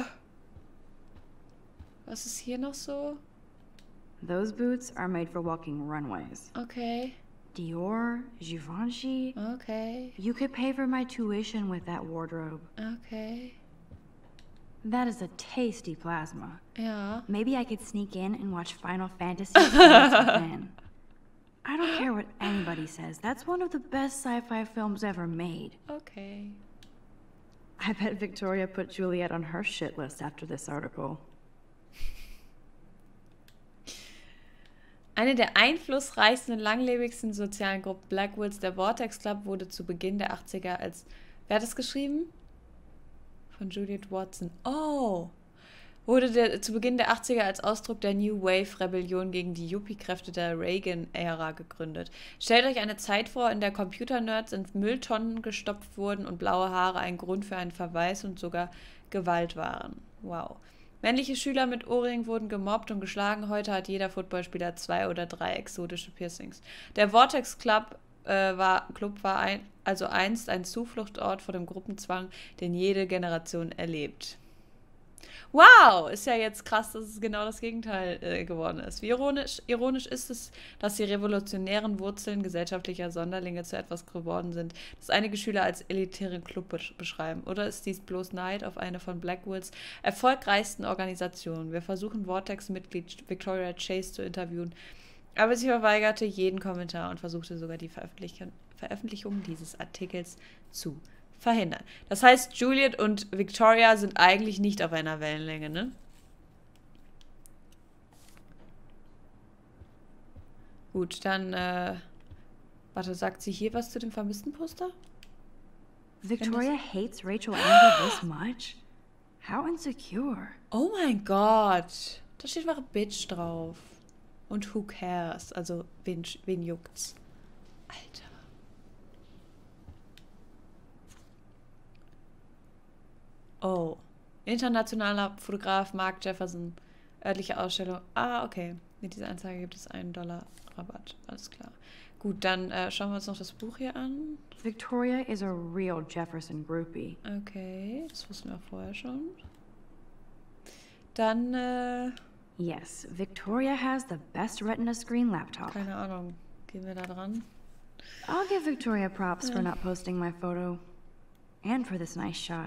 Was ist hier noch so? Those boots are made for walking runways. Okay. Dior, Givenchy. Okay. You could pay for my tuition with that wardrobe. Okay. That is a tasty plasma. Ja. Maybe I could sneak in and watch Final Fantasy then. I don't care what anybody says. That's one of the best sci-fi films ever made. Okay. I bet Victoria put Juliet on her shit list after this article. Eine der einflussreichsten und langlebigsten sozialen Gruppen Blackwoods, der Vortex Club, wurde zu Beginn der achtziger als... Wer hat das geschrieben? Von Juliet Watson. Oh! Wurde der, zu Beginn der achtziger als Ausdruck der New Wave-Rebellion gegen die Yuppie-Kräfte der Reagan-Ära gegründet. Stellt euch eine Zeit vor, in der Computernerds in Mülltonnen gestopft wurden und blaue Haare ein Grund für einen Verweis und sogar Gewalt waren. Wow. Männliche Schüler mit Ohrring wurden gemobbt und geschlagen. Heute hat jeder Footballspieler zwei oder drei exotische Piercings. Der Vortex Club äh, war, Club war ein, also einst ein Zufluchtsort vor dem Gruppenzwang, den jede Generation erlebt. Wow, ist ja jetzt krass, dass es genau das Gegenteil äh, geworden ist. Wie ironisch, ironisch ist es, dass die revolutionären Wurzeln gesellschaftlicher Sonderlinge zu etwas geworden sind, das einige Schüler als elitären Club besch beschreiben. Oder ist dies bloß Neid auf eine von Blackwoods erfolgreichsten Organisationen? Wir versuchen Vortex-Mitglied Victoria Chase zu interviewen, aber sie verweigerte jeden Kommentar und versuchte sogar die Veröffentlichung, Veröffentlichung dieses Artikels zu verhindern. Das heißt, Juliet und Victoria sind eigentlich nicht auf einer Wellenlänge, ne? Gut, dann, äh... Warte, sagt sie hier was zu dem vermissten Poster? Victoria hates Rachel Amber this much? How insecure. Oh mein Gott. Da steht wahre Bitch drauf. Und who cares? Also, wen, wen juckt's? Alter. Oh. Internationaler Fotograf Mark Jefferson. Örtliche Ausstellung. Ah, okay. Mit dieser Anzeige gibt es einen Dollar Rabatt. Alles klar. Gut, dann äh, schauen wir uns noch das Buch hier an. Victoria is a real Jefferson groupie. Okay, das wussten wir vorher schon. Dann, äh... Yes, Victoria has the best retina screen laptop. Keine Ahnung. Gehen wir da dran? I'll give Victoria props Ja. for not posting my photo. And for this nice shot.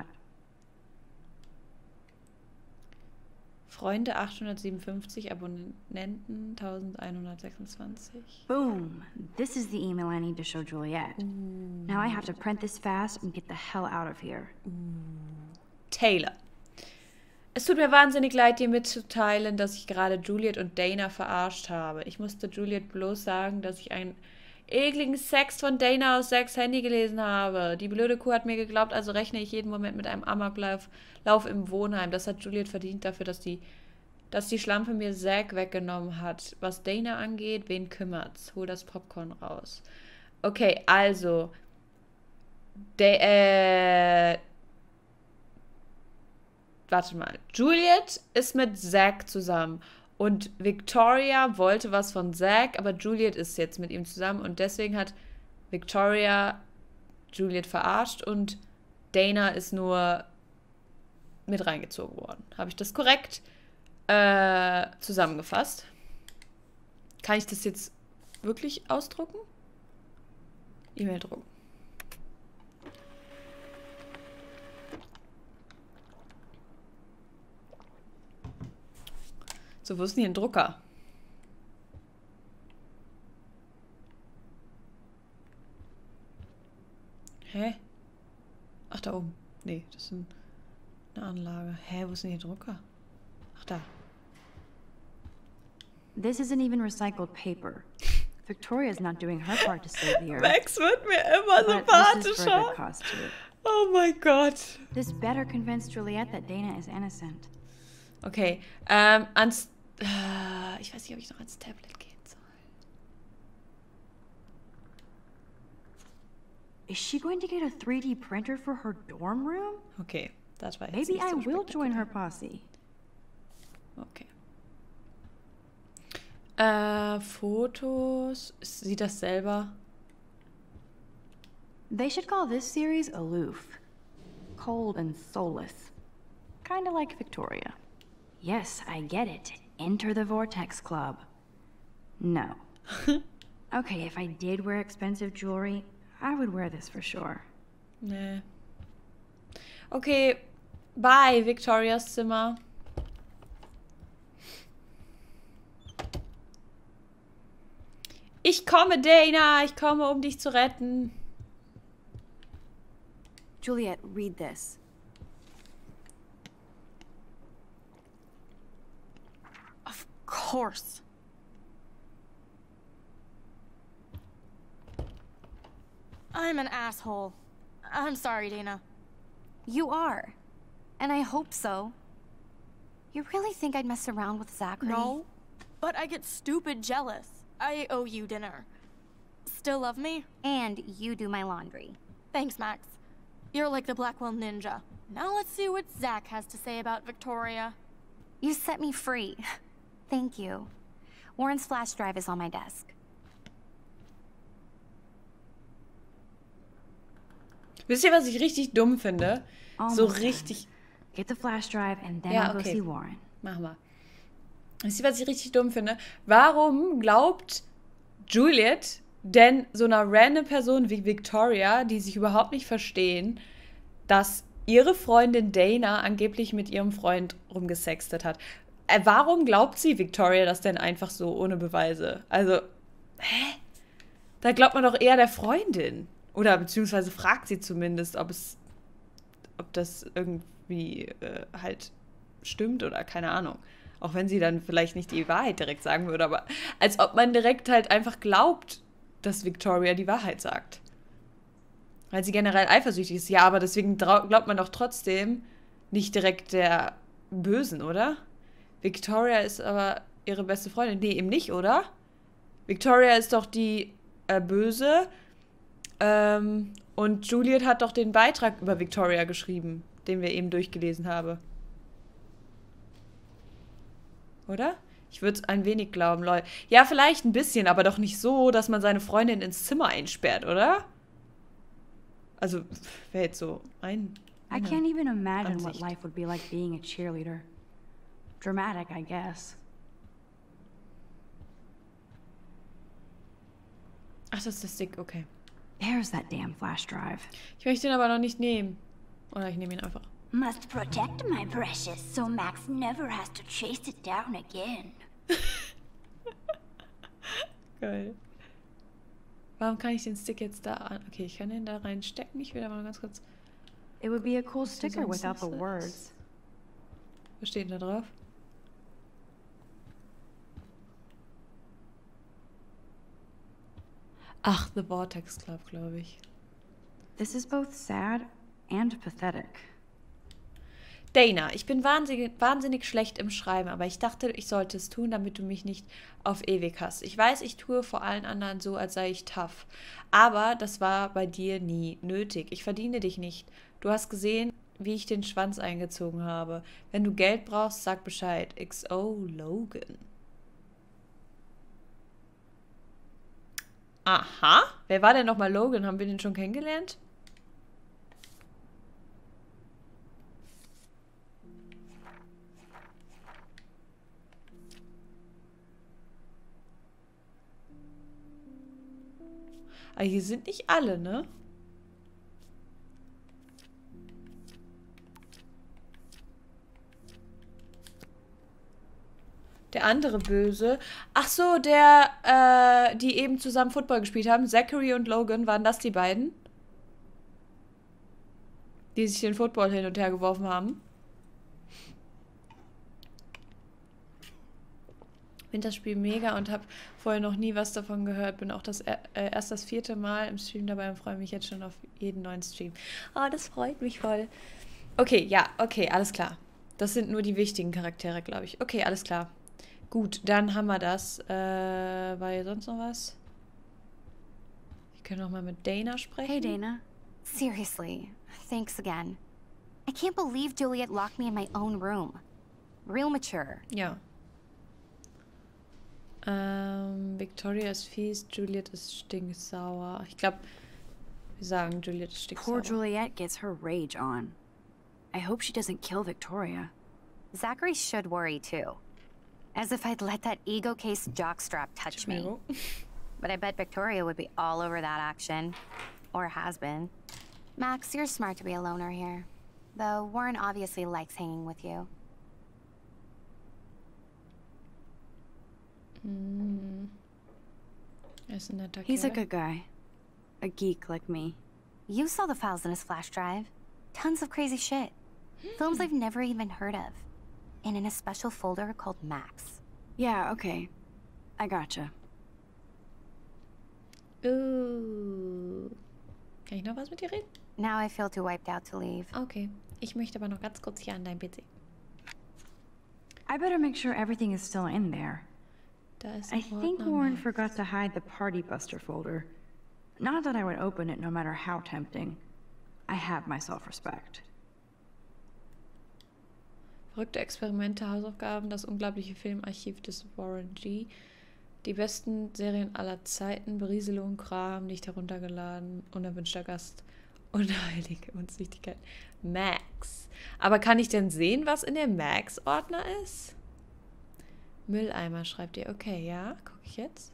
Freunde achthundertsiebenundfünfzig, Abonnenten elfhundertsechsundzwanzig. Boom! This is the email I need to show Juliet. Now I have to print this fast and get the hell out of here. Taylor. Es tut mir wahnsinnig leid, dir mitzuteilen, dass ich gerade Juliet und Dana verarscht habe. Ich musste Juliet bloß sagen, dass ich einen ekligen Sex von Dana aus Zacks Handy gelesen habe. Die blöde Kuh hat mir geglaubt, also rechne ich jeden Moment mit einem Amoklauf Lauf im Wohnheim. Das hat Juliet verdient dafür, dass die, dass die Schlampe mir Zack weggenommen hat. Was Dana angeht, wen kümmert's? Hol das Popcorn raus. Okay, also De äh, warte mal. Juliet ist mit Zack zusammen. Und Victoria wollte was von Zack, aber Juliet ist jetzt mit ihm zusammen. Und deswegen hat Victoria Juliet verarscht und Dana ist nur mit reingezogen worden. Habe ich das korrekt äh, zusammengefasst? Kann ich das jetzt wirklich ausdrucken? E-Mail drucken. So, wo ist denn hier ein Drucker? Hä? Ach, da oben. Nee, das ist ein, eine Anlage. Hä, wo ist denn hier ein Drucker? Ach, da. This isn't even recycled paper. Victoria's not doing her part to save the earth. Max wird mir immer But this is for a sympathischer. good cause too. Oh mein Gott. This better convince Juliet that Dana is innocent. Okay, ähm, ans... Äh, ich weiß nicht, ob ich noch ans Tablet gehen soll. Is she going to get a three D printer for her dorm room? Okay, das war jetzt Maybe nicht I so will join spektakulär. her posse. Okay. Äh, Fotos. Sie das selber? They should call this series Aloof. Cold and soulless. Kinda like Victoria. Yes, I get it. Enter the Vortex Club. No. Okay, if I did wear expensive jewelry, I would wear this for sure. Nee. Okay, bye, Victorias Zimmer. Ich komme, Dana. Ich komme, um dich zu retten. Juliet, read this. Of course. I'm an asshole. I'm sorry, Dana. You are. And I hope so. You really think I'd mess around with Zachary? No, but I get stupid jealous. I owe you dinner. Still love me? And you do my laundry. Thanks, Max. You're like the Blackwell Ninja. Now let's see what Zach has to say about Victoria. You set me free. Thank you. Warren's flash drive is on my desk. Wisst ihr, was ich richtig dumm finde? So Almost richtig... Get the flash drive and then Ja, I'll go okay. see Warren. Machen wir. Wisst ihr, was ich richtig dumm finde? Warum glaubt Juliet denn so einer random Person wie Victoria, die sich überhaupt nicht verstehen, dass ihre Freundin Dana angeblich mit ihrem Freund rumgesextet hat? Äh, warum glaubt sie Victoria das denn einfach so ohne Beweise? Also, hä? Da glaubt man doch eher der Freundin. Oder beziehungsweise fragt sie zumindest, ob es, ob das irgendwie äh, halt stimmt oder keine Ahnung. Auch wenn sie dann vielleicht nicht die Wahrheit direkt sagen würde, aber als ob man direkt halt einfach glaubt, dass Victoria die Wahrheit sagt. Weil sie generell eifersüchtig ist. Ja, aber deswegen glaubt man doch trotzdem nicht direkt der Bösen, oder? Victoria ist aber ihre beste Freundin. Nee, eben nicht, oder? Victoria ist doch die äh, Böse. Ähm, und Juliet hat doch den Beitrag über Victoria geschrieben, den wir eben durchgelesen haben. Oder? Ich würde es ein wenig glauben, Leute. Ja, vielleicht ein bisschen, aber doch nicht so, dass man seine Freundin ins Zimmer einsperrt, oder? Also, wäre jetzt so ein... I can't even imagine what Ansicht. life would be like being a cheerleader. Dramatic, I guess. Ach, das ist der Stick, okay. There's that damn flash drive. Ich möchte ihn aber noch nicht nehmen. Oder ich nehme ihn einfach. Must protect my precious so Max never has to chase it down again. Geil. Warum kann ich den Stick jetzt da an? Okay, ich kann den da reinstecken. Ich will da mal ganz kurz... It would be a cool Was du sticker sonst without the noch words. sagst. Was steht da drauf? Ach, The Vortex Club, glaube ich. This is both sad and pathetic. Dana, ich bin wahnsinnig, wahnsinnig schlecht im Schreiben, aber ich dachte, ich sollte es tun, damit du mich nicht auf ewig hast. Ich weiß, ich tue vor allen anderen so, als sei ich tough. Aber das war bei dir nie nötig. Ich verdiene dich nicht. Du hast gesehen, wie ich den Schwanz eingezogen habe. Wenn du Geld brauchst, sag Bescheid. X O Logan. Aha. Wer war denn nochmal Logan? Haben wir den schon kennengelernt? Aber hier sind nicht alle, ne? Der andere Böse. Ach so, der, äh, die eben zusammen Football gespielt haben. Zachary und Logan, waren das die beiden? Die sich den Football hin und her geworfen haben. Ich finde das Spiel mega und habe vorher noch nie was davon gehört. Bin auch das äh, erst das vierte Mal im Stream dabei und freue mich jetzt schon auf jeden neuen Stream. Oh, das freut mich voll. Okay, ja, okay, alles klar. Das sind nur die wichtigen Charaktere, glaube ich. Okay, alles klar. Gut, dann haben wir das. Äh, war hier sonst noch was? Wir können noch mal mit Dana sprechen. Hey, Dana. Seriously, thanks again. I can't believe Juliet locked me in my own room. Real mature. Ja. Ähm, Victoria ist fies, Juliet ist stinksauer. Ich glaube, wir sagen, Juliet ist stinksauer. Poor Juliet gets her rage on. I hope she doesn't kill Victoria. Zachary should worry too. As if I'd let that ego-cased jockstrap touch me. But I bet Victoria would be all over that action. Or has been. Max, you're smart to be a loner here. Though Warren obviously likes hanging with you. Mm. Ist ein netter He's a Kerl. good guy. A geek like me. You saw the files in his flash drive. Tons of crazy shit. Films I've never even heard of. And in a special folder called Max. Yeah, okay. I gotcha. Uh. Kann ich noch was mit dir reden? Now I feel too wiped out to leave. Okay. Ich möchte aber noch ganz kurz hier an dein P C. I better make sure everything is still in there. Da ist I ein think Ordner Warren Max. forgot to hide the Party Buster folder. Not that I would open it no matter how tempting. I have my self-respect. Verrückte Experimente, Hausaufgaben, das unglaubliche Filmarchiv des Warren G. Die besten Serien aller Zeiten, Berieselung, Kram, nicht heruntergeladen, unerwünschter Gast Unheilige Unzüchtigkeit. Max. Aber kann ich denn sehen, was in dem Max-Ordner ist? Mülleimer schreibt ihr. Okay, ja. Gucke ich jetzt.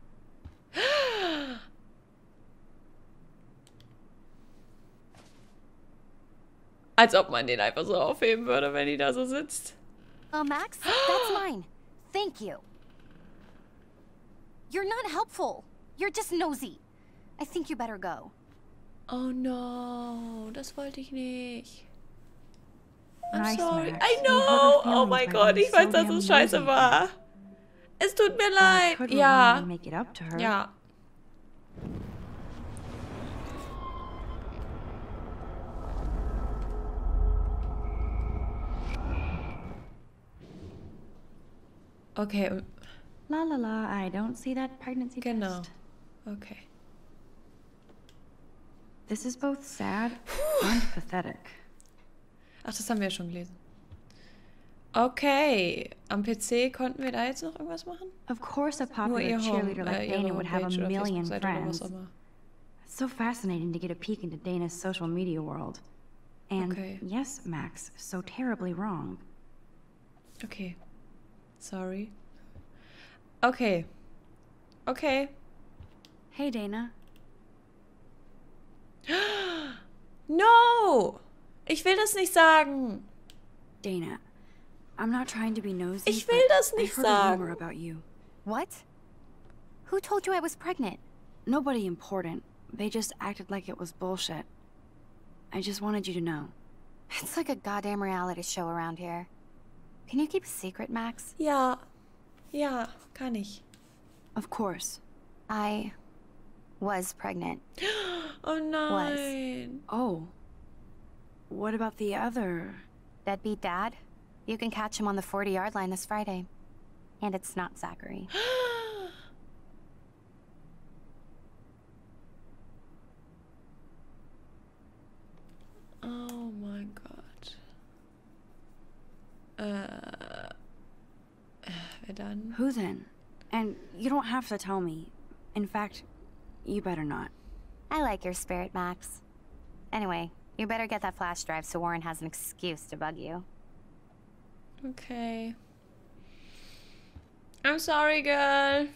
Als ob man den einfach so aufheben würde, wenn die da so sitzt. Oh, Max, that's mine. Thank you. You're not helpful. You're just nosy. I think you better go. Oh no, das wollte ich nicht. I'm Nice, sorry. Max. I You know. hurt her Oh mein feelings by Gott, being ich weiß, so dass damn es scheiße nosy. war. Es tut mir I leid. could Ja. rewind and make it up to her. Ja. Okay. und- La la la, I don't see that pregnancy Genau. test. Okay. This is both sad and pathetic. Ach, das haben wir ja schon gelesen. Okay. Am P C konnten wir da jetzt noch irgendwas machen? Of course a Nur popular ihr Home, cheerleader like äh, ihre Dana would have a Homepage oder million Facebook-Seite oder was friends. auch immer. It's so fascinating to get a peek into Dana's social media world. And Okay. yes, Max, so terribly wrong. Okay. Sorry. Okay. Okay. Hey, Dana. No! Ich will das nicht sagen. Dana, I'm not trying to be nosy. Ich will but das I nicht heard a sagen. rumor about you. What? Who told you I was pregnant? Nobody important. They just acted like it was bullshit. I just wanted you to know. It's like a goddamn reality show around here. Can you keep a secret, Max? Ja. Ja, kann ich. Of course. I was pregnant. Oh nein. Oh. What about the other? Deadbeat dad? You can catch him on the forty-yard line this Friday. And it's not Zachary. Oh mein Gott. Äh. Wer dann? Who then? And you don't have to tell me. In fact, you better not. I like your spirit, Max. Anyway, you better get that flash drive so Warren has an excuse to bug you. Okay. I'm sorry, girl.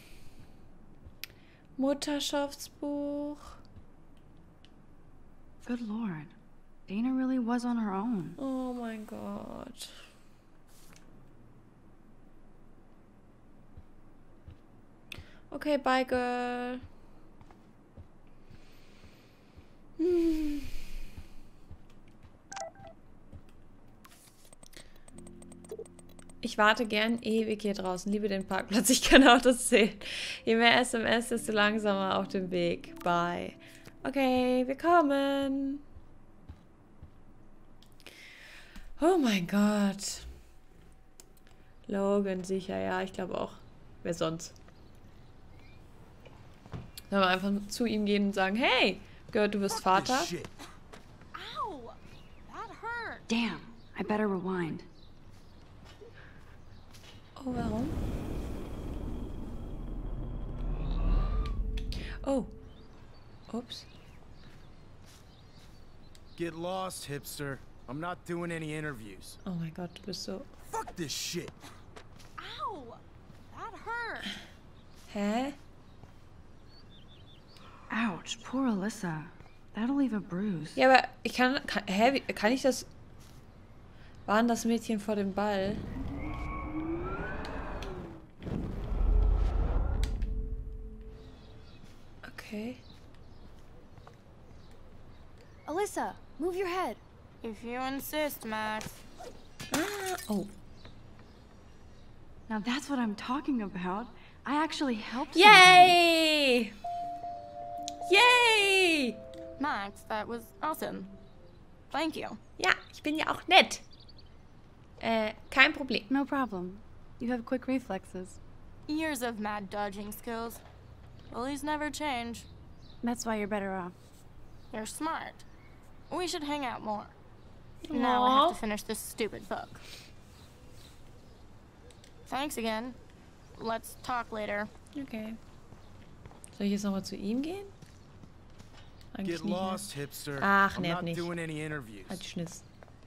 Mutterschaftsbuch. Good lord. Dana really was on her own. Oh mein Gott. Okay, bye, girl. Hm. Ich warte gern ewig hier draußen. Liebe den Parkplatz. Ich kann auch das sehen. Je mehr S M S, desto langsamer auf dem Weg. Bye. Okay, wir kommen. Oh mein Gott. Logan, sicher, ja, ich glaube auch. Wer sonst? Sollen wir einfach zu ihm gehen und sagen, hey, gehört, du bist Vater? Ow! That hurt! Damn, I better rewind. Oh, warum? Oh. Ups. Get lost, hipster. I'm not doing any interviews. Oh mein Gott, du bist so... Fuck this shit. Ow! That hurt! Hä? Ouch, poor Alyssa. That'll leave a bruise. Ja, aber ich kann... kann hä, wie, kann ich das... Waren das Mädchen vor dem Ball? Okay. Alyssa, move your head. If you insist, Max. Ah, oh. Now that's what I'm talking about. I actually helped Yay! Yay! Max, that was awesome. Thank you. Ja, ich bin ja auch nett. Äh, kein Problem. No problem. You have quick reflexes. Years of mad dodging skills. Bullies never change. That's why you're better off. You're smart. We should hang out more. Now I have to finish this stupid book. Thanks again. Let's talk later. Okay. Soll ich jetzt nochmal zu ihm gehen? Eigentlich Get nicht, ne? lost, hipster. Ach, I'm nerv not nicht. doing any interviews. Halt Schniss.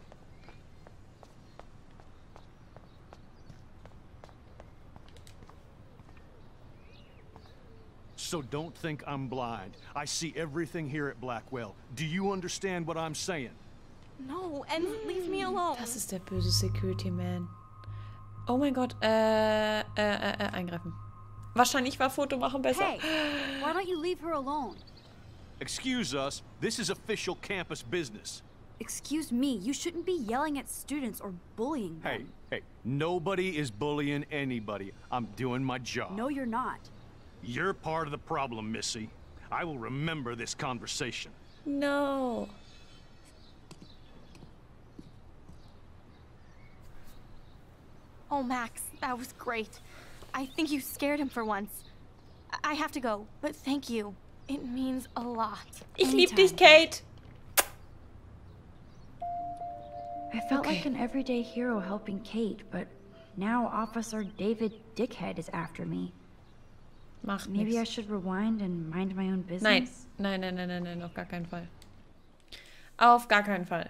So don't think I'm blind. I see everything here at Blackwell. Do you understand what I'm saying? No, and leave me alone. Das ist der böse Security Man. Oh mein Gott, äh, äh, äh, äh, eingreifen. Wahrscheinlich war Foto machen besser. Hey, why don't you leave her alone? Excuse us, this is official campus business. Excuse me, you shouldn't be yelling at students or bullying them. Hey, hey, nobody is bullying anybody. I'm doing my job. No, you're not. You're part of the problem, Missy. I will remember this conversation. No. Oh, Max, that was great. I think you scared him for once. I, I have to go, but thank you. It means a lot. Ich lieb dich, Kate. I felt Okay. like an everyday hero helping Kate, but now Officer David Dickhead is after me. Macht Maybe nichts. I should rewind and mind my own business. Nein, nein, nein, nein, nein, nein, auf gar keinen Fall. Auf gar keinen Fall.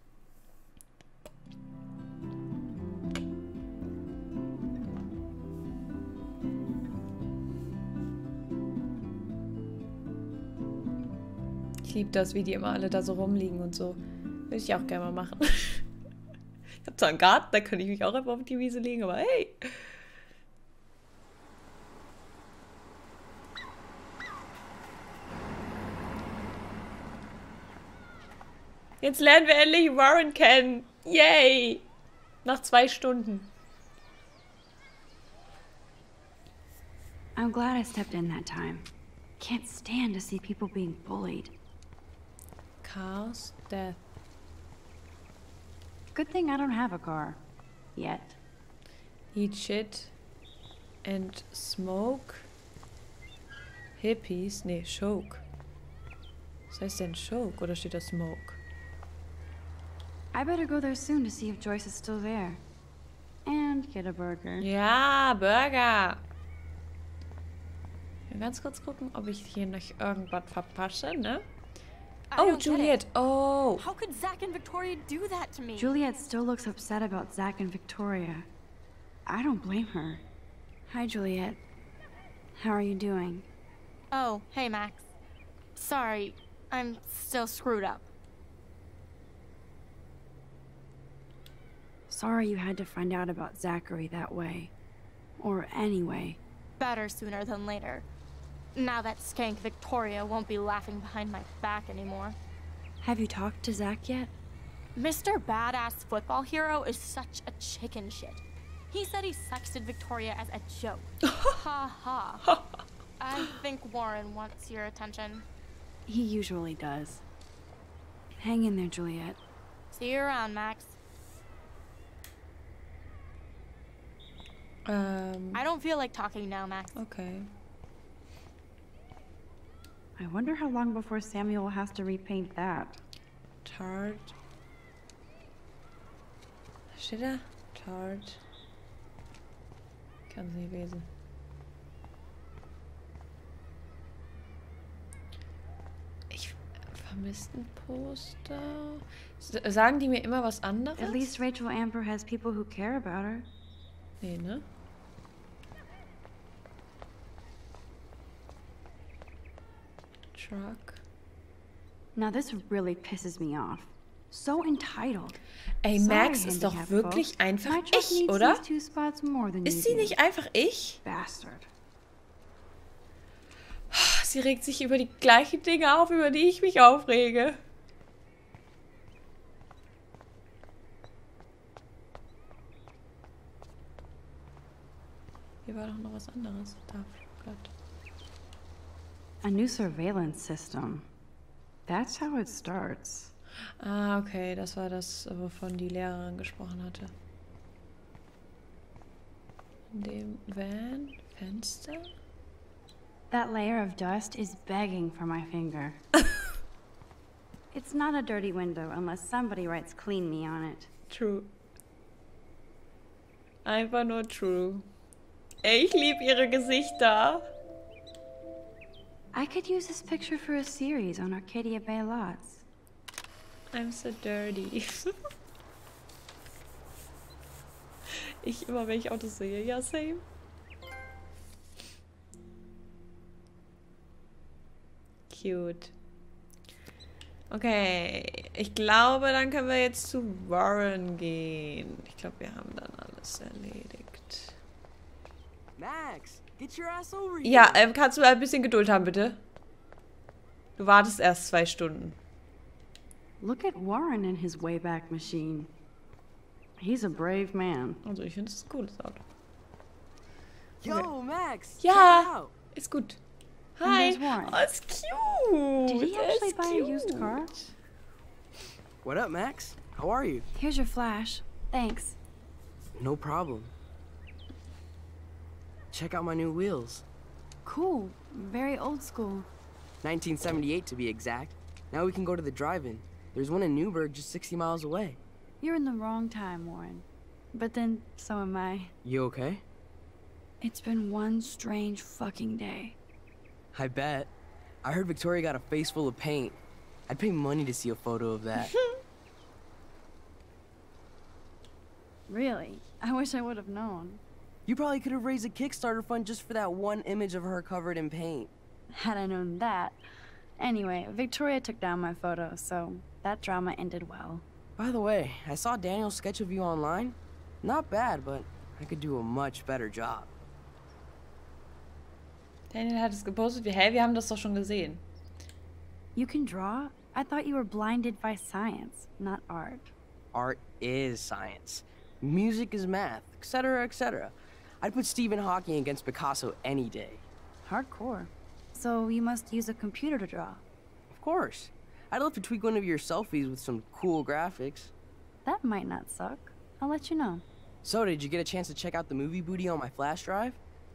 Ich liebe das, wie die immer alle da so rumliegen und so. Würde ich auch gerne mal machen. Ich habe zwar einen Garten, da könnte ich mich auch einfach auf die Wiese legen, aber hey. Jetzt lernen wir endlich Warren kennen. Yay! Nach zwei Stunden. I'm glad I stepped in that time. Can't stand to see people being bullied. Chaos, death. Good thing I don't have a car. Yet. Eat shit and smoke. Hippies? Nee, choke. Was heißt denn choke? Oder steht da smoke? I better go there soon to see if Joyce is still there. And get a burger. Ja, Burger. Mal ganz kurz gucken, ob ich hier noch irgendwas verpasse, ne? I Oh, don't get Juliet. it. Oh. How could Zach and Victoria do that to me? Juliet still looks upset about Zach and Victoria. I don't blame her. Hi, Juliet. How are you doing? Oh, hey, Max. Sorry, I'm still screwed up. Sorry you had to find out about Zachary that way. Or anyway. Better sooner than later. Now that skank Victoria won't be laughing behind my back anymore. Have you talked to Zach yet? Mister Badass Football Hero is such a chicken shit. He said he sexted Victoria as a joke. Ha ha. I think Warren wants your attention. He usually does. Hang in there, Juliet. See you around, Max. Um, I don't feel like talking now, Max. Okay. I wonder how long before Samuel has to repaint that. Tart. Steht da? Tart. Kann es nicht lesen. Ich vermisse ein Poster. S- Sagen die mir immer was anderes? At least Rachel Amber has people who care about her. Nee, ne? Truck. Now this really pisses me off. So entitled. Ey, Max ist doch handicapped wirklich folks. einfach My truck ich, needs oder? these two spots more than Ist you sie do. nicht einfach ich? Bastard. Sie regt sich über die gleichen Dinge auf, über die ich mich aufrege. Hier war doch noch was anderes. Da, Gott. A new surveillance system. That's how it starts. Ah, okay, das war das, wovon die Lehrerin gesprochen hatte. In dem Van, Fenster? That layer of dust is begging for my finger. It's not a dirty window unless somebody writes clean me on it. True. Einfach nur true. Ey, ich liebe ihre Gesichter. I could use this picture for a series on Arcadia Bay lots. I'm so dirty. Ich immer, wenn ich Autos sehe. Ja, same. Cute. Okay, ich glaube, dann können wir jetzt zu Warren gehen. Ich glaube, wir haben dann alles erledigt. Max, get your ass over here. Ja, ähm, kannst du ein bisschen Geduld haben, bitte? Du wartest erst zwei Stunden. Look at Warren in his Wayback Machine. He's a brave man. Also, ich finde es ein cooles Auto. Yo, Okay. Max. Ja, ist gut. And Hi. there's Warren. Oh, it's cute. Did he actually It's buy a used cute. car? What up, Max? How are you? Here's your flash. Thanks. No problem. Check out my new wheels. Cool. Very old school. nineteen seventy-eight to be exact. Now we can go to the drive-in. There's one in Newburgh just sixty miles away. You're in the wrong time, Warren. But then, so am I. You okay? It's been one strange fucking day. I bet. I heard Victoria got a face full of paint. I'd pay money to see a photo of that. Really? I wish I would have known. You probably could have raised a Kickstarter fund just for that one image of her covered in paint. Had I known that. Anyway, Victoria took down my photo, so that drama ended well. By the way, I saw Daniel's sketch of you online. Not bad, but I could do a much better job. Daniel hat es gepostet wie, hey, wir haben das doch schon gesehen. You can draw? I thought you were blinded by science, not art. Art is science. Music is math, et cetera, et cetera. I'd put Stephen Hawking against Picasso any day. Hardcore. So you must use a computer to draw. Of course. I'd love to tweak one of your selfies with some cool graphics. That might not suck. I'll let you know. So, did you get a chance to check out the movie booty on my flash drive?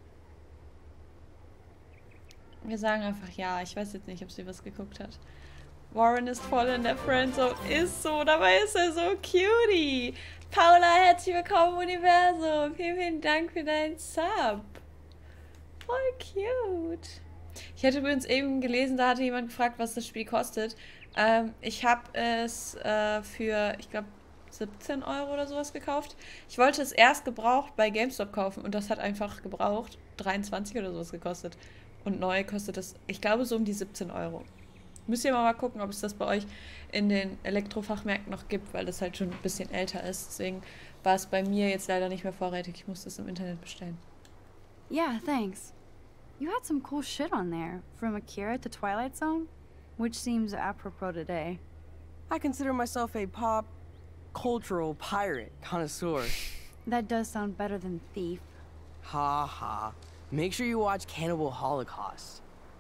Wir sagen einfach ja. Ich weiß jetzt nicht, ob sie was geguckt hat. Warren ist voll in der Friendzone. Ist so. Dabei ist er so cutie. Paula, herzlich willkommen im Universum. Vielen, vielen Dank für deinen Sub. Voll cute. Ich hätte übrigens eben gelesen, da hatte jemand gefragt, was das Spiel kostet. Ähm, ich habe es äh, für, ich glaube, siebzehn Euro oder sowas gekauft. Ich wollte es erst gebraucht bei GameStop kaufen und das hat einfach gebraucht dreiundzwanzig oder sowas gekostet. Und neu kostet es, ich glaube, so um die siebzehn Euro. Müsst ihr mal, mal gucken, ob es das bei euch in den Elektrofachmärkten noch gibt, weil das halt schon ein bisschen älter ist. Deswegen war es bei mir jetzt leider nicht mehr vorrätig. Ich musste es im Internet bestellen. Yeah, thanks. You had some cool shit on there, from Akira to Twilight Zone, which seems apropos today. I consider myself a pop cultural pirate connoisseur. That does sound better than thief. Ha ha. Make sure you watch Cannibal Holocaust.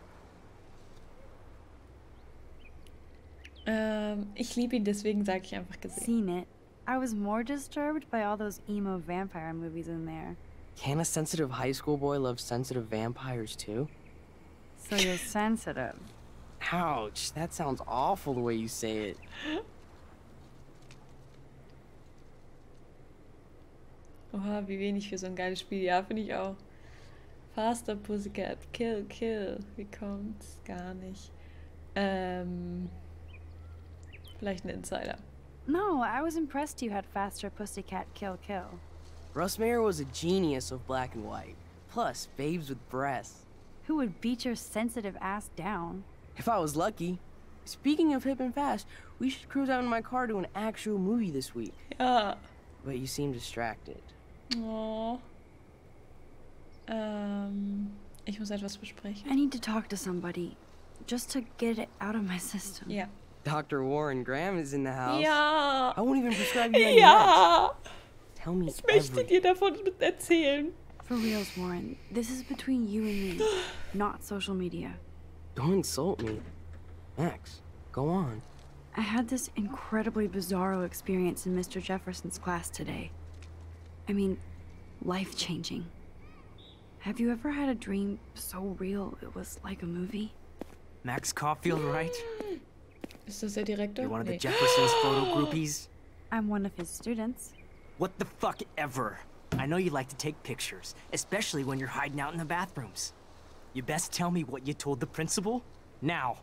Ähm, ich liebe ihn, deswegen sage ich einfach gesehen. Seen it. I was more disturbed by all those emo vampire movies in there. Can a sensitive high school boy love sensitive vampires too? So you're sensitive. Ouch, that sounds awful the way you say it. Oha, wie wenig für so ein geiles Spiel. Ja, finde ich auch. Faster Pussycat, kill, kill. Wie kommt's? Gar nicht. Ähm, vielleicht ein Insider. No, I was impressed you had faster Pussycat Kill Kill. Russ Meyer was a genius of black and white. Plus, babes with breasts. Who would beat your sensitive ass down? If I was lucky. Speaking of hip and fast, we should cruise out in my car to an actual movie this week. Ja. But you seem distracted. Oh. Ähm, ich muss etwas besprechen. I need to talk to somebody, just to get it out of my system. Ja. Doctor Warren Graham is in the house. Ja. I won't even prescribe you any Ja. meds. Tell me Ich möchte everything. dir davon erzählen. For reals, Warren. This is between you and me, not social media. Don't insult me. Max, go on. I had this incredibly bizarro experience in Mister Jefferson's class today. I mean, life-changing. Have you ever had a dream so real it was like a movie? Max Caulfield, right? Ist das der Direktor? You're one of the Nee. Jefferson's photo groupies? I'm one of his students. What the fuck ever? I know you like to take pictures, especially when you're hiding out in the bathrooms. You best tell me what you told the principal. Now.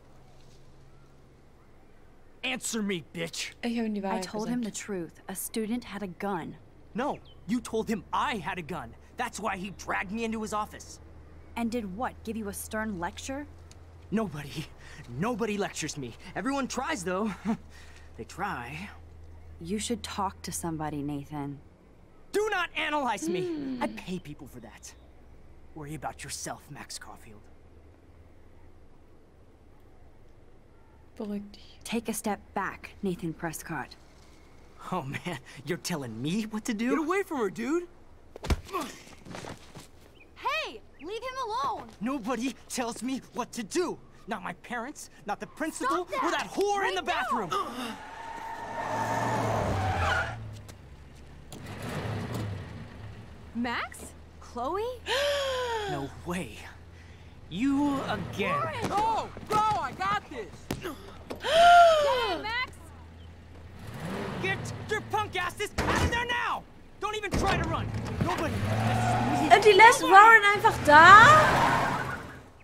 Answer me, bitch. Ich habe ihm die I Wahrheit told gesagt. him the truth. A student had a gun. No, you told him I had a gun. That's why he dragged me into his office. And did what? Give you a stern lecture? Nobody, nobody lectures me. Everyone tries, though. They try. You should talk to somebody, Nathan. Do not analyze me. I pay people for that. Worry about yourself, Max Caulfield. Beruhig dich. Take a step back, Nathan Prescott. Oh man, you're telling me what to do? Get away from her, dude! Hey! Leave him alone! Nobody tells me what to do. Not my parents, not the principal, Stop that! or that whore Right in the bathroom. Max? Chloe? No way. You again. Go! Go! I got this! Hey, Max! Get your punk asses out of there now! Don't even try to run. Nobody. Und die lässt Warren einfach da?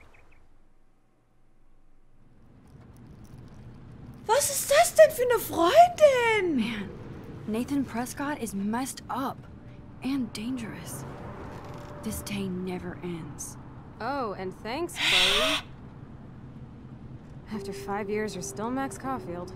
Was ist das denn für eine Freundin? Man, Nathan Prescott is messed up and dangerous. This day never ends. Oh, and thanks, Chloe. After five years, you're still Max Caulfield.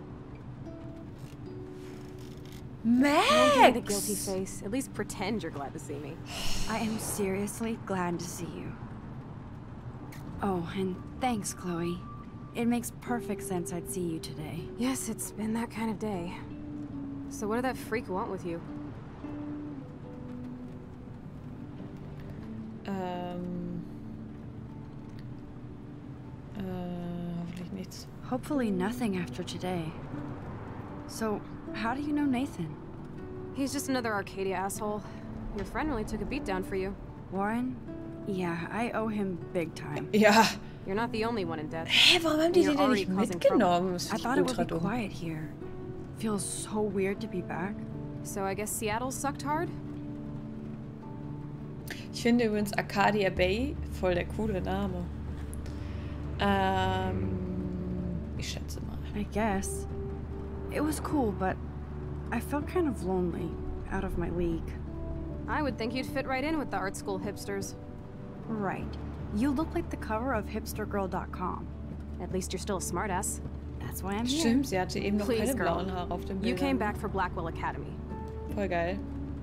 Max! Don't give me the guilty face. At least pretend you're glad to see me. I am seriously glad to see you. Oh, and thanks, Chloe. It makes perfect sense I'd see you today. Yes, it's been that kind of day. So what did that freak want with you? Ähm. Äh, hoffentlich nichts. Hopefully nothing after today. So, how do you know Nathan? He's just another Arcadia asshole. Your friend really took a beat down for you. Warren? Yeah, I owe him big time. Ja. You're not the only one in debt. Hä, warum haben die den denn nicht mitgenommen? I thought it would be quiet here. Feels so weird to be back. So I guess Seattle sucked hard? Ich finde übrigens Arcadia Bay voll der coole Name. Ähm, ich schätze mal. I guess. It was cool, but I felt kind of lonely, out of my league. I would think you'd fit right in with the art school hipsters. Right. You look like the cover of hipster girl dot com. At least you're still a smartass. That's why I'm here. Stimmt, sie hatte eben noch Please, keine girl. blauen Haare auf dem Bild. You came back for Blackwell Academy. Voll geil.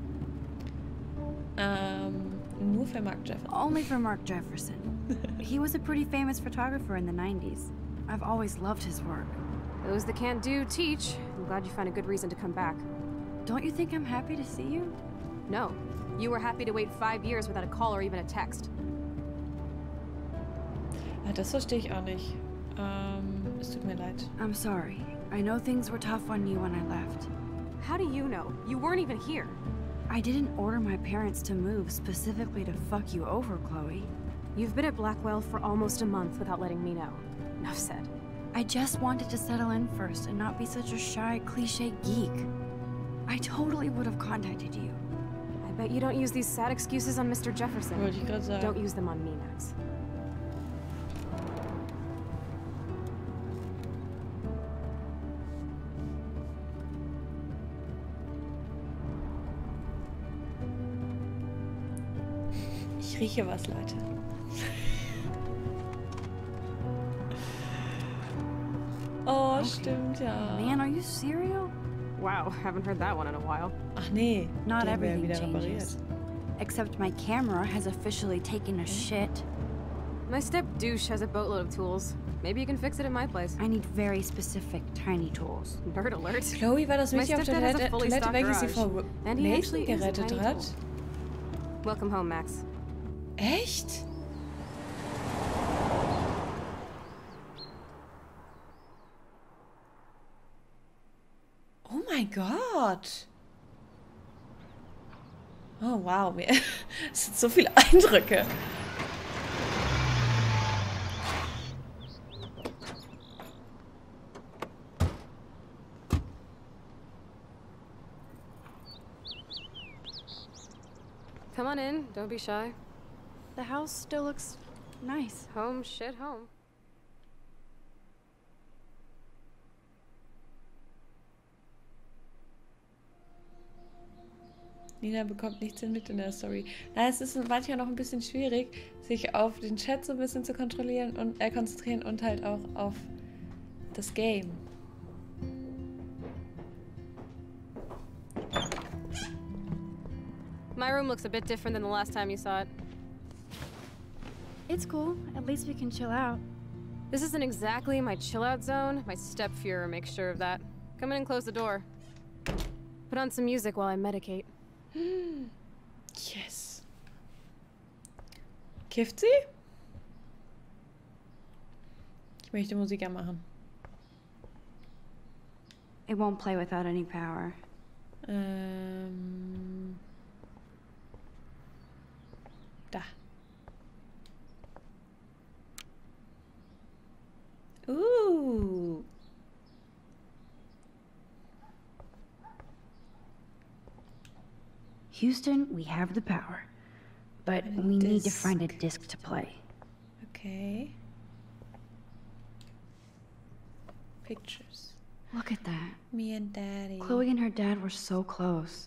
Ähm, nur für Mark Jefferson. Only for Mark Jefferson. He was a pretty famous photographer in the nineties. I've always loved his work. Those that can't do, teach. I'm glad you found a good reason to come back. Don't you think I'm happy to see you? No. You were happy to wait five years without a call or even a text. Ja, das verstehe ich auch nicht. Ähm, es tut mir leid. I'm sorry. I know things were tough on you when I left. How do you know? You weren't even here. I didn't order my parents to move specifically to fuck you over, Chloe. You've been at Blackwell for almost a month without letting me know. Enough said. I just wanted to settle in first and not be such a shy, cliche geek. I totally would have contacted you. I bet you don't use these sad excuses on Mister Jefferson. Wollte ich gerade sagen. Don't use them on me, Max. Ich rieche was, Leute. Oh, okay. Stimmt, ja. Man, are you serial? Wow, haven't heard that one in a while. Ach nee, not der everything wieder changes. repariert. Except my camera has officially taken a shit. My step douche has a boatload of tools. Maybe you can fix it at my place. I need very specific, tiny tools. Nerd alert. Chloe war das My Mädchen auf der stepdad has a Toilette, fully Toilette stocked welches sie garage. Frau And he Nathan actually is a gerettet tiny hat? tool. Welcome home, Max. Echt? Oh mein Gott. Oh wow, es sind so viele Eindrücke. Come on in, don't be shy. The house still looks Nice. Home, shit, home. Nina bekommt nichts mit in der Story. Na, es ist manchmal noch ein bisschen schwierig, sich auf den Chat so ein bisschen zu kontrollieren und äh, konzentrieren und halt auch auf das Game. My room looks a bit different than the last time you saw it. It's cool. At least we can chill out. This isn't exactly my chill out zone. My stepfuhrer makes sure of that. Come in and close the door. Put on some music while I medicate. Yes. Kifft sie? Ich möchte Musik anmachen. It won't play without any power. Ähm. Da. Ooh. Houston, we have the power. But we need to find a disc to play. Okay. Pictures. Look at that. Me and Daddy. Chloe and her dad were so close.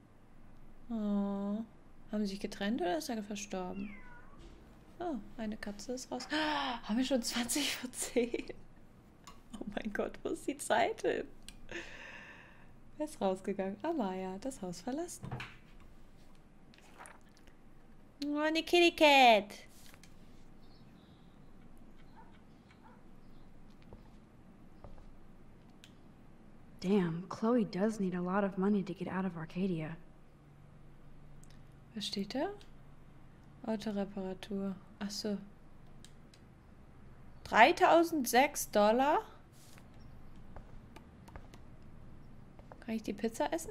Oh. Haben sie sich getrennt oder ist er verstorben? Oh, eine Katze ist raus. Ah, haben wir schon zwanzig vor zehn? Oh mein Gott, wo ist die Zeit hin? Wer ist rausgegangen? Amaya, das Haus verlassen. Oh, eine Kitty Cat. Damn, Chloe does need a lot of money to get out of Arcadia. Was steht da? Autoreparatur. Ach so. dreitausendsechs Dollar? Kann ich die Pizza essen?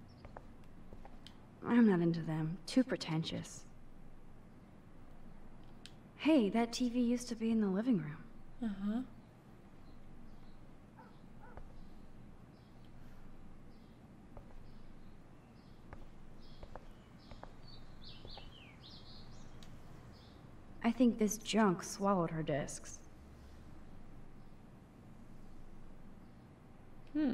I'm not into them. Too pretentious. Hey, that T V used to be in the living room. Uh-huh. I think this junk swallowed her discs. Hmm.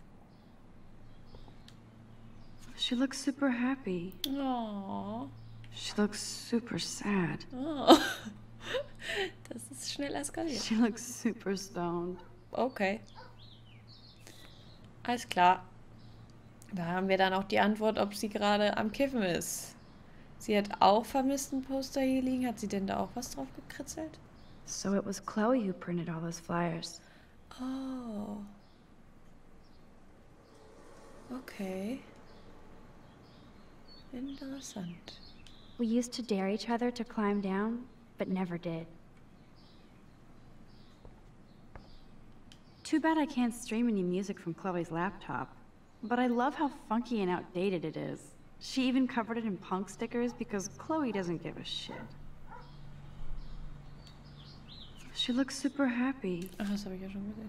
She looks super happy. Oh. She looks super sad. Oh. Das ist schnell eskaliert. She looks super stoned. Okay. Alles klar. Da haben wir dann auch die Antwort, ob sie gerade am Kiffen ist. Sie hat auch vermissten Poster hier liegen. Hat sie denn da auch was drauf gekritzelt? So it was Chloe who printed all those flyers. Oh. Okay. Interessant. We used to dare each other to climb down, but never did. Too bad I can't stream any music from Chloe's laptop. But I love how funky and outdated it is. She even covered it in punk stickers because Chloe doesn't give a shit. She looks super happy. Ach, das habe ich ja schon gesehen.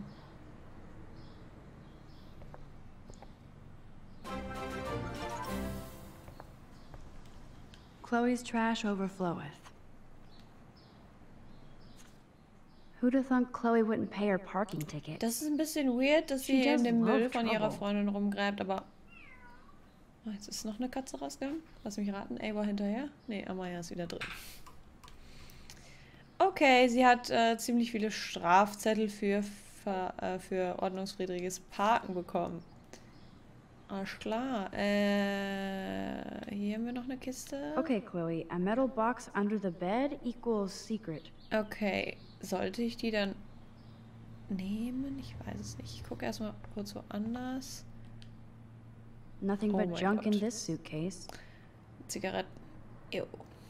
Chloe's trash overfloweth. Who'd have thought Chloe wouldn't pay her parking ticket? Das ist ein bisschen weird, dass sie in dem Müll von ihrer Freundin rumgräbt, aber... Oh, jetzt ist noch eine Katze rausgegangen. Lass mich raten. Eivor hinterher? Nee, Amaya ist wieder drin. Okay, sie hat äh, ziemlich viele Strafzettel für, für, äh, für ordnungswidriges Parken bekommen. Alles klar. Äh, hier haben wir noch eine Kiste. Okay, Chloe. A metal box under the bed equals secret. Okay. Sollte ich die dann nehmen? Ich weiß es nicht. Ich gucke erstmal kurz woanders. Nothing Oh but mein junk Gott. in this suitcase. Zigaretten. Ew.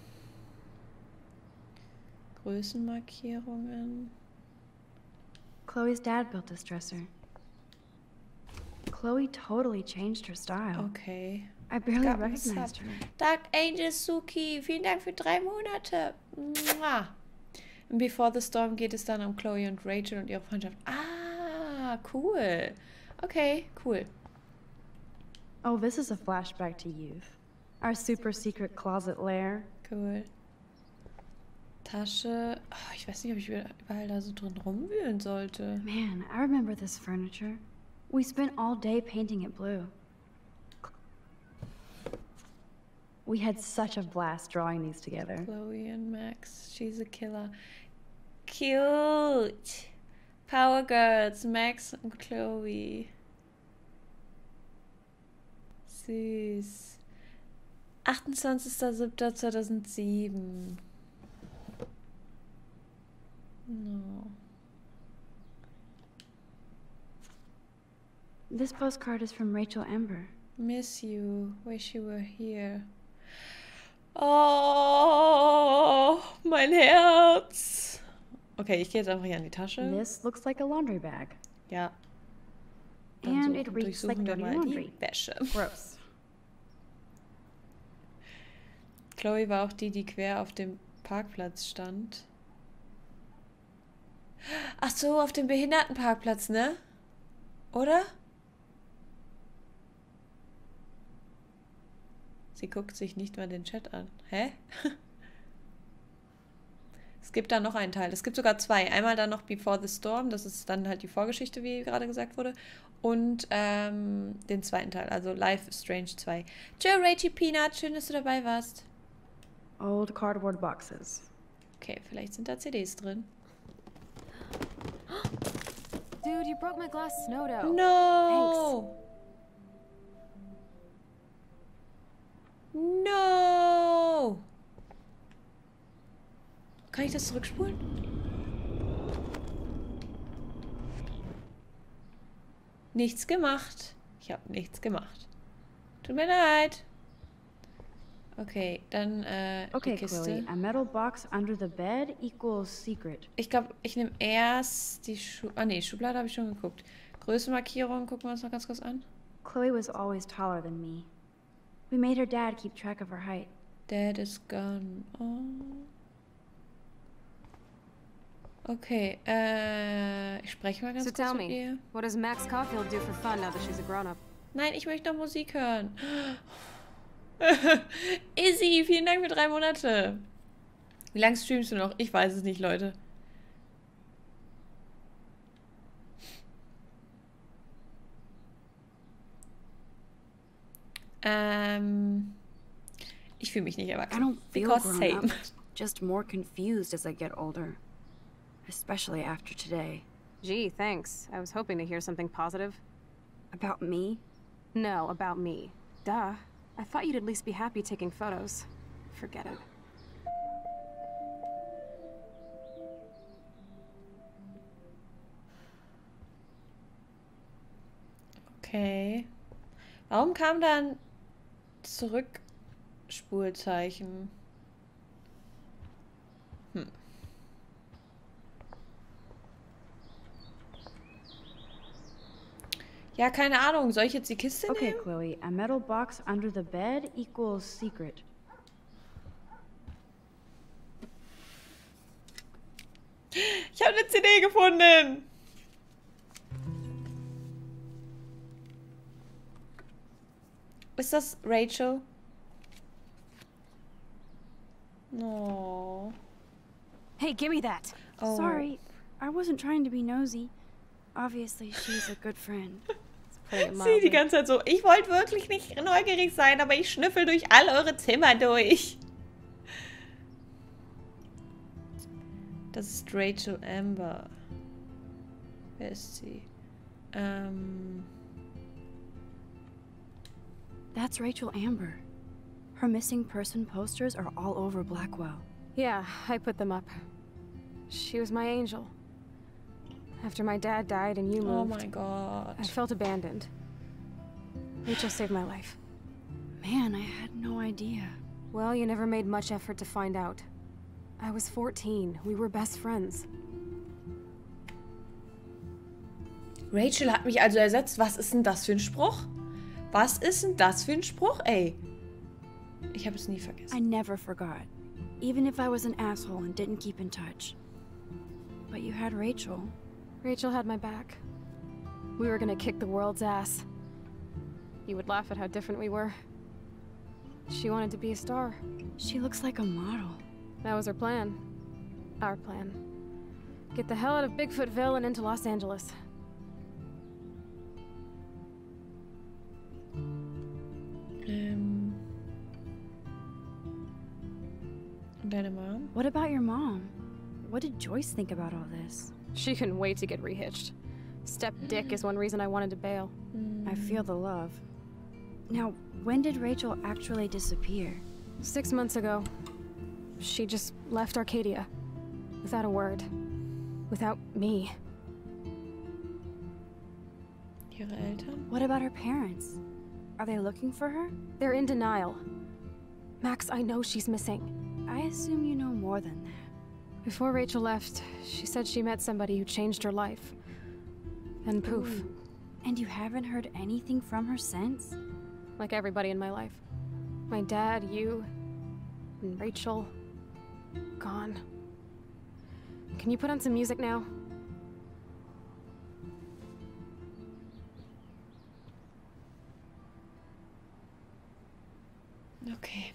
Größenmarkierungen. Chloe's dad built this dresser. Chloe totally changed her style. Okay. I barely Gab einen recognized Sub. her. Dark Angel Suki, vielen Dank für drei Monate. Mua. In Before the Storm geht es dann um Chloe und Rachel und ihre Freundschaft. Ah, cool. Okay, cool. Oh, this is a flashback to youth. Our super secret closet lair. Cool. Tasche. Oh, ich weiß nicht, ob ich überall da so drin rumwühlen sollte. Man, I remember this furniture. We spent all day painting it blue. We had such a blast drawing these together. Chloe and Max. She's a killer. Cute. Power Girls. Max und Chloe. Süß. achtundzwanzigster siebter zweitausendsieben. No. This postcard is from Rachel Amber. Miss you. Wish you were here. Oh, mein Herz. Okay, ich gehe jetzt einfach hier an die Tasche. This looks like a laundry bag. Ja. And it reeks like dirty laundry. Wäsche. Gross. Chloe war auch die, die quer auf dem Parkplatz stand. Ach so, auf dem Behindertenparkplatz, ne? Oder? Sie guckt sich nicht mal den Chat an. Hä? Es gibt da noch einen Teil. Es gibt sogar zwei. Einmal dann noch Before the Storm. Das ist dann halt die Vorgeschichte, wie gerade gesagt wurde. Und ähm, den zweiten Teil. Also Life is Strange zwei. Joe, Rachie, Peanut. Schön, dass du dabei warst. Old cardboard boxes. Okay, vielleicht sind da C Ds drin. Dude, you broke my glass snow dough. No! Thanks. No! Kann ich das zurückspulen? Nichts gemacht. Ich habe nichts gemacht. Tut mir leid. Okay, dann äh, okay, die Kiste. Chloe, a metal box under the bed equals secret. Ich glaube, ich nehme erst die Schu Ah nee, Schublade habe ich schon geguckt. Größenmarkierung, gucken wir uns noch ganz kurz an. Chloe was always taller than me. We made her dad keep track of her height. Dad is gone. Oh. Okay, äh, ich spreche mal ganz So kurz tell mit me, ihr. what does Max Caulfield do for fun now that she's a grown-up? Nein, ich möchte noch Musik hören. Izzy, vielen Dank für drei Monate. Wie lange streamst du noch? Ich weiß es nicht, Leute. Ähm, ich fühle mich nicht erwachsen. I don't feel Because grown same. up, just more confused as I get older. Especially after today. Gee, thanks. I was hoping to hear something positive. About me? No, about me. Duh. I thought you'd at least be happy taking photos. Forget it. Okay. Warum kam da ein Zurückspulzeichen? Hm. Ja, keine Ahnung. Soll ich jetzt die Kiste Okay, nehmen? Chloe, a metal box under the bed equals secret. Ich habe eine C D gefunden. Ist das Rachel? No. Hey, give me that. Oh. Sorry, I wasn't trying to be nosy. Obviously, she's a good friend. Sie die ganze Zeit so, ich wollte wirklich nicht neugierig sein, aber ich schnüffel durch all eure Zimmer durch. Das ist Rachel Amber. Wer ist sie? Ähm... That's Rachel Amber. Her missing person posters are all over Blackwell. Yeah, I put them up. She was my angel. After my dad died and you moved, Oh my god. I felt abandoned. Rachel saved my life. Man, I had no idea. Well, you never made much effort to find out. I was fourteen. We were best friends. Rachel hat mich also ersetzt. Was ist denn das für ein Spruch? Was ist denn das für ein Spruch, ey? Ich habe es nie vergessen. I never forgot. Even if I was an asshole and didn't keep in touch. But you had Rachel. Rachel had my back. We were gonna kick the world's ass. You would laugh at how different we were. She wanted to be a star. She looks like a model. That was her plan. Our plan. Get the hell out of Bigfootville and into Los Angeles. Ähm. Und deine Mom? What about your mom? What did Joyce think about all this? She couldn't wait to get rehitched. Step dick is one reason I wanted to bail. I feel the love. Now, when did Rachel actually disappear? Six months ago. She just left Arcadia. Without a word. Without me. Ihre Eltern? What about her parents? Are they looking for her? They're in denial. Max, I know she's missing. I assume you know more than that. Before Rachel left, she said she met somebody who changed her life. Then poof. Ooh. And you haven't heard anything from her since? Like everybody in my life. My dad, you, and Rachel. Gone. Can you put on some music now? Okay.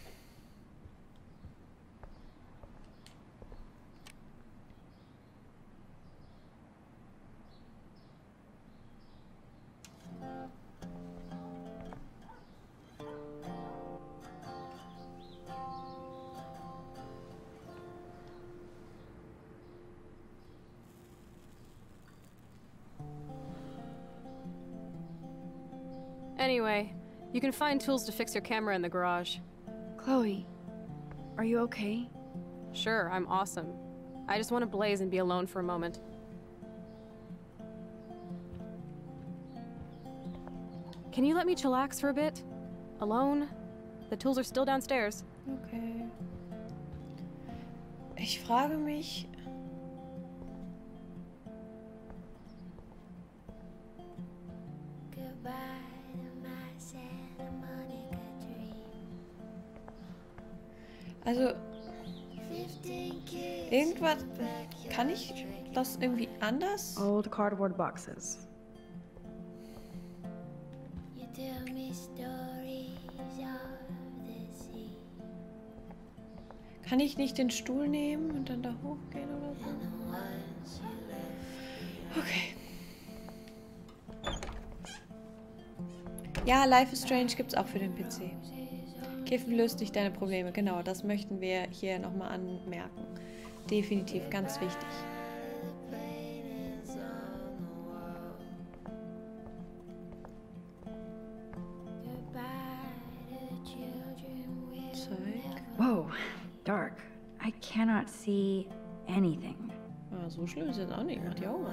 Anyway, you can find tools to fix your camera in the garage. Chloe, are you okay? Sure, I'm awesome. I just want to blaze and be alone for a moment. Can you let me chillax for a bit? Alone? The tools are still downstairs. Okay. Ich frage mich... Also, irgendwas, kann ich das irgendwie anders? Old cardboard boxes. Kann ich nicht den Stuhl nehmen und dann da hochgehen oder so? Okay. Ja, Life is Strange gibt's auch für den P C. Kiffen löst nicht deine Probleme. Genau, das möchten wir hier nochmal anmerken. Definitiv, ganz wichtig. Zeug. Whoa, dark. I cannot see anything. Ah, so schlimm ist es auch nicht. Mach die Augen auf.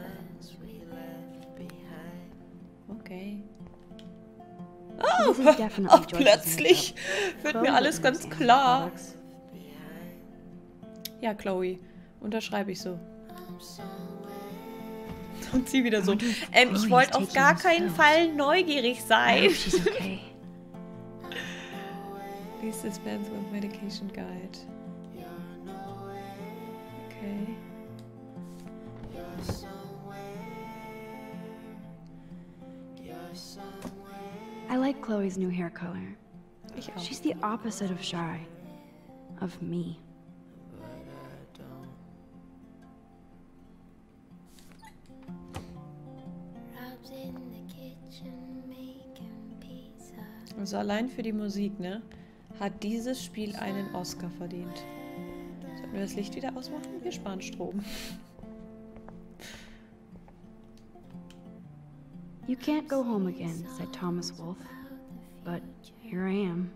Okay. Oh, auch plötzlich wird mir alles ganz klar. Ja, Chloe, unterschreibe ich so. Und sie wieder so. Ähm, ich wollte auf gar keinen Fall neugierig sein. Please dispense with medication guide. Okay. I like Chloe's new hair color. Ich auch. She's the opposite of shy. Of me. Also allein für die Musik, ne? Hat dieses Spiel einen Oscar verdient. Sollten wir das Licht wieder ausmachen? Wir sparen Strom. You can't go home again, said Thomas Wolfe. But here I am.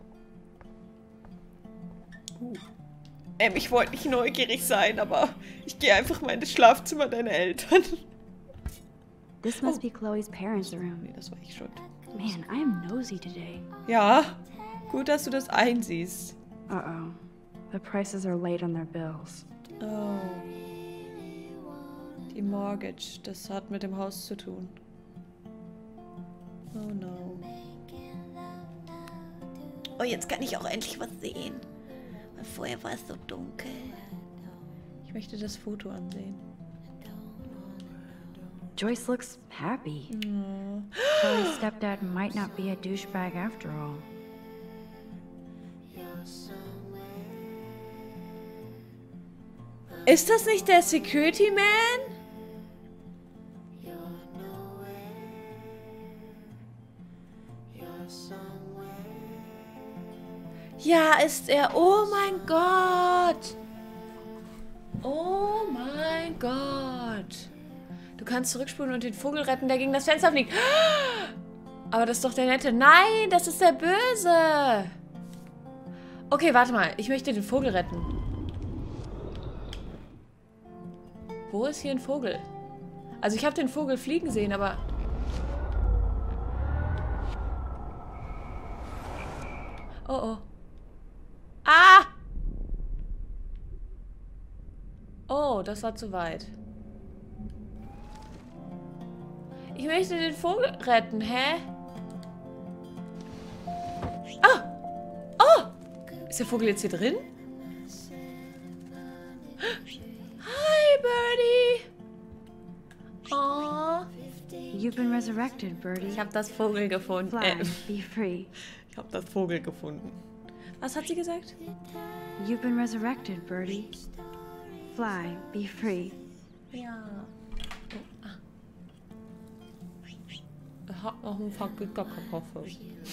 Uh. Ähm, ich wollte nicht neugierig sein, aber ich gehe einfach mal in das Schlafzimmer deiner Eltern. This must oh. be Chloe's parents' room. Nee, das war ich schon. Man, I am nosy today. Ja, gut, dass du das einsiehst. Uh-oh. The prices are late on their bills. Oh. Die Mortgage, das hat mit dem Haus zu tun. Oh no. Oh, jetzt kann ich auch endlich was sehen. Weil vorher war es so dunkel. Ich möchte das Foto ansehen. Joyce looks happy. Aww. Chloe's stepdad might not be a douchebag after all. Ist das nicht der Security Man? Ja, ist er. Oh mein Gott. Oh mein Gott. Du kannst zurückspulen und den Vogel retten, der gegen das Fenster fliegt. Aber das ist doch der Nette. Nein, das ist der Böse. Okay, warte mal. Ich möchte den Vogel retten. Wo ist hier ein Vogel? Also ich habe den Vogel fliegen sehen, aber... Oh, oh. Ah! Oh, das war zu weit. Ich möchte den Vogel retten, hä? Ah! Oh! Ist der Vogel jetzt hier drin? Hi, Birdie! Oh. You've been resurrected, Birdie. Ich habe das Vogel gefunden. Fly, Äh. be free. Ich habe das Vogel gefunden. Was hat sie gesagt? You've been resurrected, Birdie. Fly, be free. Ja. Oh, ah. Er hat noch einen Vergitterkartoffel.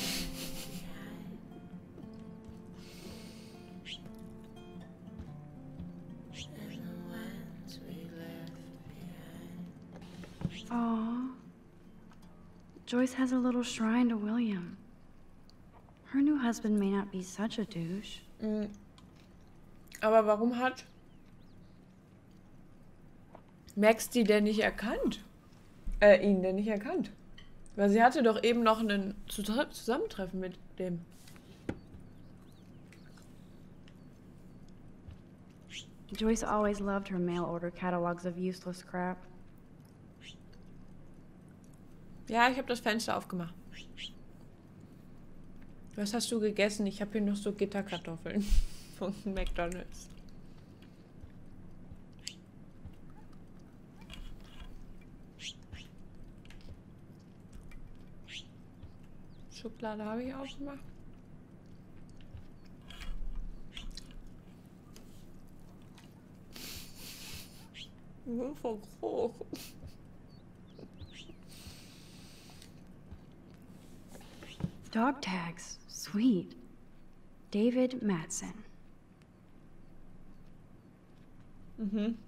Aw. Joyce has a little shrine to William. Her new husband may not be such a douche. Mhm. Aber warum hat Max die denn nicht erkannt? Äh, ihn denn nicht erkannt? Weil sie hatte doch eben noch ein Zusammentreffen mit dem. Joyce always loved her mail order catalogs of useless crap. Ja, ich habe das Fenster aufgemacht. Was hast du gegessen? Ich habe hier noch so Gitterkartoffeln von McDonald's. Schokolade habe ich aufgemacht. Voll groß. Dog tags. Sweet. David Madsen. Mhm.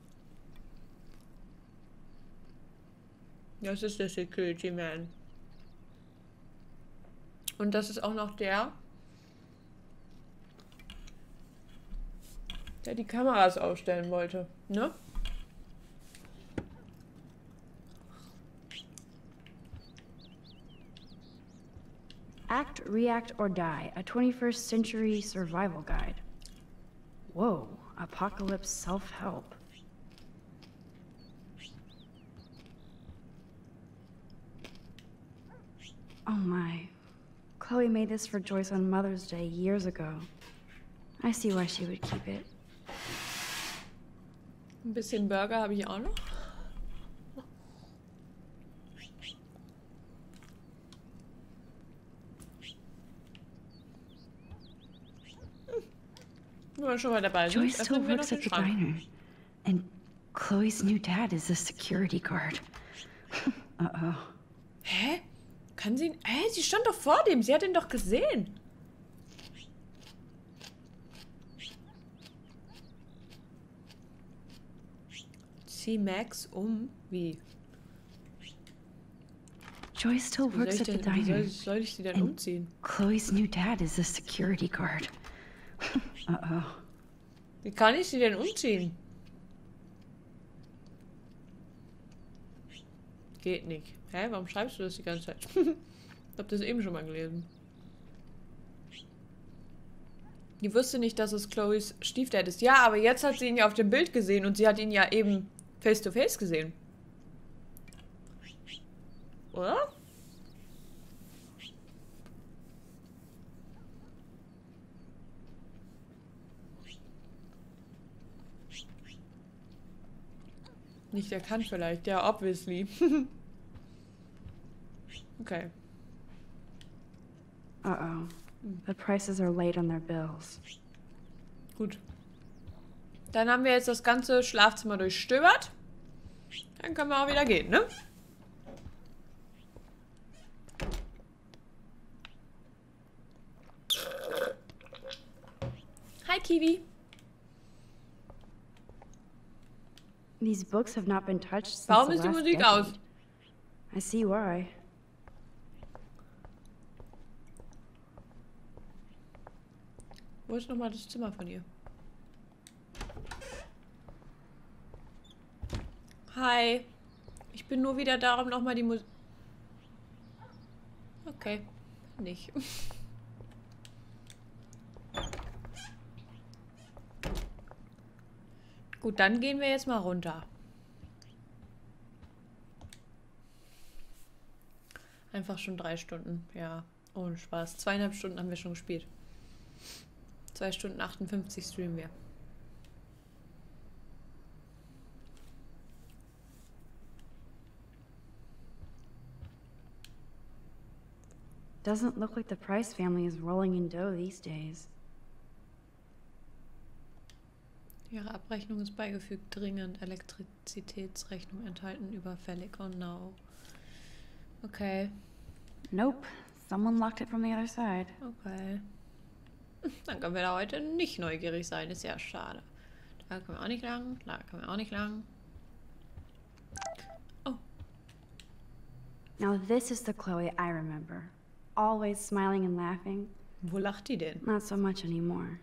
Das ist der Security Man. Und das ist auch noch der, der die Kameras ausstellen wollte, ne? Act, React, or Die, a twenty-first century survival guide. Whoa, apocalypse self-help. Oh my. Chloe made this for Joyce on Mother's Day years ago. I see why she would keep it. Ein bisschen Burger habe ich auch noch. Wenn wir schon mal dabei sind, Joyce still öffnen wir noch works den at the Schrank. diner. And Chloe's new dad is a security guard. Uh-oh. Hä? Kann sie ihn... Hä? Sie stand doch vor dem. Sie hat ihn doch gesehen. Zieh Max um. Wie? Joyce still Wie soll works ich at the denn, wie diner. soll, soll ich die denn And umziehen? Chloe's new dad is a security guard. Uh-oh. Wie kann ich sie denn umziehen? Geht nicht. Hä? Warum schreibst du das die ganze Zeit? Ich hab das eben schon mal gelesen. Die wusste nicht, dass es Chloes Stiefdad ist. Ja, aber jetzt hat sie ihn ja auf dem Bild gesehen und sie hat ihn ja eben face to face gesehen. Oder? Nicht erkannt vielleicht, ja, obviously. Okay. Uh-oh. The prices are late on their bills. Gut. Dann haben wir jetzt das ganze Schlafzimmer durchstöbert. Dann können wir auch wieder gehen, ne? Hi, Kiwi. These books have not been touched since Warum the ist die last Musik decade. aus? I see why. Wo ist nochmal das Zimmer von ihr? Hi. Ich bin nur wieder da, um nochmal die Musik... Okay. Nicht. Gut, dann gehen wir jetzt mal runter. Einfach schon drei Stunden. Ja, ohne Spaß. Zweieinhalb Stunden haben wir schon gespielt. Zwei Stunden achtundfünfzig streamen wir. Doesn't look like the Price family is rolling in dough these days. Ihre Abrechnung ist beigefügt. Dringend. Elektrizitätsrechnung enthalten. Überfällig. Oh no. Okay. Nope. Someone locked it from the other side. Okay. Dann können wir da heute nicht neugierig sein. Ist ja schade. Da können wir auch nicht lang. Da können wir auch nicht lang. Oh. Now this is the Chloe I remember. Always smiling and laughing. Wo lacht die denn? Not so much anymore.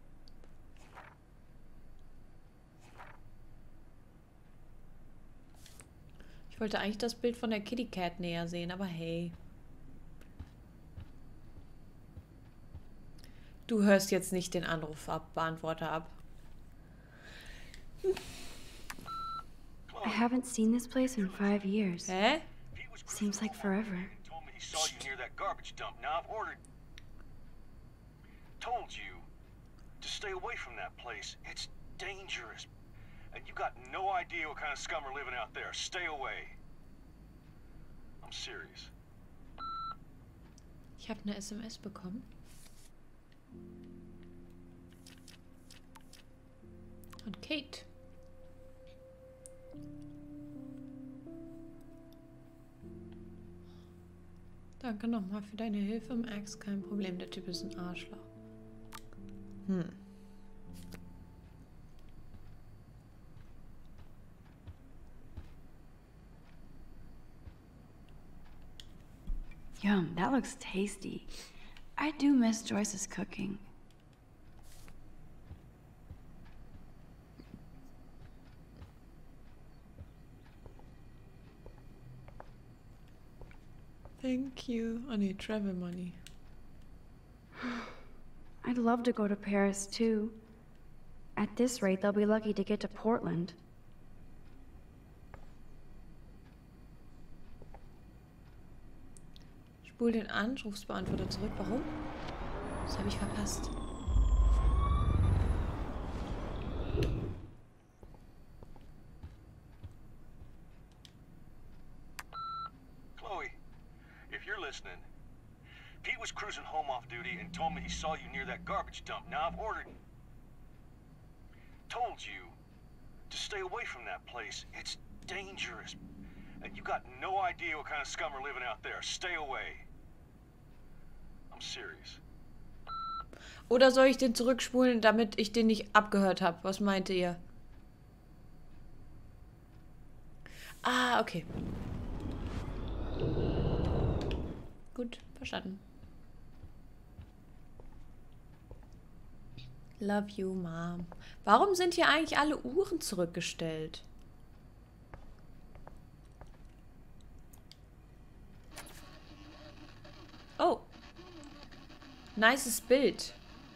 Ich wollte eigentlich das Bild von der Kitty Cat näher sehen, aber hey. Du hörst jetzt nicht den Anruf ab, Beantworter ab. I haven't seen this place in five years. Hä? Seems like forever. He saw you near that garbage dump. Now I've ordered... Told you to stay away from that place. It's dangerous. And you got no idea what kind of scum are living out there. Stay away. I'm serious. Ich habe eine S M S bekommen. Und Kate. Danke nochmal für deine Hilfe, Max. Kein Problem, der Typ ist ein Arschloch. Hm. Yum, that looks tasty. I do miss Joyce's cooking. Thank you. I need travel money. I'd love to go to Paris too. At this rate, they'll be lucky to get to Portland. Spul den Anrufsbeantworter zurück. Warum? Das habe ich verpasst. Chloe, if you're listening, Pete was cruising home off duty and told me he saw you near that garbage dump. Now I've ordered... Told you to stay away from that place. It's dangerous. And you got no idea what kind of scum are living out there. Stay away. I'm serious. Oder soll ich den zurückspulen, damit ich den nicht abgehört habe? Was meinte ihr? Ah, okay. Gut, verstanden. Love you, Mom. Warum sind hier eigentlich alle Uhren zurückgestellt? Oh. Nices Bild.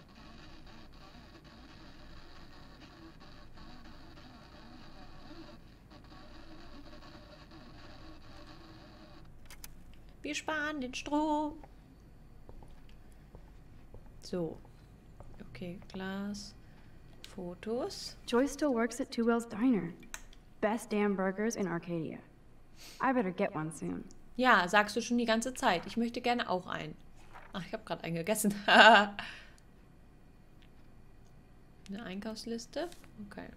Wir sparen den Strom. So. Okay, Glas. Fotos. Joyce still works at Two Whales Diner. Best damn burgers in Arcadia. I better get one soon. Ja, sagst du schon die ganze Zeit. Ich möchte gerne auch einen. Ach, ich habe gerade einen gegessen. Eine Einkaufsliste? Okay.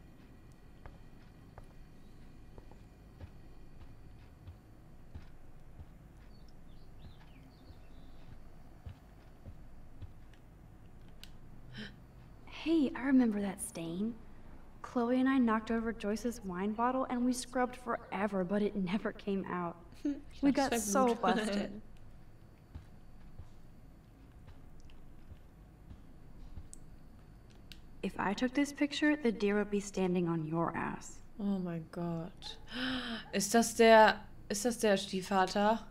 Hey, I remember that stain. Chloe and I knocked over Joyce's wine bottle and we scrubbed forever, but it never came out. We got so busted. If I took this picture, the deer would be standing on your ass. Oh mein Gott. Ist das der... Ist das der Stiefvater?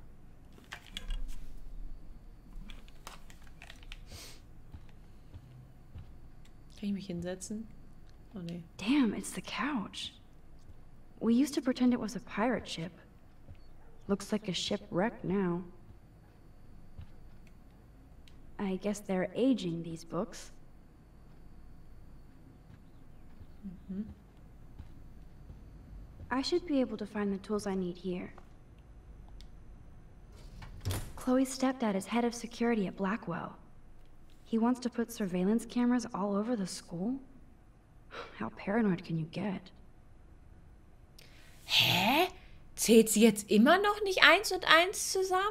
Kann ich mich hinsetzen? Oh nee. Damn, it's the couch. We used to pretend it was a pirate ship. Looks like a shipwreck now. I guess they're aging these books. Mhm. I should be able to find the tools I need here. Chloe's stepdad is head of security at Blackwell. He wants to put surveillance cameras all over the school? How paranoid can you get? Hä? Zählt sie jetzt immer noch nicht eins und eins zusammen?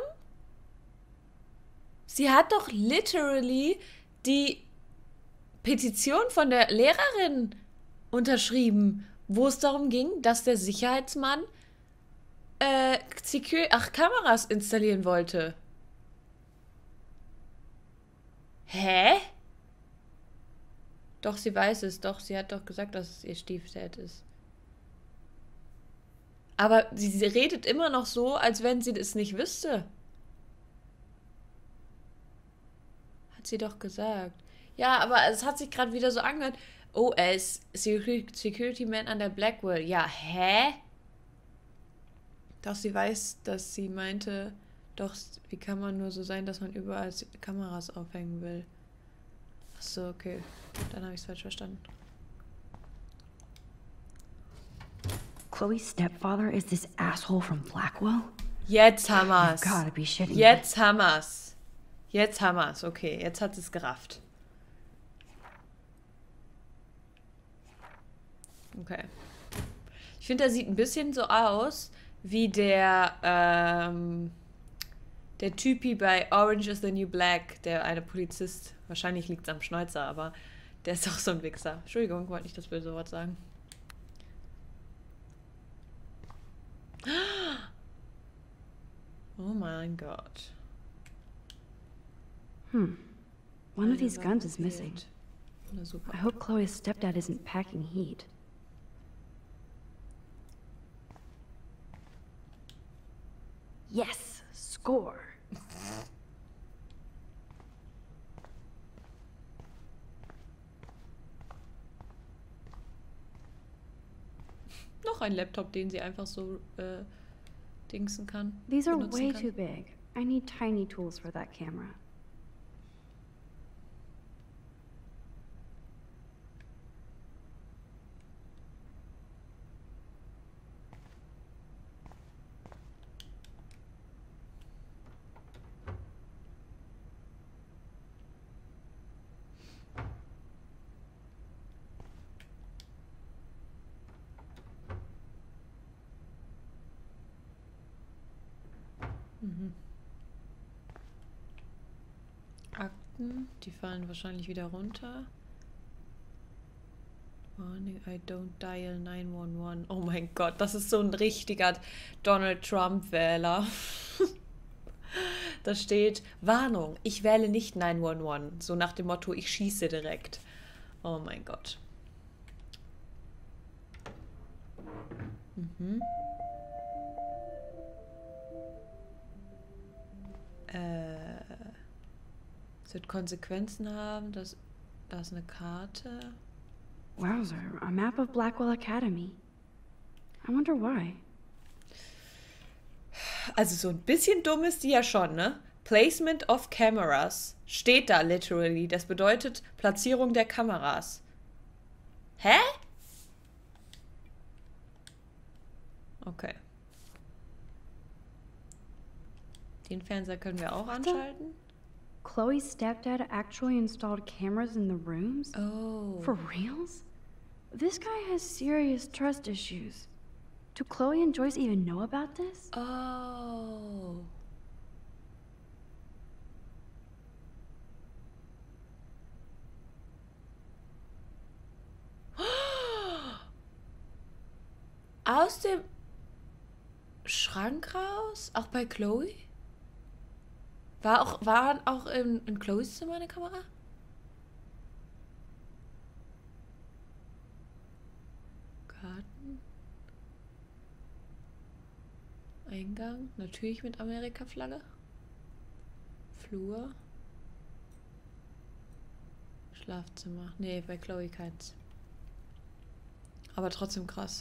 Sie hat doch literally die Petition von der Lehrerin unterschrieben, wo es darum ging, dass der Sicherheitsmann äh, Secur- Ach, Kameras installieren wollte. Hä? Doch, sie weiß es. Doch, sie hat doch gesagt, dass es ihr Stiefdad ist. Aber sie, sie redet immer noch so, als wenn sie das nicht wüsste. Hat sie doch gesagt. Ja, aber es hat sich gerade wieder so angehört. Oh, er ist Security Man an der Blackwell. Ja, hä? Doch, sie weiß, dass sie meinte, doch, wie kann man nur so sein, dass man überall Kameras aufhängen will? Ach so, okay. Dann habe ich es falsch verstanden. Chloe's stepfather is this asshole from Blackwell? Jetzt haben wir's. You've gotta be shitting me. Jetzt haben wir's. Jetzt haben wir's. Okay, jetzt hat es gerafft. Okay. Ich finde, er sieht ein bisschen so aus wie der, ähm, der Typi bei Orange is the New Black, der eine Polizist, wahrscheinlich liegt es am Schnäuzer, aber der ist auch so ein Wichser. Entschuldigung, wollte nicht das böse Wort sagen. Oh mein Gott. Hmm. One of these guns is missing. Na super. I hope Chloe's stepdad isn't packing heat. Yes! Score! Noch ein Laptop, den sie einfach so äh, dingsen kann. These are benutzen way kann. too big. I need tiny tools for that camera. Mhm. Akten, die fallen wahrscheinlich wieder runter. Warning, I don't dial nine one one. Oh mein Gott, das ist so ein richtiger Donald Trump-Wähler. Da steht, Warnung, ich wähle nicht nine one one. So nach dem Motto, ich schieße direkt. Oh mein Gott. Mhm. Äh, es wird Konsequenzen haben, dass da ist eine Karte. Wowzer, a map of Blackwell Academy. I wonder why. Also so ein bisschen dumm ist die ja schon, ne? Placement of Cameras. Steht da literally. Das bedeutet Platzierung der Kameras. Hä? Okay. Den Fernseher können wir auch anschalten. Chloe's stepdad actually installed cameras in the rooms? Oh. For reals? This guy has serious trust issues. Do Chloe and Joyce even know about this? Oh. Aus dem Schrank raus? Auch bei Chloe? War auch, war auch in, in Chloes Zimmer eine Kamera? Garten. Eingang. Natürlich mit Amerika-Flagge. Flur. Schlafzimmer. Nee, bei Chloe keins. Aber trotzdem krass.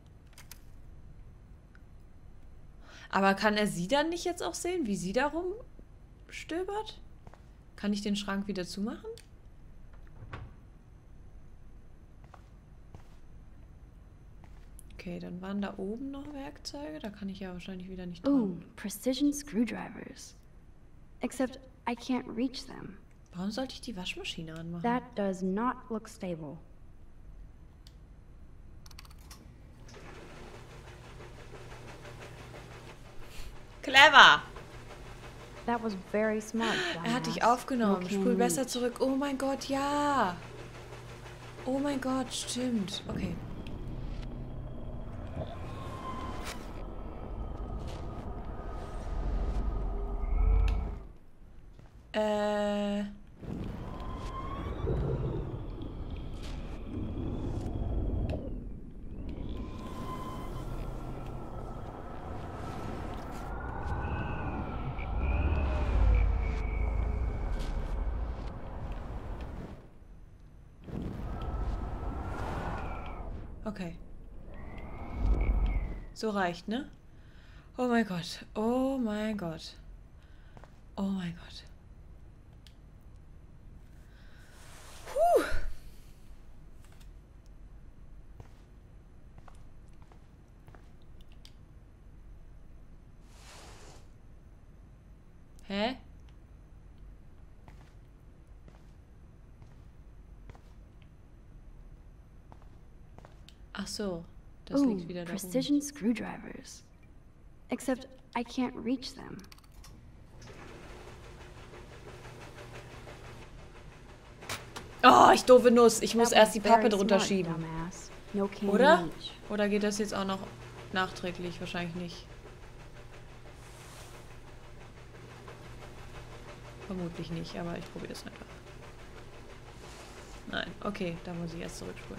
Aber kann er sie dann nicht jetzt auch sehen, wie sie da rumstöbert? Kann ich den Schrank wieder zumachen? Okay, dann waren da oben noch Werkzeuge. Da kann ich ja wahrscheinlich wieder nicht dran. Ooh, precision screwdrivers. Except I can't reach them. Warum sollte ich die Waschmaschine anmachen? That does not look stable. Clever! That was very smart. Er hat dich aufgenommen. Spul besser zurück. Oh mein Gott, ja. Oh mein Gott, stimmt. Okay. Äh... Okay. So reicht, ne? Oh mein Gott. Oh mein Gott. Oh mein Gott. Puh. Hä? Ach so, das Ooh, liegt wieder da precision oben. screwdrivers. Except I can't reach them. Oh, ich doofe Nuss. Ich muss That erst die was Pappe very drunter smart, schieben. dumbass. No can Oder? reach. Oder geht das jetzt auch noch nachträglich? Wahrscheinlich nicht. Vermutlich nicht, aber ich probiere das einfach. Nein, okay, da muss ich erst zurückspulen.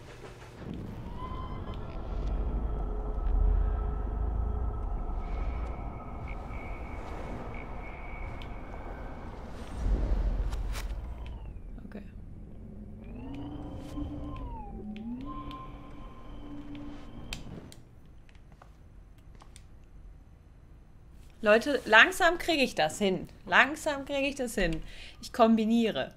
Okay. Leute, langsam kriege ich das hin. Langsam kriege ich das hin. Ich kombiniere.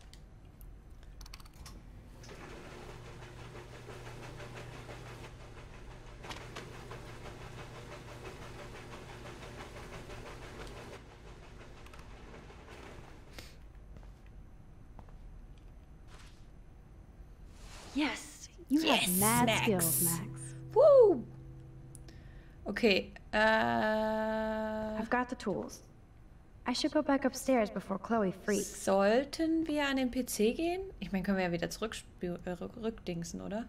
Yes, you Yes, have mad Max. skills, Max. Woo! Okay, äh... I've got the tools. I should go back upstairs before Chloe freaks. Sollten wir an den P C gehen? Ich meine, können wir ja wieder zurück äh, rückdingsen, oder?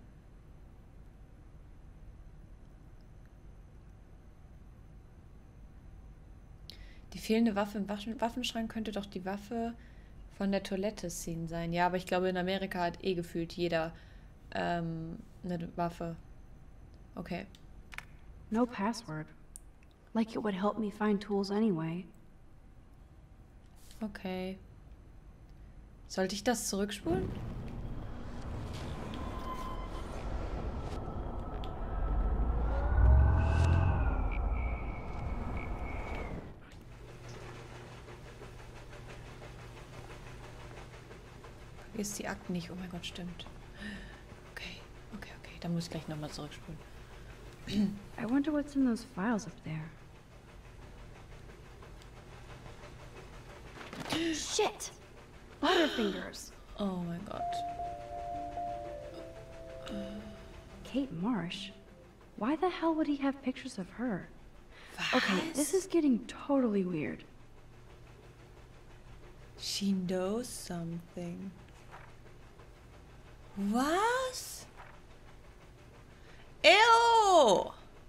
Die fehlende Waffe im Waffen Waffenschrank könnte doch die Waffe von der Toilette-Szene sein. Ja, aber ich glaube, in Amerika hat eh gefühlt jeder ähm, eine Waffe. Okay. No password. Like it would help me find tools anyway. Okay. Sollte ich das zurückspulen? Vergiss die Akten nicht. Oh mein Gott, stimmt. Okay, okay, okay. Dann muss ich gleich nochmal zurückspulen. I wonder what's in those files up there. Shit! Butterfingers. Oh mein Gott. Kate Marsh? Why the hell would he have pictures of her? Okay, this is getting totally weird. She knows something. Was? Ew!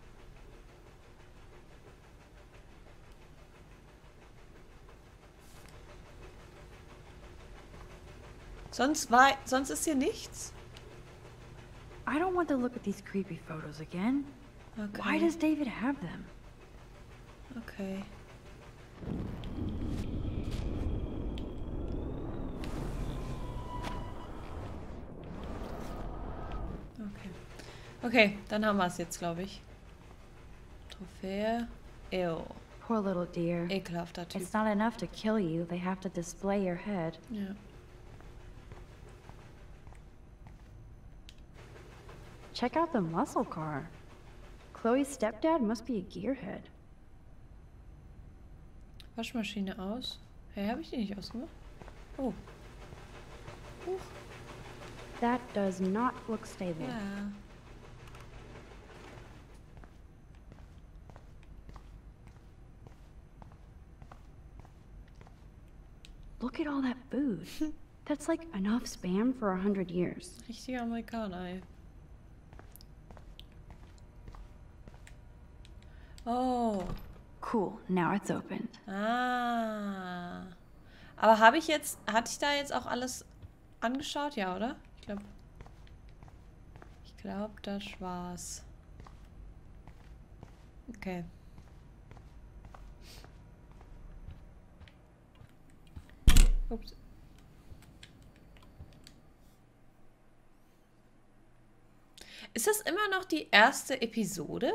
Sonst war, sonst ist hier nichts. I don't want to look at these creepy photos again. Okay. Why does David have them? Okay. Okay. Okay, dann haben wir es jetzt, glaube ich. Trophäe. Ew. Poor little dear. Ekelhafter Typ. It's not enough to kill you. They have to display your head. Ja. Check out the muscle car. Chloe's stepdad must be a gearhead. Waschmaschine aus. Hey, habe ich die nicht ausgemacht? Oh. Huch. That does not look stable. Ja. Look at all that food. That's like enough spam for a hundred years. Richtiger Amerikaner, ey. Oh. Cool, now it's opened. Ah. Aber habe ich jetzt, hatte ich da jetzt auch alles angeschaut? Ja, oder? Ich glaube, ich glaube, das war's. Okay. Ups. Ist das immer noch die erste Episode?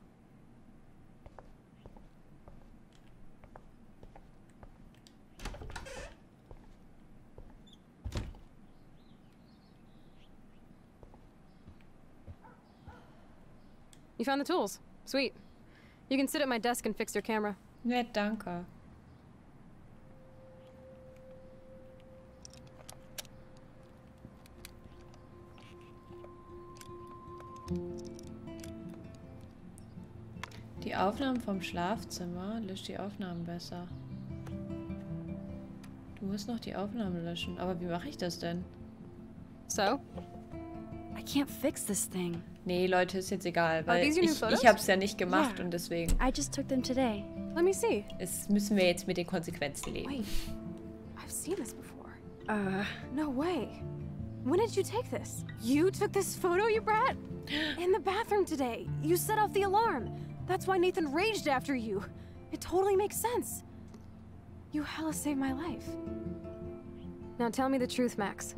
You found the tools. Sweet. You can sit at my desk and fix your camera. Nett, danke. Die Aufnahmen vom Schlafzimmer. Löscht die Aufnahmen besser. Du musst noch die Aufnahmen löschen. Aber wie mache ich das denn? So? I can't fix this thing. Nee, Leute, ist jetzt egal, weil these your new ich, photos? ich hab's ja nicht gemacht Yeah. und deswegen. I just took them today. Let me see. Es müssen wir jetzt mit den Konsequenzen leben. Wait. I've seen this before. Uh, No way. When did you take this? You took this photo, you brat? In the bathroom today. You set off the alarm. That's why Nathan raged after you. It totally makes sense. You hella saved my life. Now tell me the truth, Max.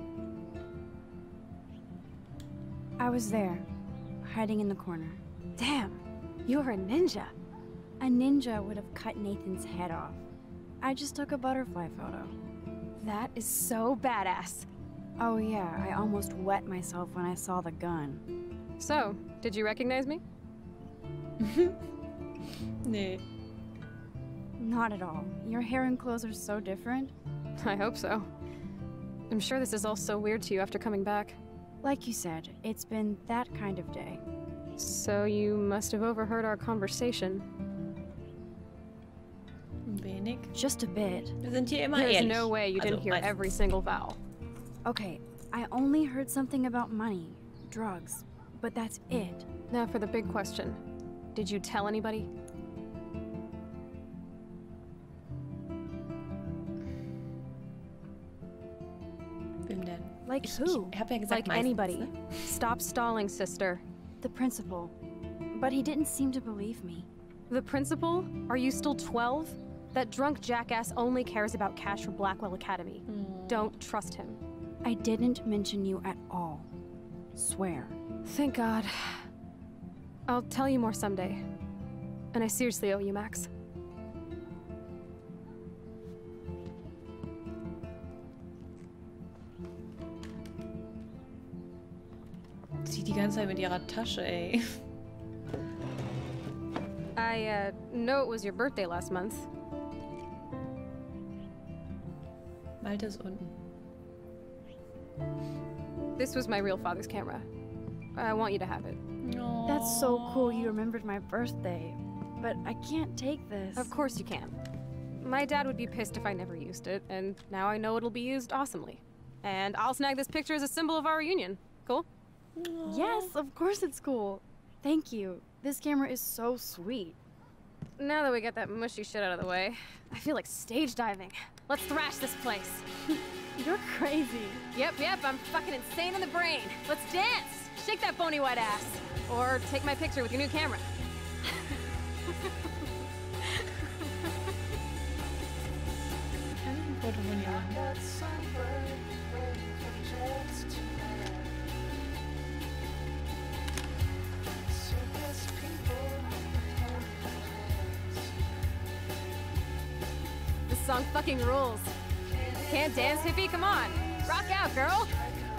I was there, hiding in the corner. Damn, you're a ninja. A ninja would have cut Nathan's head off. I just took a butterfly photo. That is so badass. Oh yeah, I almost wet myself when I saw the gun. So, did you recognize me? Nee. Not at all. Your hair and clothes are so different. I hope so. I'm sure this is all so weird to you after coming back. Like you said, it's been that kind of day. So you must have overheard our conversation. Ein wenig. Just a bit. Wir sind hier immer There's ehrlich. no way you Also, didn't hear meistens. every single vowel. Okay, I only heard something about money, drugs, but that's it. Now for the big question. Did you tell anybody? Wem denn? Like Ich, who? ich hab ja gesagt, Like meistens, anybody. ne? Stop stalling, sister. The principal. But he didn't seem to believe me. The principal? Are you still twelve? That drunk jackass only cares about cash for Blackwell Academy. Don't trust him. I didn't mention you at all. Swear. Thank God. I'll tell you more someday. And I seriously owe you, Max. Sie die ganze Zeit mit ihrer Tasche, ey. I, uh, know it was your birthday last month. Malte ist unten. This was my real father's camera. I want you to have it. Aww. That's so cool you remembered my birthday. But I can't take this. Of course you can. My dad would be pissed if I never used it, and now I know it'll be used awesomely. And I'll snag this picture as a symbol of our reunion. Cool? Aww. Yes, of course it's cool. Thank you. This camera is so sweet. Now that we got that mushy shit out of the way, I feel like stage diving. Let's thrash this place. You're crazy. Yep, yep, I'm fucking insane in the brain. Let's dance! Shake that bony white ass. Or take my picture with your new camera. This song fucking rules. Can't dance, hippie? Come on. Rock out, girl.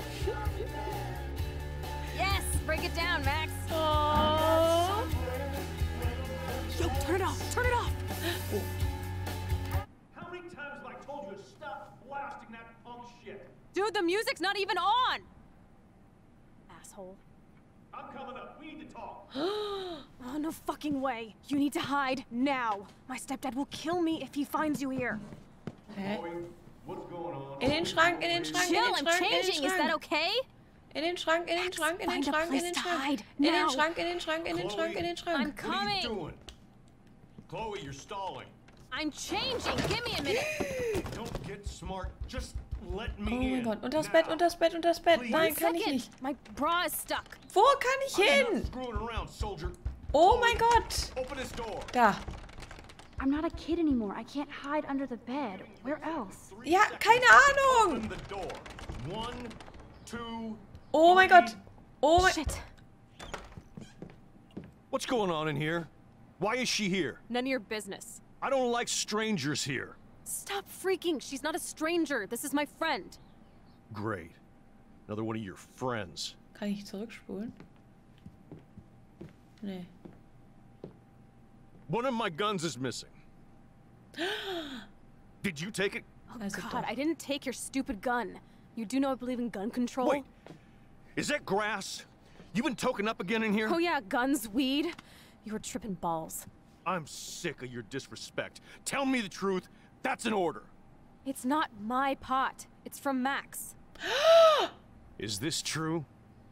Yes, break it down, Max. Aww. Yo, turn it off. Turn it off. How many times have I told you to stop blasting that punk shit? Dude, the music's not even on. Asshole. I'm coming up. We need to talk. Oh, no fucking way. You need to hide now. My stepdad will kill me if he finds you here. Hä? What's going on? In den Schrank, in den Schrank, in Chill, den I'm Schrank, in den changing. Is Schrank. that okay? In den Schrank, in den Schrank, in den Find a Schrank, in place den to Schrank. hide In den now. Schrank, in den Schrank, in den Schrank, in den Schrank. I'm coming. What are you doing? Chloe, you're stalling. I'm changing. Give me a minute. Don't get smart. Just let Oh me mein in. Gott, unters Bett, unters Bett, unters Bett. Please. Nein, One kann ich second. nicht. My bra is stuck. Wo kann ich I'm hin? not screwing around, soldier. Oh mein Gott. Open this door. Da. I'm not a kid anymore. I can't hide under the bed. Where else? Ja, keine Ahnung. Open the door. One, two. Oh mein Gott. Oh mein... Shit. What's going on in here? Why is she here? None of your business. I don't like strangers here. Stop freaking. She's not a stranger. This is my friend. Great. Another one of your friends. Kann ich zurückspulen? Nee. One of my guns is missing. Did you take it? Oh Also God, doch. I didn't take your stupid gun. You do know I believe in gun control? Wait. Is that grass? You been token up again in here? Oh yeah, guns, weed. You were tripping balls. I'm sick of your disrespect. Tell me the truth. That's an order. It's not my pot. It's from Max. Is this true?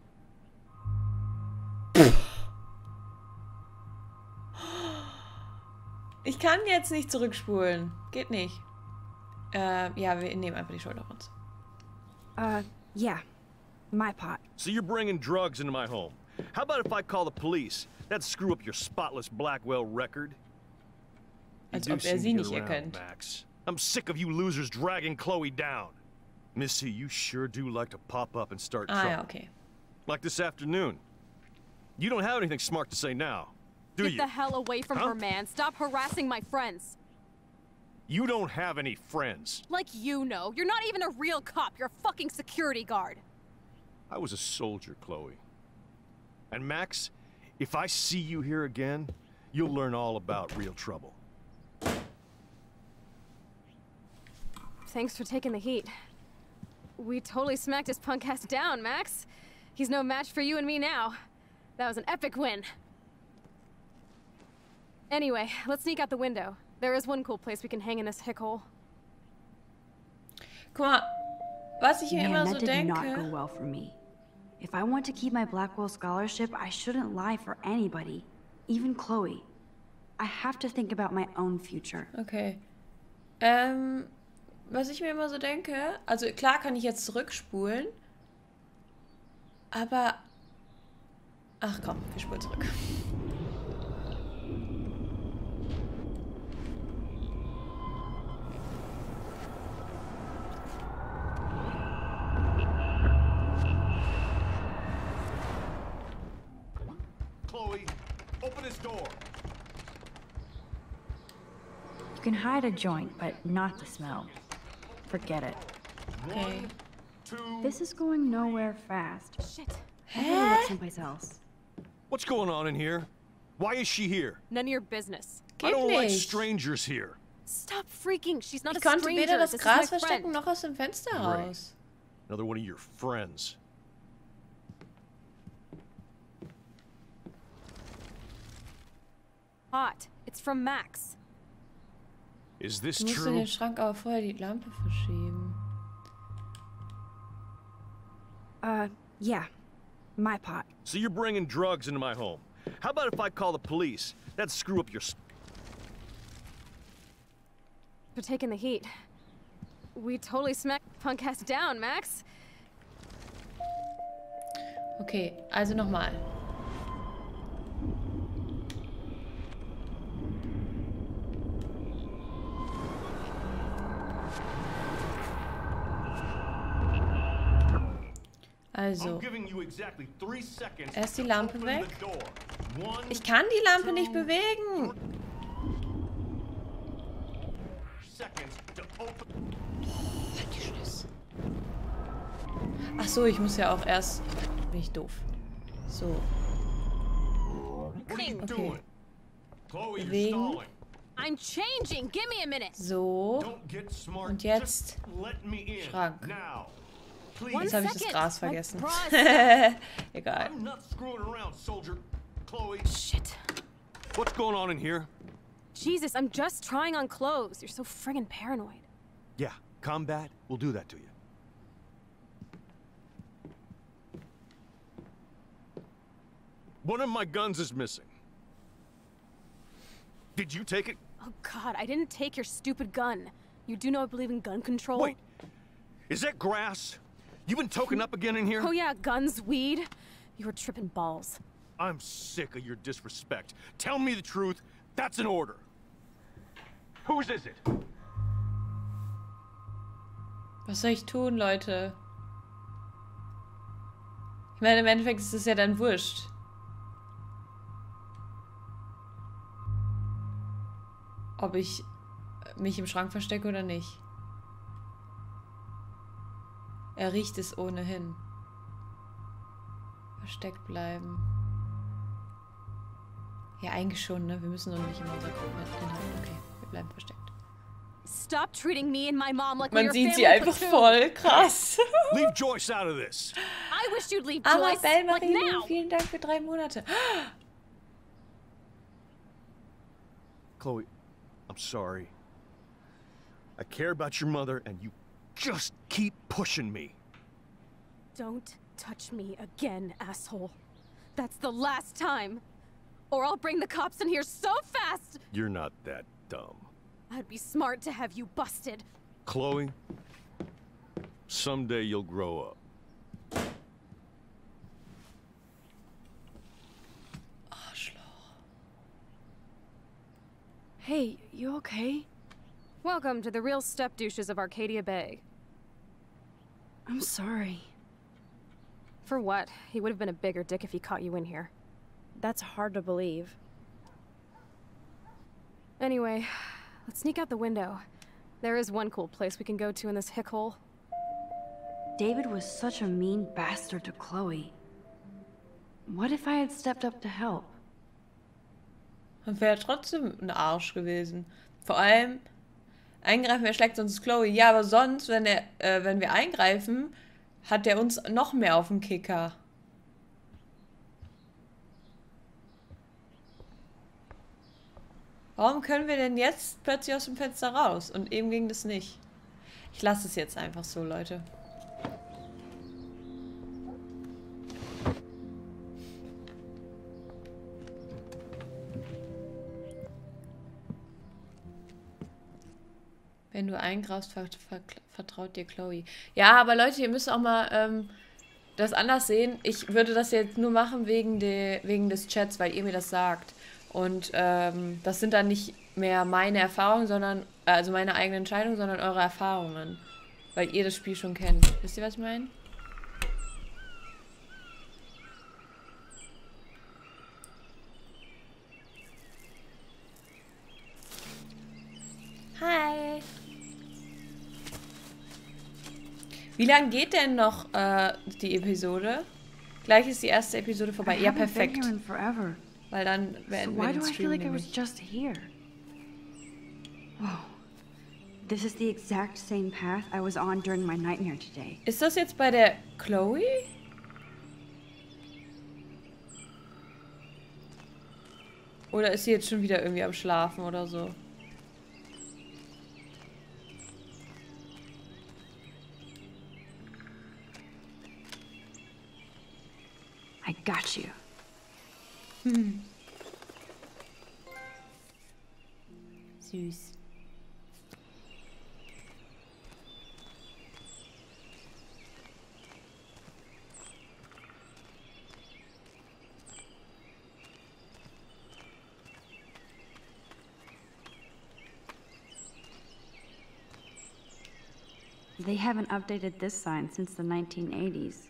Ich kann jetzt nicht zurückspulen. Geht nicht. Äh, ja, wir nehmen einfach die Schuld auf uns. Uh, yeah. My pot. So you're bringing drugs into my home. How about if I call the police? That'd screw up your spotless Blackwell record. You Als do ob er seem sie to nicht get around, erkennt. Max. I'm sick of you losers dragging Chloe down. Missy, you sure do like to pop up and start Ah trouble. ja, okay. Like this afternoon. You don't have anything smart to say now, do Get you? the hell away from Huh? her, man. Stop harassing my friends. You don't have any friends. Like you know. You're not even a real cop. You're a fucking security guard. I was a soldier, Chloe. And Max, if I see you here again, you'll learn all about real trouble. Thanks for taking the heat. We totally smacked his punk ass down, Max. He's no match for you and me now. That was an epic win. Anyway, let's sneak out the window. There is one cool place we can hang in this hickhole. Guck mal, was ich mir Man, immer that so did denke... not go well for me. If I want to keep my Blackwell scholarship, I shouldn't lie for anybody. Even Chloe. I have to think about my own future. Okay. Ähm, was ich mir immer so denke, also klar kann ich jetzt zurückspulen, aber... Ach komm, wir spulen zurück. Chloe, open this door. You can hide a joint, but not the smell. Forget it. Okay. This is going nowhere fast. Shit. I better look someplace else. What's going on in here? Why is she here? None of your business. I don't like nicht. strangers here. Stop freaking. She's not Ich a konnte stranger. weder das This is Gras my verstecken friend. noch aus dem Fenster Great. raus. Another one of your friends. Hot. It's from Max. Is this Du musst in true? den Schrank aber vorher die Lampe verschieben. Uh, yeah. My pot. So you're bringing drugs into my home. How about if I call the police? That'd screw up your... s- For taking the heat. We totally smacked punk ass down, Max. Okay, also nochmal. Also, erst die Lampe weg. Ich kann die Lampe nicht bewegen. Ach so, ich muss ja auch erst... Bin ich doof. So. Okay. Bewegen. I'm changing. Give me a minute. So. Und jetzt Schrank. Jetzt habe ich das Gras vergessen. Egal. Shit. What's going on in here? Jesus, I'm just trying on clothes. You're so friggin' paranoid. Yeah, combat will do that to you. One of my guns is missing. Did you take it? Oh God, I didn't take your stupid gun. You do know I believe in gun control? Wait, is that grass? You been token up again in here? Oh yeah, guns, weed. You were tripping balls. I'm sick of your disrespect. Tell me the truth. That's an order. Whose is it? Was soll ich tun, Leute? Ich meine, im Endeffekt ist es ja dann wurscht. Ob ich mich im Schrank verstecke oder nicht. Er riecht es ohnehin. Versteckt bleiben. Ja, eigentlich schon, ne? Wir müssen doch nicht immer unser Kopf hinhalten. Okay, wir bleiben versteckt. Stop treating me and my mom like Man we're sieht family sie einfach platoon. voll krass. Leave Joyce out of this. I wish you'd leave Aber Joyce, Belle like Marie, now. vielen Dank für drei Monate. Chloe, I'm sorry. I care about your mother, and you just keep pushing me. Don't touch me again, asshole. That's the last time. Or I'll bring the cops in here so fast. You're not that dumb. I'd be smart to have you busted. Chloe, someday you'll grow up. Arschloch. Hey, you okay? Welcome to the real step douches of Arcadia Bay. I'm sorry. For what? He would have been a bigger dick if he caught you in here. That's hard to believe. Anyway, let's sneak out the window. There is one cool place we can go to in this hick hole. David was such a mean bastard to Chloe. What if I had stepped up to help? Und wäre trotzdem ein Arsch gewesen. Vor allem, eingreifen, er schlägt uns Chloe. Ja, aber sonst, wenn, er, äh, wenn wir eingreifen, hat er uns noch mehr auf dem Kicker. Warum können wir denn jetzt plötzlich aus dem Fenster raus? Und eben ging das nicht. Ich lasse es jetzt einfach so, Leute. Wenn du eingreifst, ver ver vertraut dir Chloe. Ja, aber Leute, ihr müsst auch mal ähm, das anders sehen. Ich würde das jetzt nur machen wegen, de wegen des Chats, weil ihr mir das sagt. Und ähm, das sind dann nicht mehr meine Erfahrungen, sondern, also meine eigene Entscheidung, sondern eure Erfahrungen. Weil ihr das Spiel schon kennt. Wisst ihr, was ich meine? Hi! Wie lange geht denn noch äh, die Episode? Gleich ist die erste Episode vorbei. Ja, perfekt. Weil dann werden So wir why den do I feel Stream like I was nämlich. just here? Whoa, This is the exact same path I was on during my nightmare today. Ist das jetzt bei der Chloe? Oder ist sie jetzt schon wieder irgendwie am Schlafen oder so? I got you. Hm. Süß. They haven't updated this sign since the nineteen eighties.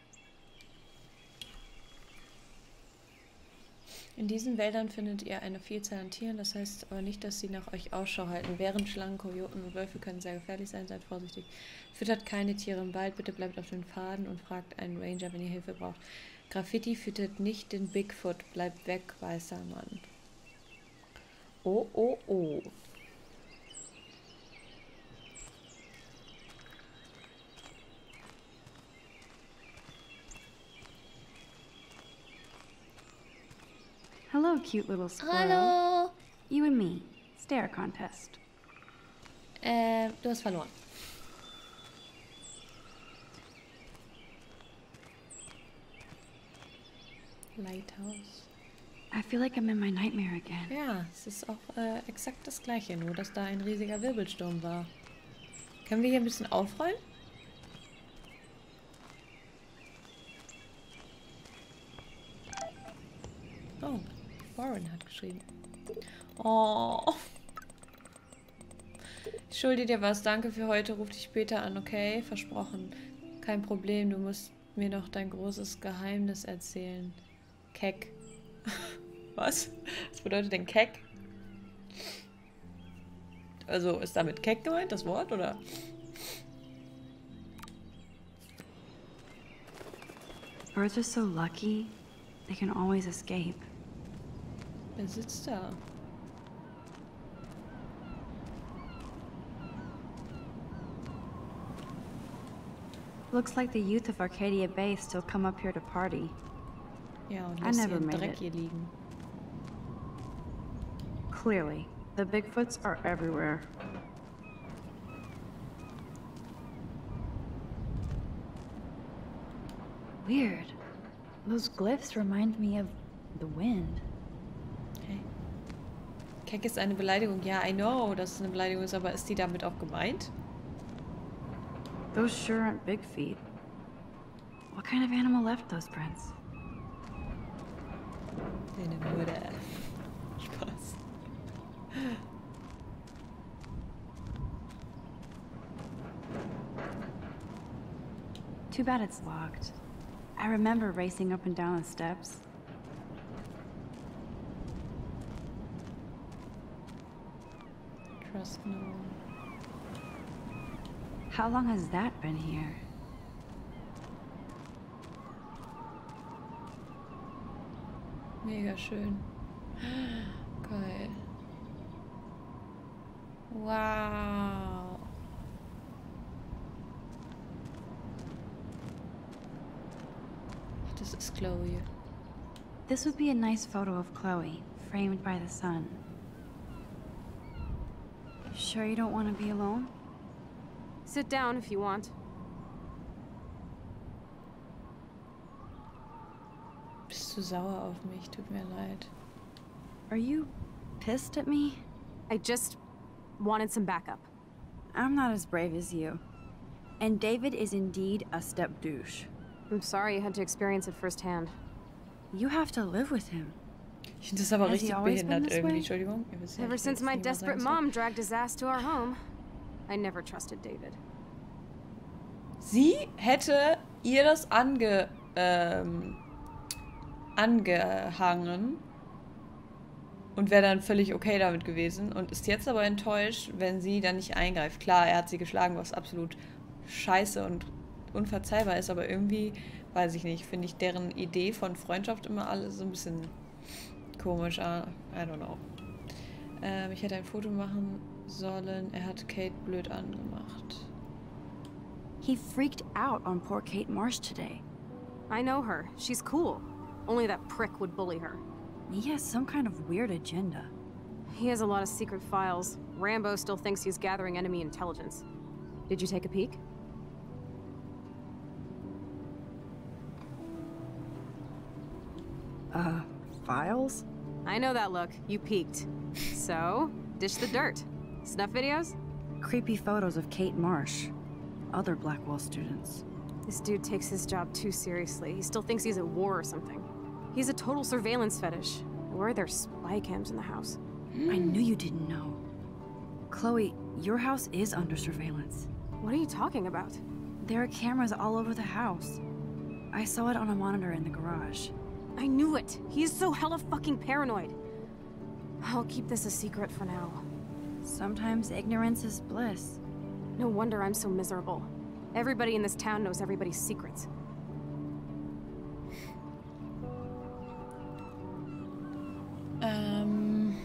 In diesen Wäldern findet ihr eine Vielzahl an Tieren, das heißt aber nicht, dass sie nach euch Ausschau halten. Bären, Schlangen, Kojoten und Wölfe können sehr gefährlich sein, seid vorsichtig. Füttert keine Tiere im Wald, bitte bleibt auf den Pfaden und fragt einen Ranger, wenn ihr Hilfe braucht. Graffiti füttert nicht den Bigfoot, bleibt weg, weißer Mann. Oh, oh, oh. Hello, cute little squirrel. Hallo. You and me. Stare contest. Äh, du hast verloren. Lighthouse. I feel like I'm in my nightmare again. Ja, es ist auch äh, exakt das gleiche, nur dass da ein riesiger Wirbelsturm war. Können wir hier ein bisschen aufräumen? Oh, Warren hat geschrieben. Oh. Ich schulde dir was. Danke für heute. Ruf dich später an, okay? Versprochen. Kein Problem. Du musst mir noch dein großes Geheimnis erzählen. Keck. Was? Was bedeutet denn Keck? Also, ist damit Keck gemeint, das Wort, oder? Birds are so lucky. They can always escape. Wer sitzt da? Looks like the youth of Arcadia Bay still come up here to party. Ja, und I lässt never ihren made Dreck it. hier liegen. Clearly, the Bigfoots are everywhere. Weird. Those glyphs remind me of the wind. Okay. Keck ist eine Beleidigung. Ja, I know, dass es eine Beleidigung ist, aber ist die damit auch gemeint? Those sure aren't big feet. What kind of animal left those prints? Seine Mutter. Spaß. Too bad it's locked. I remember racing up and down the steps. Trust no one. How long has that been here? Mega schön. Geil. Wow. Das ist Chloe. This would be a nice photo of Chloe, framed by the sun. Sure you don't want to be alone? Sit down if you want. Bist du sauer auf mich? Tut mir leid. Are you pissed at me? I just wanted some backup. I'm not as brave as you. And David is indeed a step douche. I'm sorry you had to experience it firsthand. You have to live with him. Ich finde das aber Has he richtig always been behindert this irgendwie. way? Entschuldigung. Ihr wisst ja, Ever ich will since jetzt my nicht mehr desperate sagen, so. mom dragged his ass to our home, I never trusted David. Sie hätte ihr das ange, ähm, angehangen und wäre dann völlig okay damit gewesen und ist jetzt aber enttäuscht, wenn sie dann nicht eingreift. Klar, er hat sie geschlagen, was absolut scheiße und unverzeihbar ist, aber irgendwie, weiß ich nicht, finde ich deren Idee von Freundschaft immer alles so ein bisschen komisch. I don't know. Ähm, ich hätte ein Foto machen sollen. Er hat Kate blöd angemacht. He freaked out on poor Kate Marsh today. I know her. She's cool. Only that prick would bully her. He has some kind of weird agenda. He has a lot of secret files. Rambo still thinks he's gathering enemy intelligence. Did you take a peek? Uh, files? I know that look. You peeked. So, dish the dirt. Snuff videos? Creepy photos of Kate Marsh. Other Blackwell students. This dude takes his job too seriously. He still thinks he's at war or something. He's a total surveillance fetish. Where are there spy cams in the house? I knew you didn't know. Chloe, your house is under surveillance. What are you talking about? There are cameras all over the house. I saw it on a monitor in the garage. I knew it! He is so hella fucking paranoid. I'll keep this a secret for now. Sometimes ignorance is bliss. No wonder I'm so miserable. Everybody in this town knows everybody's secrets. Um...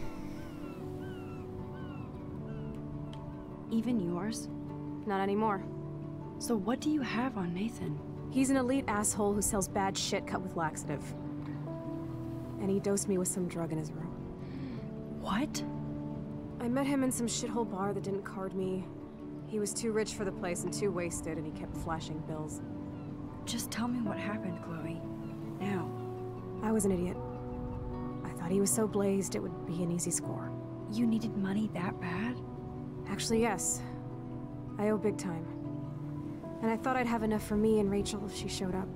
Even yours? Not anymore. So what do you have on Nathan? He's an elite asshole who sells bad shit cut with laxative. And he dosed me with some drug in his room. What? I met him in some shithole bar that didn't card me. He was too rich for the place and too wasted, and he kept flashing bills. Just tell me what happened, Chloe. Now. I was an idiot. I thought he was so blazed it would be an easy score. You needed money that bad? Actually, yes. I owe big time. And I thought I'd have enough for me and Rachel if she showed up.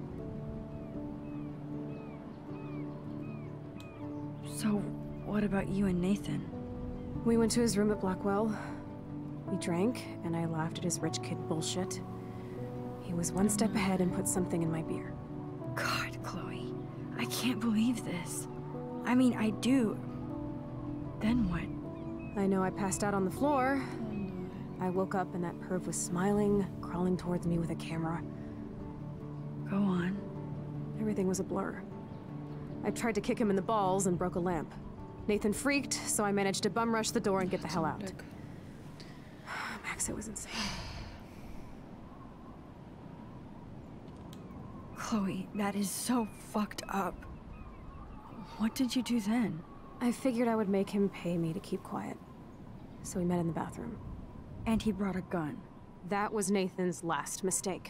So, what about you and Nathan? We went to his room at Blackwell. We drank, and I laughed at his rich kid bullshit. He was one step ahead and put something in my beer. God, Chloe. I can't believe this. I mean, I do. Then what? I know I passed out on the floor. I woke up and that perv was smiling, crawling towards me with a camera. Go on. Everything was a blur. I tried to kick him in the balls and broke a lamp. Nathan freaked, so I managed to bum rush the door and get the hell out. Max, it was insane. Chloe, that is so fucked up. What did you do then? I figured I would make him pay me to keep quiet. So we met in the bathroom. And he brought a gun. That was Nathan's last mistake.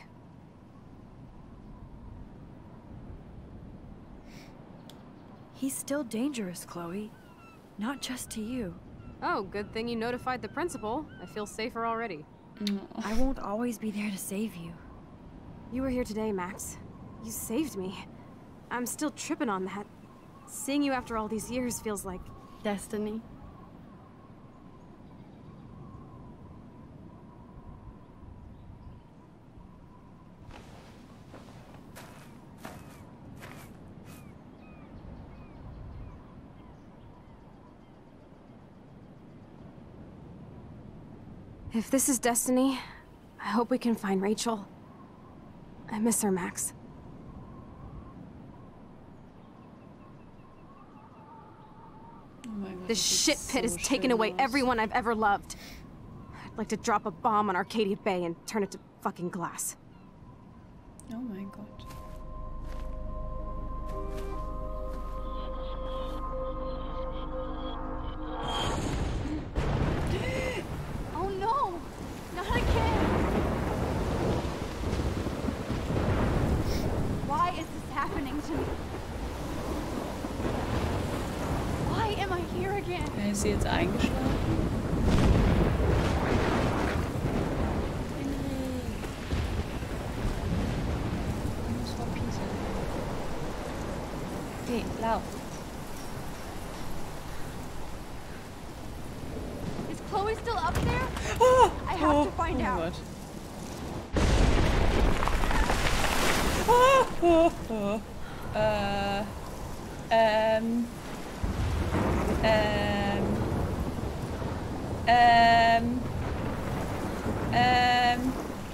He's still dangerous, Chloe. Not just to you. Oh, good thing you notified the principal. I feel safer already. I won't always be there to save you. You were here today, Max. You saved me. I'm still tripping on that. Seeing you after all these years feels like... destiny. If this is destiny, I hope we can find Rachel. I miss her, Max. Oh my God, this shit pit has taken away everyone I've ever loved. I'd like to drop a bomb on Arcadia Bay and turn it to fucking glass. Oh my God. Oh no! Not again! Why is this happening to me? Why am I here again? Ist sie jetzt eingeschlafen? Okay, lauf. Is Chloe still up there? Oh, I have oh, to find oh out. Gott. Oh, oh, oh. Äh, ähm, ähm, ähm, ähm.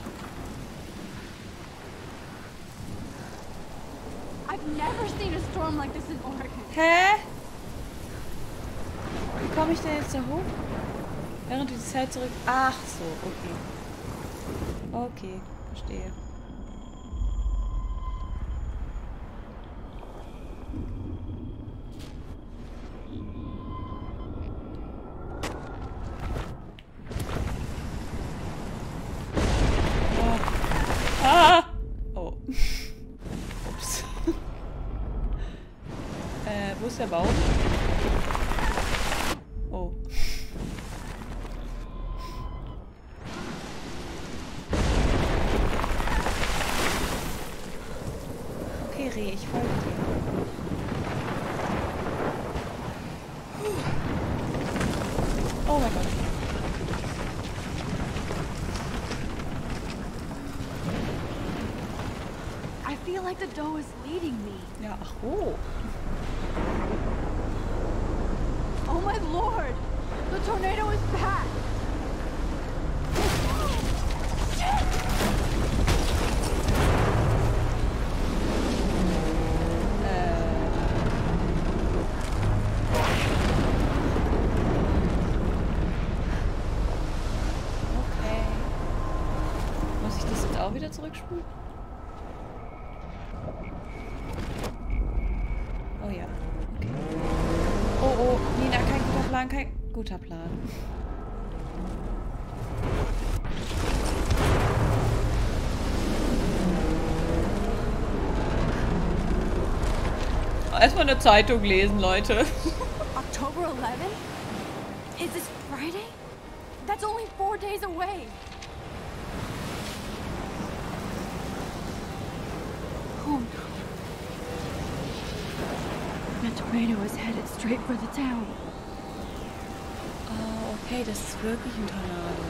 I've never seen a storm like this in Oregon. Hä? Wie komme ich denn jetzt da hoch? Während du die Zeit zurück... Ach so, okay. Okay, verstehe. Ah! Oh. Ups. äh, wo ist der Baum? Oh. Okay, Reh, ich folge dir. Oh mein Gott. I feel like the dough is leading me. Ja, ach oh. Oh my lord! The tornado is back! Okay. Muss ich das jetzt auch wieder zurückspulen? Oh ja. Okay. Oh, oh, Nina, kein guter Plan, kein guter Plan. Erstmal eine Zeitung lesen, Leute. October eleventh? Is this Friday? That's only four days away. Oh no. That tornado is headed straight for the town. Oh, okay, das ist wirklich ein Tornado.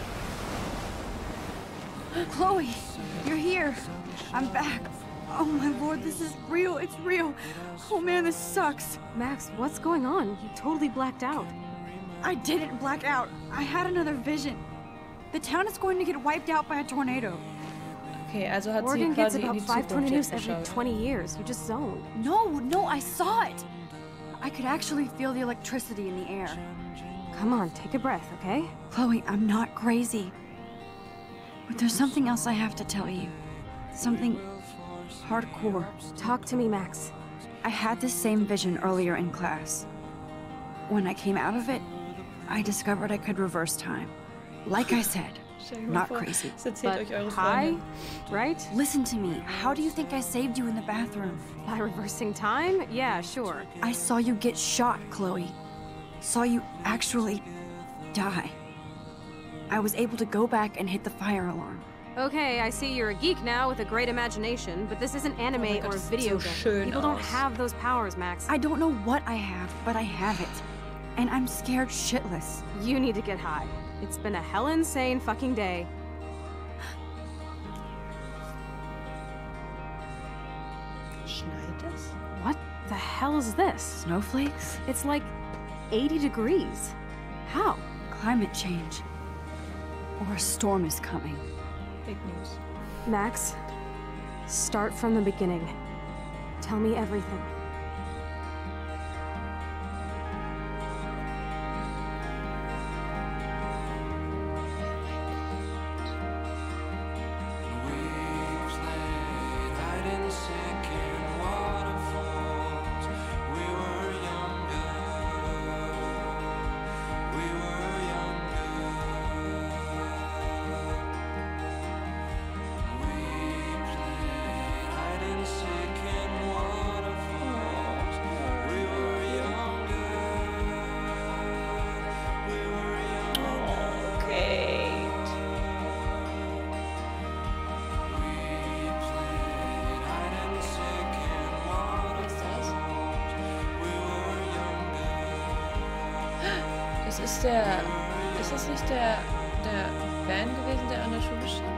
Chloe, you're here. I'm back. Oh my lord, this is real. It's real. Oh man, this sucks. Max, what's going on? You totally blacked out. I didn't black out. I had another vision. The town is going to get wiped out by a tornado. Okay, also hat Oregon sie gets quasi in about die five Zukunft tornadoes jetzt every geschaut. twenty years. You just zoned. No, no, I saw it. I could actually feel the electricity in the air. Come on, take a breath, okay? Chloe, I'm not crazy. But there's something else I have to tell you. Something hardcore. Talk to me, Max. I had this same vision earlier in class. When I came out of it, I discovered I could reverse time. Like I said, not crazy. But high, right? Listen to me. How do you think I saved you in the bathroom? By reversing time? Yeah, sure. I saw you get shot, Chloe. Saw you actually die. I was able to go back and hit the fire alarm. Okay, I see you're a geek now with a great imagination, but this isn't anime Oh my God, or das sieht video so game. schön People don't aus. have those powers, Max. I don't know what I have, but I have it. And I'm scared shitless. You need to get high. It's been a hell insane fucking day. Schneit es? What the hell is this? Snowflakes? It's like eighty degrees. How? Climate change. Or a storm is coming. Big news. Max, start from the beginning. Tell me everything. Das ist der... Ist das nicht der... der Van gewesen, der an der Schule stand?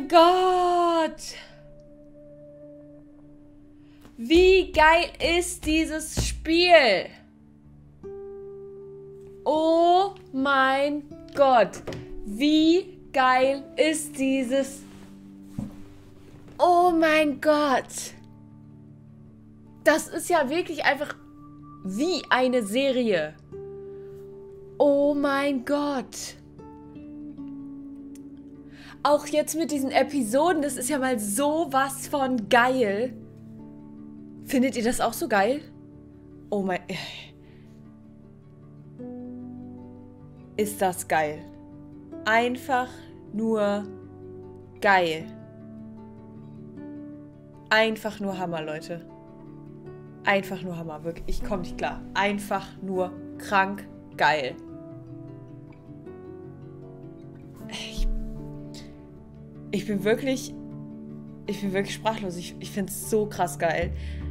mein Gott! Wie geil ist dieses Spiel? Oh mein Gott! Wie geil ist dieses... Oh mein Gott! Das ist ja wirklich einfach wie eine Serie. Oh mein Gott! Auch jetzt mit diesen Episoden, das ist ja mal sowas von geil. Findet ihr das auch so geil? Oh mein... Ist das geil. Einfach nur geil. Einfach nur Hammer, Leute. Einfach nur Hammer, wirklich. Ich komme nicht klar. Einfach nur krank geil. Ich, ich bin wirklich... Ich bin wirklich sprachlos. Ich, ich finde es so krass geil.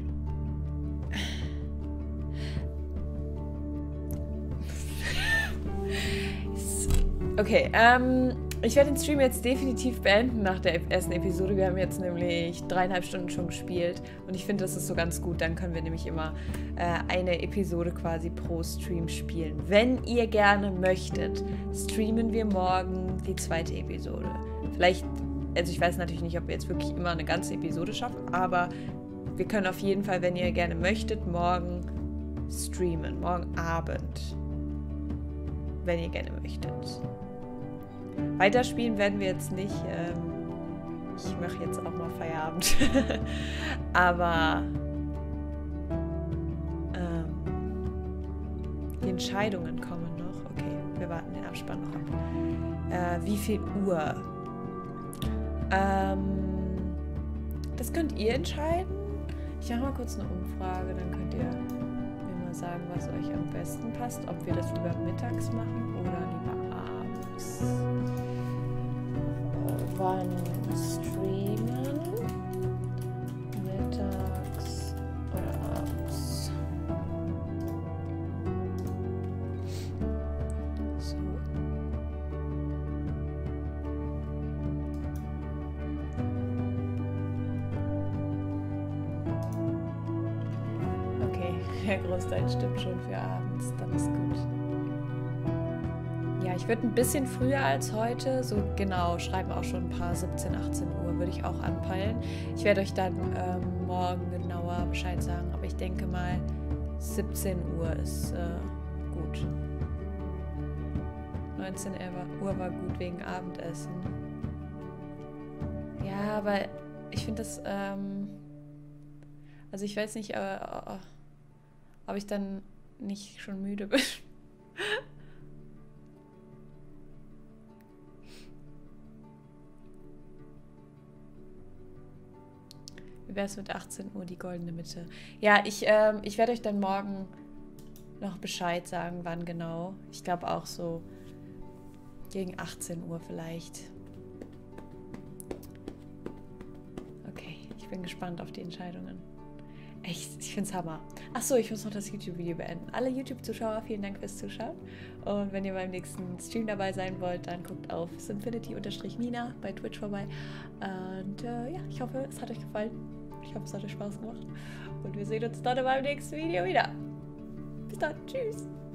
Okay, ähm, ich werde den Stream jetzt definitiv beenden nach der ersten Episode. Wir haben jetzt nämlich dreieinhalb Stunden schon gespielt und ich finde, das ist so ganz gut. Dann können wir nämlich immer äh, eine Episode quasi pro Stream spielen. Wenn ihr gerne möchtet, streamen wir morgen die zweite Episode. Vielleicht, also ich weiß natürlich nicht, ob wir jetzt wirklich immer eine ganze Episode schaffen, aber wir können auf jeden Fall, wenn ihr gerne möchtet, morgen streamen. Morgen Abend. Wenn ihr gerne möchtet. Weiterspielen werden wir jetzt nicht. Ähm, ich mache jetzt auch mal Feierabend. Aber ähm, die Entscheidungen kommen noch. Okay, wir warten den Abspann noch ab. Äh, wie viel Uhr? Ähm, das könnt ihr entscheiden. Ich mache mal kurz eine Umfrage, dann könnt ihr mir mal sagen, was euch am besten passt. Ob wir das lieber mittags machen oder lieber abends. Wann streamen? Mittags oder abends? So. Okay, Herr Großteil stimmt schon für abends, dann ist gut. Ja, ich würde ein bisschen früher als heute, so genau, schreiben auch schon ein paar, siebzehn, achtzehn Uhr würde ich auch anpeilen. Ich werde euch dann ähm, morgen genauer Bescheid sagen, aber ich denke mal siebzehn Uhr ist äh, gut. neunzehn Uhr war gut wegen Abendessen. Ja, aber ich finde das, ähm, also ich weiß nicht, äh, ob ich dann nicht schon müde bin. Wie wäre es mit achtzehn Uhr, die goldene Mitte? Ja, ich, ähm, ich werde euch dann morgen noch Bescheid sagen, wann genau. Ich glaube auch so gegen achtzehn Uhr vielleicht. Okay, ich bin gespannt auf die Entscheidungen. Echt, ich finde es Hammer. Achso, ich muss noch das YouTube-Video beenden. Alle YouTube-Zuschauer, vielen Dank fürs Zuschauen. Und wenn ihr beim nächsten Stream dabei sein wollt, dann guckt auf Simfinity-Nina bei Twitch vorbei. Und äh, ja, ich hoffe, es hat euch gefallen. Ich hoffe, es hat euch Spaß gemacht. Und wir sehen uns dann beim nächsten Video wieder. Bis dann. Tschüss.